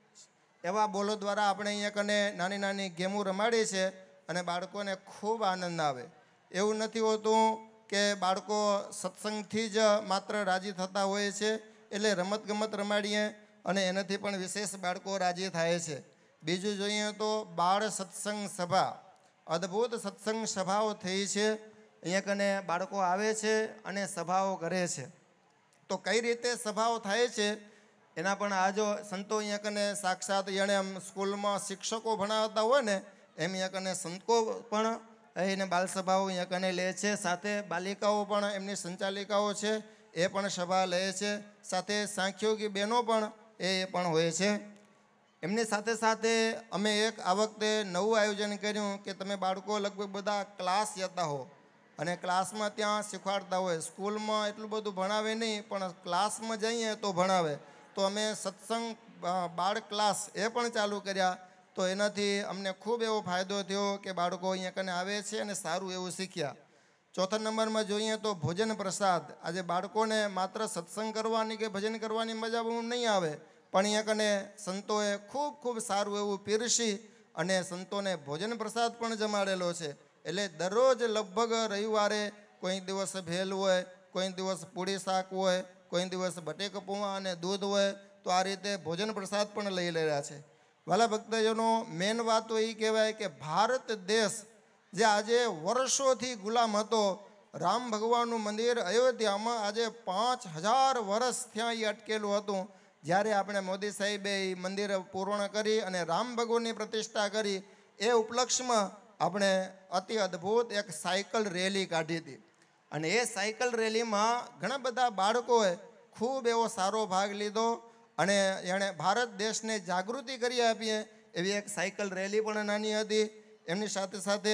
એવા બોલો દ્વારા આપણે અહીંયા કને નાની નાની ગેમો રમાડીએ છે અને બાળકોને ખૂબ આનંદ આવે. એવું નથી હોતું કે બાળકો સત્સંગથી જ માત્ર રાજી થતા હોય છે, એટલે રમત ગમત રમાડીએ અને એનાથી પણ વિશેષ બાળકો રાજી થાય છે. બીજું જોઈએ તો બાળ સત્સંગ સભા, અદ્ભુત સત્સંગ સભાઓ થઈ છે. અહીંયા કને બાળકો આવે છે અને સભાઓ કરે છે. તો કઈ રીતે સભાઓ થાય છે એના પણ આ જો સંતો અહીંયા કને સાક્ષાત એને એમ સ્કૂલમાં શિક્ષકો ભણાવતા હોય ને એમ અહીંયા કને સંતો પણ એને બાલસભાઓ અહીંયા કને લે છે. સાથે બાલિકાઓ પણ એમની સંચાલિકાઓ છે એ પણ સભા લે છે. સાથે સાંખ્યોગી બહેનો પણ એ પણ હોય છે. એમની સાથે સાથે અમે એક આ વખતે નવું આયોજન કર્યું કે તમે બાળકો લગભગ બધા ક્લાસ જતા હો અને ક્લાસમાં ત્યાં શીખવાડતા હોય. સ્કૂલમાં એટલું બધું ભણાવે નહીં પણ ક્લાસમાં જઈએ તો ભણાવે. તો અમે સત્સંગ બાળ ક્લાસ એ પણ ચાલુ કર્યા. તો એનાથી અમને ખૂબ એવો ફાયદો થયો કે બાળકો અહીંયા કને આવે છે અને સારું એવું શીખ્યા. ચોથા નંબરમાં જોઈએ તો ભોજન પ્રસાદ. આજે બાળકોને માત્ર સત્સંગ કરવાની કે ભજન કરવાની મજા બહુ નહીં આવે, પણ અહીંયા કને સંતોએ ખૂબ ખૂબ સારું એવું પીરસી અને સંતોને ભોજન પ્રસાદ પણ જમાડેલો છે. એટલે દરરોજ લગભગ રવિવારે કોઈ દિવસ ભેલ હોય, કોઈ દિવસ પૂરી શાક હોય, કોઈ દિવસ બટેક પૌવા અને દૂધ હોય. તો આ રીતે ભોજન પ્રસાદ પણ લઈ રહ્યા છે. વાલા ભક્તજનો, મેન વાત તો એ કહેવાય કે ભારત દેશ જે આજે વર્ષોથી ગુલામ હતો, રામ ભગવાનનું મંદિર અયોધ્યામાં આજે પાંચ હજાર વર્ષ ત્યાં એ અટકેલું હતું. જ્યારે આપણે મોદી સાહેબે એ મંદિર પૂર્ણ કરી અને રામ ભગવાનની પ્રતિષ્ઠા કરી એ ઉપલક્ષમાં આપણે અતિ અદ્ભુત એક સાયકલ રેલી કાઢી હતી. અને એ સાયકલ રેલીમાં ઘણા બધા બાળકોએ ખૂબ એવો સારો ભાગ લીધો અને એણે ભારત દેશને જાગૃતિ કરી આપીએ એવી એક સાયકલ રેલી પણ નાની હતી. એમની સાથે સાથે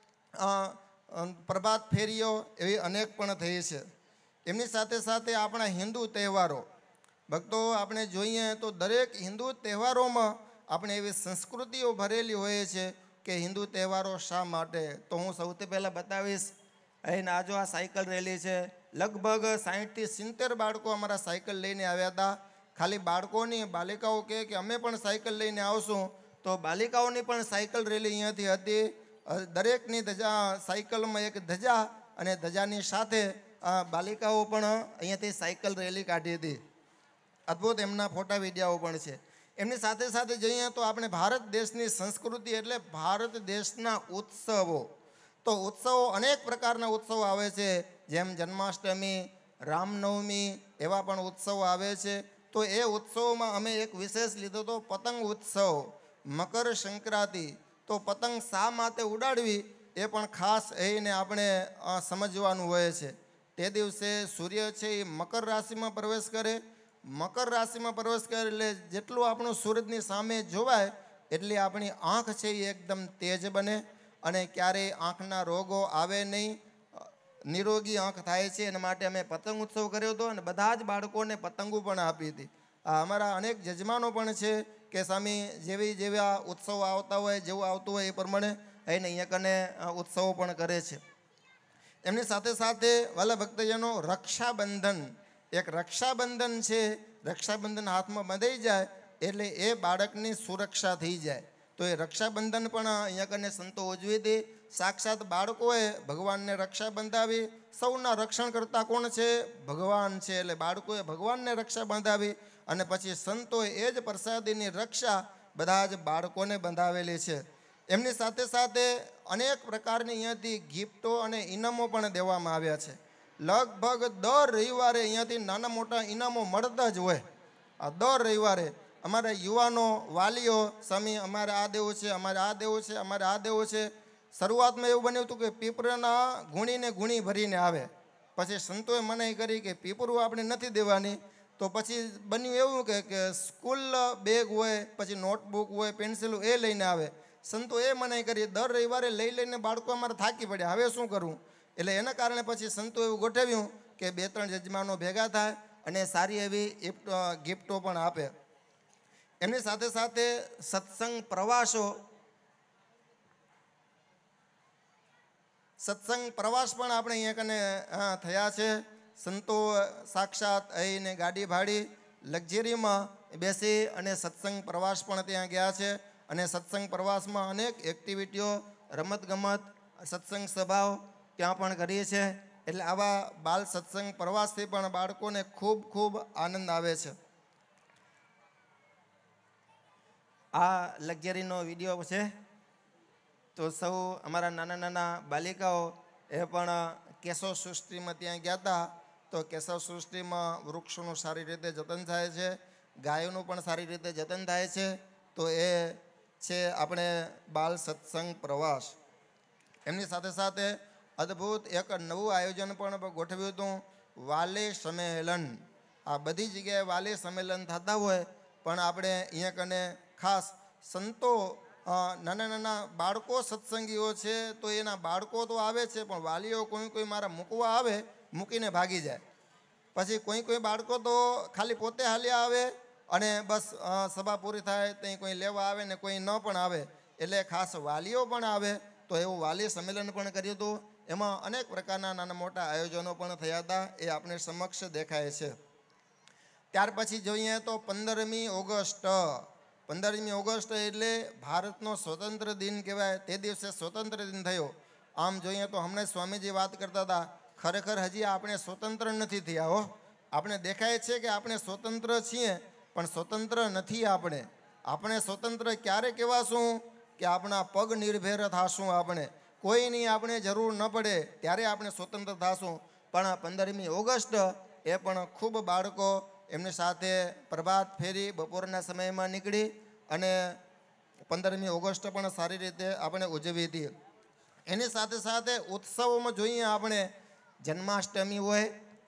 પ્રભાત ફેરીઓ એવી અનેક પણ થઈ છે. એમની સાથે સાથે આપણા હિન્દુ તહેવારો, ભક્તો આપણે જોઈએ તો દરેક હિન્દુ તહેવારોમાં આપણે એવી સંસ્કૃતિઓ ભરેલી હોય છે કે હિન્દુ તહેવારો શા માટે. તો હું સૌથી પહેલાં બતાવીશ. અહીં આ જો આ સાયકલ રેલી છે. લગભગ સાહીઠથી સિત્તેર બાળકો અમારા સાયકલ લઈને આવ્યા હતા. ખાલી બાળકોની, બાલિકાઓ કહે કે અમે પણ સાયકલ લઈને આવશું, તો બાલિકાઓની પણ સાયકલ રેલી અહીંયાથી હતી. દરેકની ધજા, સાયકલમાં એક ધજા અને ધજાની સાથે બાલિકાઓ પણ અહીંયાથી સાયકલ રેલી કાઢી હતી. અદ્ભુત એમના ફોટા વિડીયાઓ પણ છે. એમની સાથે સાથે જોઈએ તો આપણે ભારત દેશની સંસ્કૃતિ એટલે ભારત દેશના ઉત્સવો. તો ઉત્સવો અનેક પ્રકારના ઉત્સવો આવે છે, જેમ જન્માષ્ટમી, રામનવમી એવા પણ ઉત્સવો આવે છે. તો એ ઉત્સવોમાં અમે એક વિશેષ લીધો તો પતંગ ઉત્સવ, મકર સંક્રાંતિ. તો પતંગ શા માટે ઉડાડવી એ પણ ખાસ એને આપણે સમજવાનું હોય છે. તે દિવસે સૂર્ય છે એ મકર રાશિમાં પ્રવેશ કરે. મકર રાશિમાં પ્રવેશ કરે એટલે જેટલું આપણું સૂરજની સામે જોવાય એટલી આપણી આંખ છે એ એકદમ તેજ બને અને ક્યારેય આંખના રોગો આવે નહીં, નિરોગી આંખ થાય છે. એના માટે અમે પતંગ ઉત્સવ કર્યો હતો અને બધા જ બાળકોને પતંગો પણ આપી હતી. આ અમારા અનેક જજમાનો પણ છે કે સ્વામી જેવી જેવા ઉત્સવો આવતા હોય, જેવું આવતું હોય એ પ્રમાણે એને અહીંયા કને ઉત્સવો પણ કરે છે. એમની સાથે સાથે વાલા ભક્તજનો રક્ષાબંધન, એક રક્ષાબંધન છે. રક્ષાબંધન હાથમાં બંધાઈ જાય એટલે એ બાળકની સુરક્ષા થઈ જાય. તો એ રક્ષાબંધન પણ અહીંયા કને સંતો ઉજવી હતી. સાક્ષાત બાળકોએ ભગવાનને રક્ષા બંધાવી. સૌના રક્ષણ કરતા કોણ છે? ભગવાન છે. એટલે બાળકોએ ભગવાનને રક્ષા બંધાવી અને પછી સંતોએ એ જ પ્રસાદીની રક્ષા બધા જ બાળકોને બંધાવેલી છે. એમની સાથે સાથે અનેક પ્રકારની અહીંયાથી ગિફ્ટો અને ઇનામો પણ દેવામાં આવ્યા છે. લગભગ દર રવિવારે અહીંયાથી નાના મોટા ઇનામો મળતા જ હોય. આ દર રવિવારે અમારા યુવાનો, વાલીઓ, સ્વામી અમારે આ દેવું છે, અમારે આ દેવું છે, અમારે આ દેવું છે. શરૂઆતમાં એવું બન્યું હતું કે પીપળાના ગુણીને ગુણી ભરીને આવે. પછી સંતોએ મનાઈ કરી કે પીપળું આપણે નથી દેવાની. તો પછી બન્યું એવું કે કે સ્કૂલ બેગ હોય, પછી નોટબુક હોય, પેન્સિલો એ લઈને આવે. સંતો એ મનાઈ કરી, દર રવિવારે લઈ લઈને બાળકો અમારે થાકી પડ્યા, હવે શું કરવું? એટલે એના કારણે પછી સંતો એવું ગોઠવ્યું કે બે ત્રણ યજમાનો ભેગા થાય અને સારી એવી ગિફ્ટો પણ આપે. એમની સાથે સાથે સત્સંગ પ્રવાસો સત્સંગ પ્રવાસ પણ આપણે અહીંયા કને થયા છે. સંતો સાક્ષાત આવીને ગાડી ભાડી લક્ઝરીમાં બેસી અને સત્સંગ પ્રવાસ પણ ત્યાં ગયા છે. અને સત્સંગ પ્રવાસમાં અનેક એક્ટિવિટીઓ, રમતગમત, સત્સંગ સભાઓ ત્યાં પણ કરીએ છીએ. એટલે આવા બાલ સત્સંગ પ્રવાસથી પણ બાળકોને ખૂબ ખૂબ આનંદ આવે છે. આ લક્ઝરીનો વિડીયો છે. તો સૌ અમારા નાના નાના બાલિકાઓ એ પણ કેશવ સૃષ્ટિમાં ત્યાં ગયા હતા. તો કેશવ સૃષ્ટિમાં વૃક્ષોનું સારી રીતે જતન થાય છે, ગાયોનું પણ સારી રીતે જતન થાય છે. તો એ છે આપણે બાલ સત્સંગ પ્રવાસ. એમની સાથે સાથે અદ્ભુત એક નવું આયોજન પણ ગોઠવ્યું હતું, વાલી સંમેલન. આ બધી જગ્યાએ વાલી સંમેલન થતા હોય, પણ આપણે અહીંયા કને ખાસ સંતો નાના નાના બાળકો સત્સંગીઓ છે, તો એના બાળકો તો આવે છે, પણ વાલીઓ કોઈ કોઈ મારા મૂકવા આવે, મૂકીને ભાગી જાય. પછી કોઈ કોઈ બાળકો તો ખાલી પોતે હાલ્યા આવે અને બસ સભા પૂરી થાય ત્યાં કોઈ લેવા આવે ને કોઈ ન પણ આવે. એટલે ખાસ વાલીઓ પણ આવે. તો એવું વાલી સંમેલન પણ કર્યું હતું. એમાં અનેક પ્રકારના નાના મોટા આયોજનો પણ થયા હતા, એ આપણે સમક્ષ દેખાય છે. ત્યાર પછી જોઈએ તો પંદરમી ઓગસ્ટ પંદરમી ઓગસ્ટ એટલે ભારતનો સ્વતંત્ર દિન કહેવાય. તે દિવસે સ્વતંત્ર દિન થયો. આમ જોઈએ તો હમણાં સ્વામીજી વાત કરતા હતા, ખરેખર હજી આપણે સ્વતંત્ર નથી થયા હો. આપણે દેખાય છે કે આપણે સ્વતંત્ર છીએ, પણ સ્વતંત્ર નથી. આપણે આપણે સ્વતંત્ર ક્યારે કહેવાશું? કે આપણા પગ નિર્ભર થાશું. આપણે કોઈની આપણે જરૂર ન પડે ત્યારે આપણે સ્વતંત્ર થાશું. પણ પંદરમી ઓગસ્ટ એ પણ ખૂબ બાળકો એમની સાથે પ્રભાત ફેરી બપોરના સમયમાં નીકળી અને પંદરમી ઓગસ્ટ પણ સારી રીતે આપણે ઉજવી હતી. એની સાથે સાથે ઉત્સવોમાં જોઈએ આપણે જન્માષ્ટમી હોય,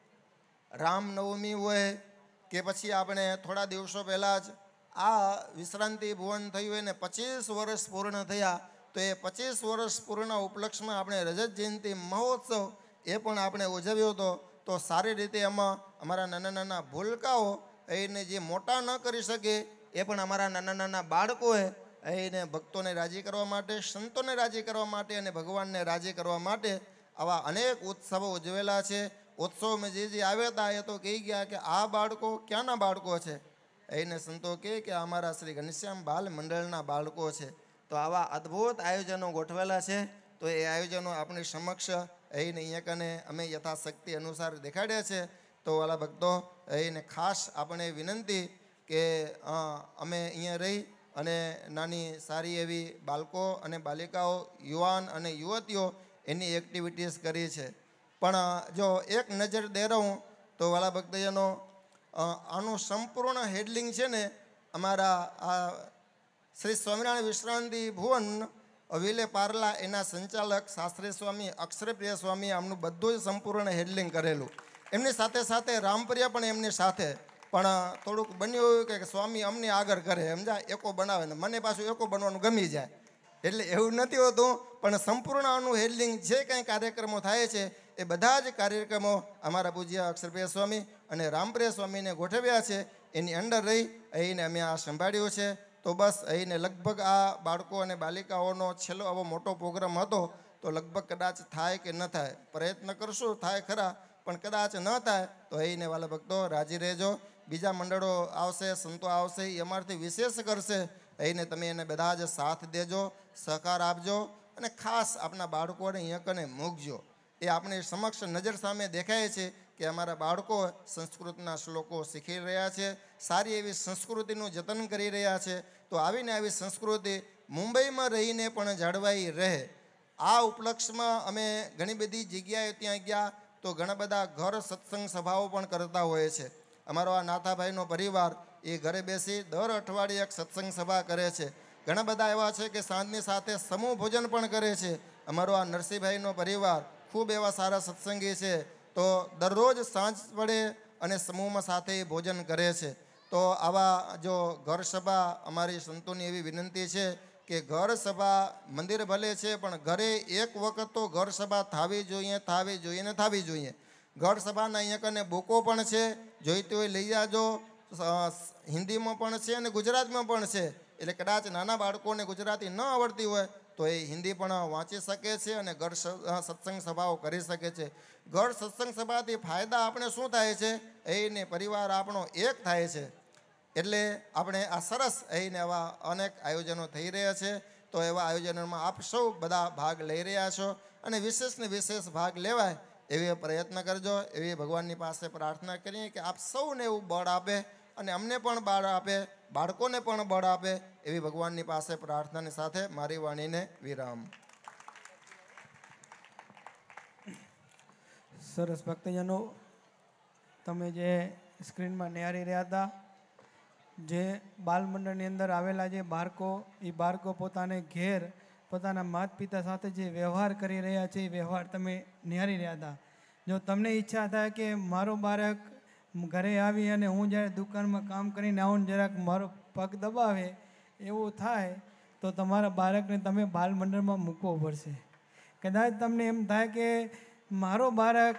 રામનવમી હોય, કે પછી આપણે થોડા દિવસો પહેલાં જ આ વિશ્રાંતિ ભુવન થયું હોય ને પચીસ વર્ષ પૂર્ણ થયા. તો એ પચીસ વર્ષ પૂર્ણ ઉપલક્ષમાં આપણે રજત જયંતિ મહોત્સવ એ પણ આપણે ઉજવ્યો હતો. તો સારી રીતે એમાં અમારા નાના નાના ભૂલકાઓ એને જે મોટા ન કરી શકે એ પણ અમારા નાના નાના બાળકોએ એને ભક્તોને રાજી કરવા માટે, સંતોને રાજી કરવા માટે અને ભગવાનને રાજી કરવા માટે આવા અનેક ઉત્સવો ઉજવેલા છે. ઉત્સવમાં જે જે આવ્યા હતા એ તો કહી ગયા કે આ બાળકો ક્યાંના બાળકો છે? એને સંતો કહે કે અમારા શ્રી ઘનશ્યામ બાલ મંડળના બાળકો છે. તો આવા અદ્ભુત આયોજનો ગોઠવેલા છે. તો એ આયોજનો આપણી સમક્ષ એને અહીંયા કને અમે યથાશક્તિ અનુસાર દેખાડ્યા છે. તો વાલા ભક્તો એને ખાસ આપણે વિનંતી કે અમે અહીંયા રહી અને નાની સારી એવી બાળકો અને બાલિકાઓ, યુવાન અને યુવતીઓ એની એક્ટિવિટીઝ કરી છે. પણ જો એક નજર દેરાવું તો વાલા ભક્તજનો આનું સંપૂર્ણ હેડલિંગ છે ને અમારા આ શ્રી સ્વામિનારાયણ વિશ્રાંતિ ભુવન વિલે પાર્લા એના સંચાલક શાસ્ત્રી સ્વામી અક્ષરપ્રિય સ્વામી આમનું બધું જ સંપૂર્ણ હેડલિંગ કરેલું. એમની સાથે સાથે રામપ્રિયા પણ એમની સાથે. પણ થોડુંક બન્યું એવું કે સ્વામી અમને આગળ કરે, સમજા, એકો બનાવે ને મને પાછું એકો બનવાનું ગમી જાય. એટલે એવું નથી હોતું, પણ સંપૂર્ણ આનું હેડલિંગ જે કંઈ કાર્યક્રમો થાય છે એ બધા જ કાર્યક્રમો અમારા પૂજ્ય અક્ષરપ્રિય સ્વામી અને રામપ્રિય સ્વામીને ગોઠવ્યા છે. એની અંદર રહી અહીંને અમે આ સંભાળ્યું છે. તો બસ અહીંને લગભગ આ બાળકો અને બાલિકાઓનો છેલ્લો આવો મોટો પ્રોગ્રામ હતો. તો લગભગ કદાચ થાય કે ન થાય, પ્રયત્ન કરશું, થાય ખરા, પણ કદાચ ન થાય તો અહીંને વાલા ભક્તો રાજી રહેજો. બીજા મંડળો આવશે, સંતો આવશે, એ અમારાથી વિશેષ કરશે. અહીંને તમે એને બધા જ સાથ દેજો, સહકાર આપજો અને ખાસ આપણા બાળકોને અહીંયા કને મૂકજો. એ આપણી સમક્ષ નજર સામે દેખાય છે કે અમારા બાળકો સંસ્કૃતના શ્લોકો શીખી રહ્યા છે, સારી એવી સંસ્કૃતિનું જતન કરી રહ્યા છે. તો આવીને આવી સંસ્કૃતિ મુંબઈમાં રહીને પણ જળવાઈ રહે. આ ઉપલક્ષમાં અમે ઘણી બધી જગ્યાએ ત્યાં ગયા તો ઘણા બધા ઘર સત્સંગ સભાઓ પણ કરતા હોય છે. અમારો આ નાથાભાઈનો પરિવાર એ ઘરે બેસી દર અઠવાડિયે એક સત્સંગ સભા કરે છે. ઘણા બધા એવા છે કે સાંજની સાથે સમૂહ ભોજન પણ કરે છે. અમારો આ નરસિંહભાઈનો પરિવાર ખૂબ એવા સારા સત્સંગી છે. તો દરરોજ સાંજ પડે અને સમૂહમાં સાથે ભોજન કરે છે. તો આવા જો ઘર સભા અમારી સંતોની એવી વિનંતી છે કે ઘર સભા મંદિર ભલે છે પણ ઘરે એક વખત તો ઘર સભા થવી જોઈએ થવી જોઈએ ને થવી જોઈએ. ઘર સભાના અહીંયા કને બુકો પણ છે, જોઈતી હોય લઈ જાજો. હિન્દીમાં પણ છે અને ગુજરાતીમાં પણ છે. એટલે કદાચ નાના બાળકોને ગુજરાતી ન આવડતી હોય તો એ હિન્દી પણ વાંચી શકે છે અને ઘર સત્સંગ સભાઓ કરી શકે છે. ઘર સત્સંગ સભાથી ફાયદા આપણે શું થાય છે? એને પરિવાર આપણો એક થાય છે. એટલે આપણે આ સરસ એને આવા અનેક આયોજનો થઈ રહ્યા છે. તો એવા આયોજનોમાં આપ સૌ બધા ભાગ લઈ રહ્યા છો અને વિશેષ ને વિશેષ ભાગ લેવાય એવી પ્રયત્ન કરજો. એવી ભગવાનની પાસે પ્રાર્થના કરીએ કે આપ સૌને એવું બળ આપે અને અમને પણ બળ આપે, બાળકોને પણ બળ આપે એવી ભગવાનની પાસે પ્રાર્થનાની સાથે મારી વાણીને વિરામ. સરસ ભક્તજનો, તમે જે સ્ક્રીનમાં નિહાળી રહ્યા હતા, જે બાલ મંડળની અંદર આવેલા જે બાળકો, એ બાળકો પોતાને ઘેર પોતાના માતા પિતા સાથે જે વ્યવહાર કરી રહ્યા છે એ વ્યવહાર તમે નિહાળી રહ્યા હતા. જો તમને ઈચ્છા થાય કે મારો બાળક ઘરે આવી અને હું જ્યારે દુકાનમાં કામ કરીને આવું જરાક મારો પગ દબાવે એવું થાય તો તમારા બાળકને તમે બાલ મંડળમાં મૂકવો પડશે. કદાચ તમને એમ થાય કે મારો બાળક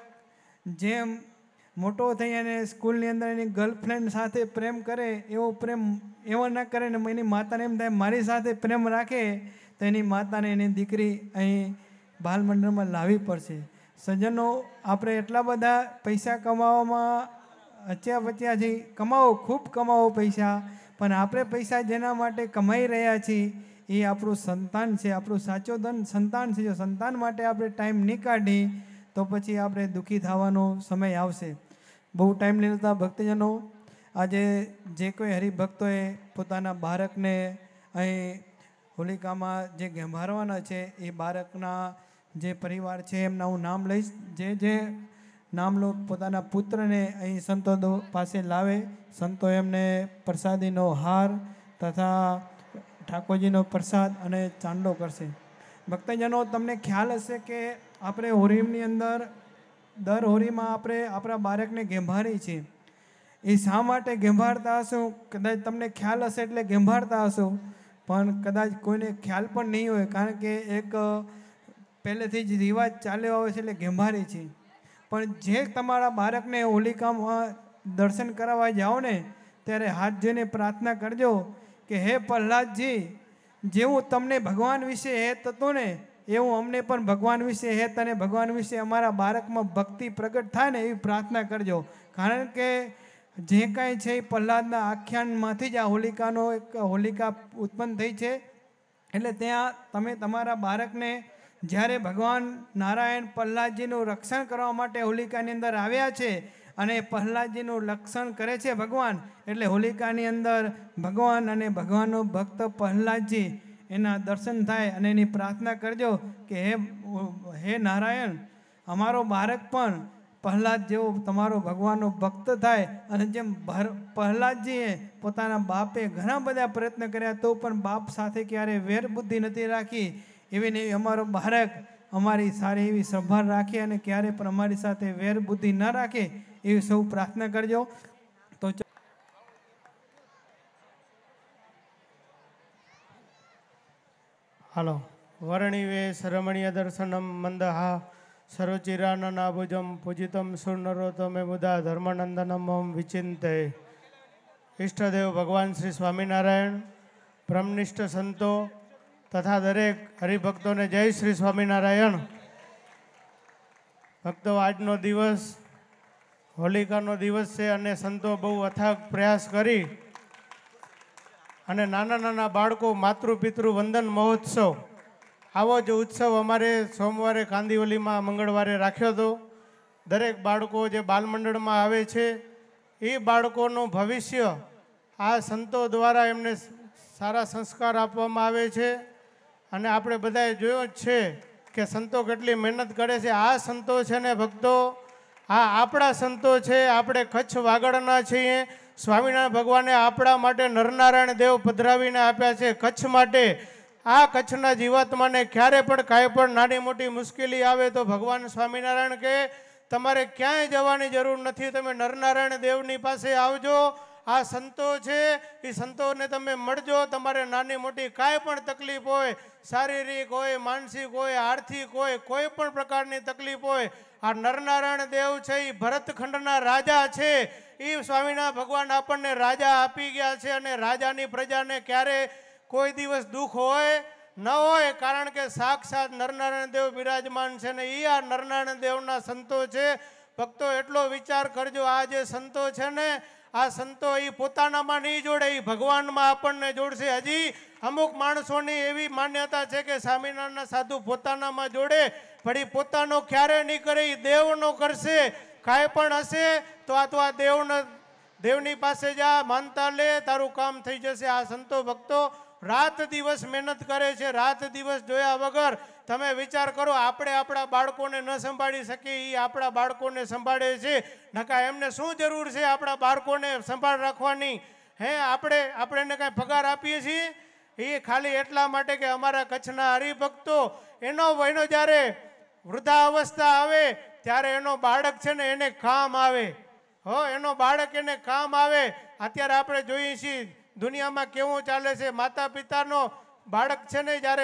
જેમ મોટો થઈ અને સ્કૂલની અંદર એની ગર્લફ્રેન્ડ સાથે પ્રેમ કરે એવો પ્રેમ એવો ન કરે ને એની માતાને એમ થાય મારી સાથે પ્રેમ રાખે તો એની માતાને એની દીકરી અહીં બાલ મંડળમાં લાવવી પડશે. સજ્જનો, આપણે એટલા બધા પૈસા કમાવામાં અચ્યા બચ્યા છે, કમાવો, ખૂબ કમાવો પૈસા, પણ આપણે પૈસા જેના માટે કમાઈ રહ્યા છીએ એ આપણું સંતાન છે, આપણું સાચો ધન સંતાન છે. જો સંતાન માટે આપણે ટાઈમ નહીં કાઢી તો પછી આપણે દુઃખી થવાનો સમય આવશે. બહુ ટાઈમ નહીં લેતા ભક્તજનો, આજે જે કોઈ હરિભક્તોએ પોતાના બાળકને અહીં હોલિકામાં જે ગંભારવાના છે એ બાળકના જે પરિવાર છે એમના હું નામ લઈશ. જે જે નામ લો પોતાના પુત્રને અહીં સંતો પાસે લાવે, સંતો એમને પ્રસાદીનો હાર તથા ઠાકોરજીનો પ્રસાદ અને ચાંદલો કરશે. ભક્તજનો, તમને ખ્યાલ હશે કે આપણે હોરીમની અંદર દર હોરીમાં આપણે આપણા બાળકને ગેંભારી છીએ. એ શા માટે ગેંભારતા હશું? કદાચ તમને ખ્યાલ હશે એટલે ગેંભારતા હશો, પણ કદાચ કોઈને ખ્યાલ પણ નહીં હોય, કારણ કે એક પહેલેથી જ રિવાજ ચાલ્યો આવે છે એટલે ગેંભારી છે. પણ જે તમારા બાળકને હોલિકામાં દર્શન કરાવવા જાઓ ને ત્યારે હાથ જોઈને પ્રાર્થના કરજો કે હે પ્રહલાદજી, જેવું તમને ભગવાન વિશે હેત હતું ને એવું અમને પણ ભગવાન વિશે હેત અને ભગવાન વિશે અમારા બાળકમાં ભક્તિ પ્રગટ થાય ને એવી પ્રાર્થના કરજો. કારણ કે જે કાંઈ છે એ પ્રહલાદના આખ્યાનમાંથી જ આ હોલિકાનો એક હોલિકા ઉત્પન્ન થઈ છે. એટલે ત્યાં તમે તમારા બાળકને જ્યારે ભગવાન નારાયણ પ્રહલાદજીનું રક્ષણ કરવા માટે હોલિકાની અંદર આવ્યા છે અને પ્રહલાદજીનું રક્ષણ કરે છે ભગવાન, એટલે હોલિકાની અંદર ભગવાન અને ભગવાનનો ભક્ત પ્રહલાદજી એના દર્શન થાય અને એની પ્રાર્થના કરજો કે હે હે નારાયણ, અમારો બાળક પણ પ્રહલાદ જેવો તમારો ભગવાનનો ભક્ત થાય. અને જેમ પ્રહલાદજીએ પોતાના બાપે ઘણા બધા પ્રયત્ન કર્યા તો પણ બાપ સાથે ક્યારે વેર બુદ્ધિ નથી રાખી, એવી ને એવી અમારો બાળક અમારી સારી એવી સંભાળ રાખે અને ક્યારે પણ અમારી સાથે વેર બુદ્ધિ ન રાખે એવી સૌ પ્રાર્થના કરજો. તો હાલો. વર્ણિવે શરમણીય દર્શનમ મંદહા સરોચિરાનનાભુજમ પૂજિતમ સુરનરોત્તમે મુદા ધર્મનંદનમ ઓમ વિચિંતે. ઈષ્ટદેવ ભગવાન શ્રી સ્વામિનારાયણ, બ્રહ્મનિષ્ઠ સંતો તથા દરેક હરિભક્તોને જય શ્રી સ્વામિનારાયણ. ભક્તો, આજનો દિવસ હોલિકાનો દિવસ છે અને સંતો બહુ અથાગ પ્રયાસ કરી અને નાના નાના બાળકો માતૃ પિતૃ વંદન મહોત્સવ, આવો જ ઉત્સવ અમારે સોમવારે કાંદિવલીમાં મંગળવારે રાખ્યો હતો. દરેક બાળકો જે બાલમંડળમાં આવે છે એ બાળકોનું ભવિષ્ય આ સંતો દ્વારા એમને સારા સંસ્કાર આપવામાં આવે છે. અને આપણે બધાએ જોયો જ છે કે સંતો કેટલી મહેનત કરે છે. આ સંતો છે ને ભક્તો, આ આપણા સંતો છે. આપણે કચ્છ વાગડના છીએ. સ્વામિનારાયણ ભગવાને આપણા માટે નરનારાયણ દેવ પધરાવીને આપ્યા છે કચ્છ માટે. આ કચ્છના જીવાત્માને ક્યારે પણ કાંઈ પણ નાની મોટી મુશ્કેલી આવે તો ભગવાન સ્વામિનારાયણ કહે તમારે ક્યાંય જવાની જરૂર નથી, તમે નરનારાયણ દેવની પાસે આવજો. આ સંતો છે એ સંતોને તમે મળજો. તમારે નાની મોટી કાંઈ પણ તકલીફ હોય, શારીરિક હોય, માનસિક હોય, આર્થિક હોય, કોઈ પણ પ્રકારની તકલીફ હોય, આ નરનારાયણ દેવ છે એ ભરતખંડના રાજા છે. એ સ્વામિનારાયણ ભગવાન આપણને રાજા આપી ગયા છે અને રાજાની પ્રજાને ક્યારે કોઈ દિવસ દુઃખ હોય ન હોય, કારણ કે સાક્ષાત નરનારાયણ દેવ બિરાજમાન છે ને એ આ નરનારાયણ દેવના સંતો છે. ભક્તો એટલો વિચાર કરજો, આ જે સંતો છે ને આ સંતો એ પોતાનામાં નહીં જોડે, એ ભગવાનમાં આપણને જોડશે. હજી અમુક માણસોની એવી માન્યતા છે કે સ્વામિનારાયણના સાધુ પોતાનામાં જોડે, પણ એ પોતાનો ક્યારે નહીં કરે, એ દેવનો કરશે. કાંઈ પણ હશે તો આ તો આ દેવનો, દેવની પાસે જા, માનતા લે, તારું કામ થઈ જશે. આ સંતો ભક્તો રાત દિવસ મહેનત કરે છે, રાત દિવસ જોયા વગર. તમે વિચાર કરો, આપણે આપણા બાળકોને ન સંભાળી શકીએ, એ આપણા બાળકોને સંભાળે છે. નકા એમને શું જરૂર છે આપણા બાળકોને સંભાળ રાખવાની? હે, આપણે આપણે એને કાંઈ પગાર આપીએ છીએ? એ ખાલી એટલા માટે કે અમારા કચ્છના હરિભક્તો, એનો એનો જ્યારે વૃદ્ધાવસ્થા આવે ત્યારે એનો બાળક છે ને એને કામ આવે. હો, એનો બાળક એને કામ આવે. અત્યારે આપણે જોઈએ છીએ દુનિયામાં કેવું ચાલે છે. માતા પિતાનો બાળક છે ને જ્યારે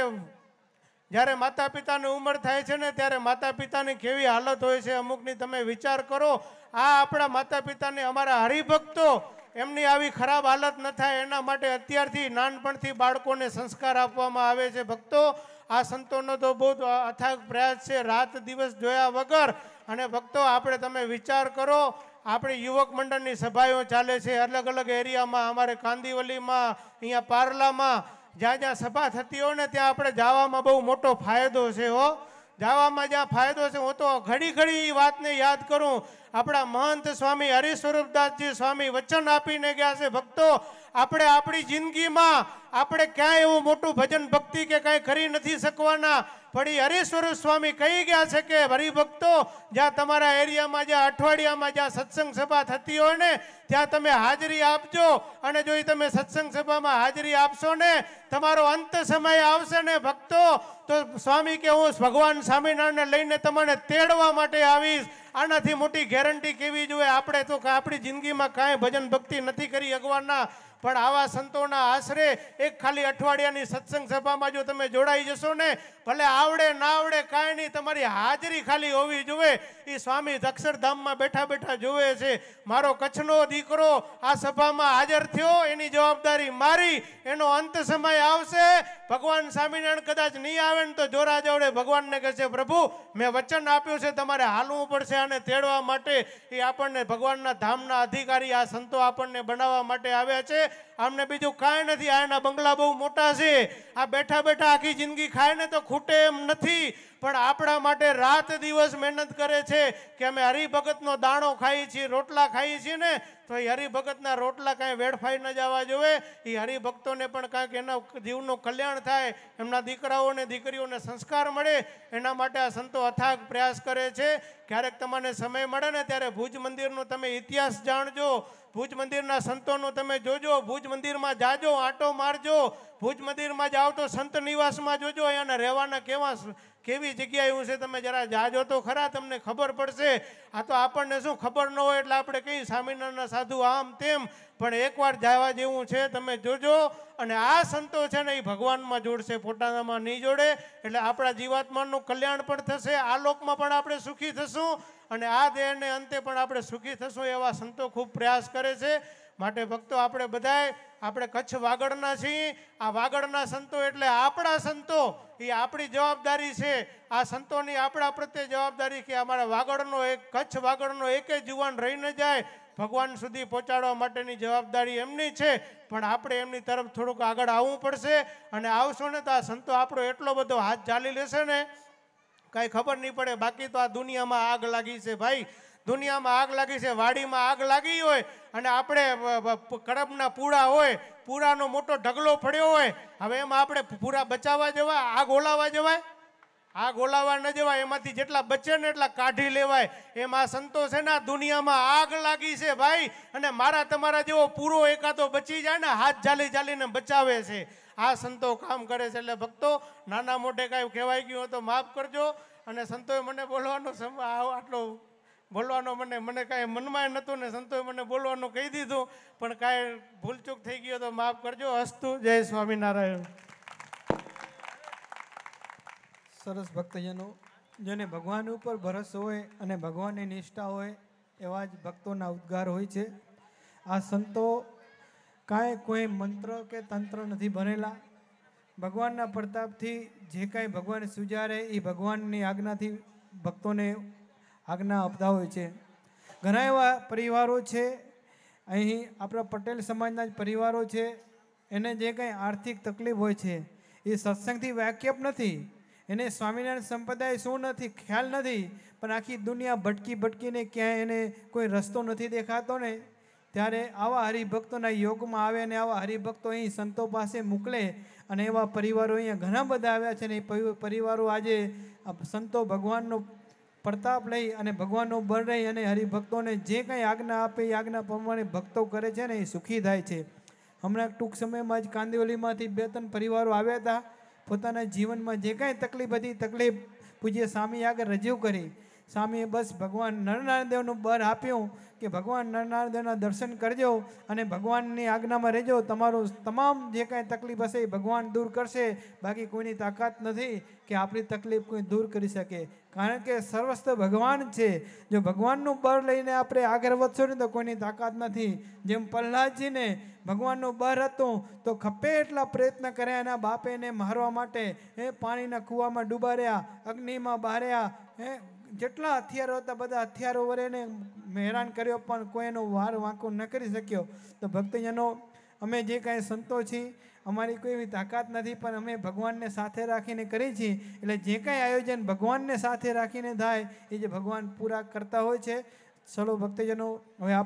જ્યારે માતા પિતાની ઉંમર થાય છે ને ત્યારે માતા પિતાની કેવી હાલત હોય છે અમુકની. તમે વિચાર કરો, આ આપણા માતા પિતાને, અમારા હરિભક્તો, એમની આવી ખરાબ હાલત ન થાય એના માટે અત્યારથી નાનપણથી બાળકોને સંસ્કાર આપવામાં આવે છે. ભક્તો, આ સંતોનો તો બહુ અથાગ પ્રયાસ છે, રાત દિવસ જોયા વગર. અને ભક્તો, આપણે તમે વિચાર કરો, આપણી યુવક મંડળની સભાઓ ચાલે છે અલગ અલગ એરિયામાં. અમારે કાંદીવલીમાં, અહીંયા પાર્લામાં, જ્યાં જ્યાં સભા થતી હોય ને ત્યાં આપણે જવામાં બહુ મોટો ફાયદો છે. હો, જવામાં જ્યાં ફાયદો છે. હું તો ઘડી ઘડી એ વાતને યાદ કરું. આપણા મહંત સ્વામી હરિસ્વરૂપદાસજી સ્વામી વચન આપીને ગયા છે, ભક્તો આપણે આપણી જિંદગીમાં આપણે ક્યાંય એવું મોટું ભજન ભક્તિ કે કાંઈ કરી નથી શકવાના, પણ એ હરિસ્વરૂપ સ્વામી કહી ગયા છે કે હરિભક્તો, જ્યાં તમારા એરિયામાં, જ્યાં અઠવાડિયામાં જ્યાં સત્સંગ સભા થતી હોય ને ત્યાં તમે હાજરી આપજો. અને જો એ તમે સત્સંગ સભામાં હાજરી આપશો ને, તમારો અંત સમય આવશે ને ભક્તો, તો સ્વામી કે હું ભગવાન સ્વામિનારાયણને લઈને તમને તેડવા માટે આવીશ. આનાથી મોટી ગેરંટી કેવી જોઈએ? આપણે તો આપણી જિંદગીમાં કાંઈ ભજન ભક્તિ નથી કરી ભગવાનના, પણ આવા સંતોના આશરે એક ખાલી અઠવાડિયાની સત્સંગ સભામાં જો તમે જોડાઈ જશો ને, ભલે આવડે ના આવડે કાંઈ નહીં, તમારી હાજરી ખાલી હોવી જોઈએ. એ સ્વામી અક્ષરધામમાં બેઠા બેઠા જોવે છે. મારો કચ્છનો દીકરો આ સભામાં હાજર થયો, એની જવાબદારી મારી. એનો અંત સમય આવશે, ભગવાન સ્વામિનારાયણ કદાચ નહીં આવે ને તો જોરા જોડે ભગવાનને કહેશે, પ્રભુ મેં વચન આપ્યું છે તમારે હાલવું પડશે આને તેડવા માટે. એ આપણને ભગવાનના ધામના અધિકારી આ સંતો આપણને બનાવવા માટે આવ્યા છે. આમને બીજું કાંઈ નથી. આ એના બંગલા બહુ મોટા છે, આ બેઠા બેઠા આખી જિંદગી ખાય ને તો ખૂટે એમ નથી, પણ આપણા માટે રાત દિવસ મહેનત કરે છે કે અમે હરિભગતનો દાણો ખાઈએ છીએ, રોટલા ખાઈએ છીએ ને, તો એ હરિભગતના રોટલા કાંઈ વેડફાઈ ન જવા જોઈએ. એ હરિભક્તોને પણ કાંઈક એના જીવનું કલ્યાણ થાય, એમના દીકરાઓને દીકરીઓને સંસ્કાર મળે, એના માટે આ સંતો અથાગ પ્રયાસ કરે છે. ક્યારેક તમને સમય મળે ને ત્યારે ભુજ મંદિરનો તમે ઇતિહાસ જાણજો, ભુજ મંદિરના સંતોનો તમે જોજો, ભુજ મંદિરમાં જાજો, આંટો મારજો. ભુજ મંદિરમાં જાઓ તો સંત નિવાસમાં જોજો અહીંયાના રહેવાના કેવા કેવી જગ્યા એવું છે, તમે જરા જાજો તો ખરા, તમને ખબર પડશે. આ તો આપણને શું ખબર ન હોય એટલે આપણે કઈ સ્વામિનારાયણના સાધુ આમ તેમ, પણ એકવાર જવા જેવું છે, તમે જોજો. અને આ સંતો છે ને એ ભગવાનમાં જોડશે, પોતાનામાં નહીં જોડે. એટલે આપણા જીવાત્માનું કલ્યાણ પણ થશે, આ લોકમાં પણ આપણે સુખી થશું, અને આ દેહને અંતે પણ આપણે સુખી થશું. એવા સંતો ખૂબ પ્રયાસ કરે છે. માટે ભક્તો, આપણે બધાય આપણે કચ્છ વાગડના છીએ. આ વાગડના સંતો એટલે આપણા સંતો, એ આપણી જવાબદારી છે. આ સંતોની આપણા પ્રત્યે જવાબદારી કે અમારા વાગડનો એક કચ્છ વાગડનો એકે જુવાન રહી ન જાય, ભગવાન સુધી પહોંચાડવા માટેની જવાબદારી એમની છે. પણ આપણે એમની તરફ થોડુંક આગળ આવવું પડશે. અને આવશો ને તો આ સંતો આપણો એટલો બધો હાથ ચાલી લેશે ને કાંઈ ખબર નહીં પડે. બાકી તો આ દુનિયામાં આગ લાગી છે ભાઈ, દુનિયામાં આગ લાગી છે. વાડીમાં આગ લાગી હોય અને આપણે કડબના પૂળા હોય, પૂરાનો મોટો ઢગલો પડ્યો હોય, હવે એમાં આપણે પૂરા બચાવવા જવાય? આગ ઓલાવવા જવાય? આગ ઓલાવવા ન જવાય. એમાંથી જેટલા બચે ને એટલા કાઢી લેવાય. એમાં સંતો છે ને, દુનિયામાં આગ લાગી છે ભાઈ, અને મારા તમારા જેવો પૂરો એકાદો બચી જાય ને, હાથ ચાલી ચાલીને બચાવે છે. આ સંતો કામ કરે છે. એટલે ભક્તો, નાના મોટે કાંઈ કહેવાય ગયું હોય તો માફ કરજો. અને સંતોએ મને બોલવાનો આટલો બોલવાનો મને મને કાંઈ મનમાં નહોતું ને સંતોએ મને બોલવાનું કહી દીધું, પણ કાંઈ ભૂલચૂક થઈ ગયો તો માફ કરજો. અસ્તુ. જય સ્વામિનારાયણ. સરસ ભક્તજનો, જેને ભગવાન ઉપર ભરોસો હોય અને ભગવાનની નિષ્ઠા હોય એવા જ ભક્તોના ઉદ્ગાર હોય છે. આ સંતો કાંઈ કોઈ મંત્ર કે તંત્ર નથી ભરેલા. ભગવાનના પ્રતાપથી જે કાંઈ ભગવાન સુજારે એ ભગવાનની આજ્ઞાથી ભક્તોને આજ્ઞા આપતા હોય છે. ઘણા એવા પરિવારો છે, અહીં આપણા પટેલ સમાજના જ પરિવારો છે, એને જે કંઈ આર્થિક તકલીફ હોય છે એ સત્સંગથી વાકેફ નથી. એને સ્વામિનારાયણ સંપ્રદાય શું નથી ખ્યાલ નથી, પણ આખી દુનિયા ભટકી ભટકીને ક્યાંય એને કોઈ રસ્તો નથી દેખાતો ને, ત્યારે આવા હરિભક્તોના યોગમાં આવે અને આવા હરિભક્તો અહીં સંતો પાસે મોકલે. અને એવા પરિવારો અહીંયા ઘણા બધા આવ્યા છે ને એ પરિવારો આજે સંતો ભગવાનનો પ્રતાપ લઈ અને ભગવાનનો બળ રહી અને હરિભક્તોને જે કંઈ આજ્ઞા આપે એ આજ્ઞા પ્રમાણે ભક્તો કરે છે ને એ સુખી થાય છે. હમણાં ટૂંક સમયમાં જ કાંદિવલીમાંથી બે ત્રણ પરિવારો આવ્યા હતા. પોતાના જીવનમાં જે કાંઈ તકલીફ હતી તકલીફ પૂજ્ય સ્વામી આગળ રજૂ કરી. સ્વામીએ બસ ભગવાન નરનારાયણ દેવનું બળ આપ્યું કે ભગવાન નરનારાયણ દેવના દર્શન કરજો અને ભગવાનની આજ્ઞામાં રહેજો. તમારું તમામ જે કાંઈ તકલીફ હશે એ ભગવાન દૂર કરશે. બાકી કોઈની તાકાત નથી કે આપણી તકલીફ કોઈ દૂર કરી શકે, કારણ કે સર્વસ્વ ભગવાન છે. જો ભગવાનનું બળ લઈને આપણે આગળ વધશો ને તો કોઈની તાકાત નથી. જેમ પ્રહલાદજીને ભગવાનનું બળ હતું તો ખપે એટલા પ્રયત્ન કર્યા એના બાપે એને મારવા માટે. એ પાણીના કૂવામાં ડૂબાડ્યા, અગ્નિમાં બાર્યા, હે જેટલા હથિયારો હતા બધા હથિયારો વડે એને હેરાન કર્યો, પણ કોઈ એનો વાર વાંકો ન કરી શક્યો. તો ભક્તજનો, અમે જે કાંઈ સંતો છીએ અમારી કોઈ એવી તાકાત નથી, પણ અમે ભગવાનને સાથે રાખીને કરી છીએ. એટલે જે કાંઈ આયોજન ભગવાનને સાથે રાખીને થાય એ જે ભગવાન પૂરા કરતા હોય છે. ચલો ભક્તજનો, હવે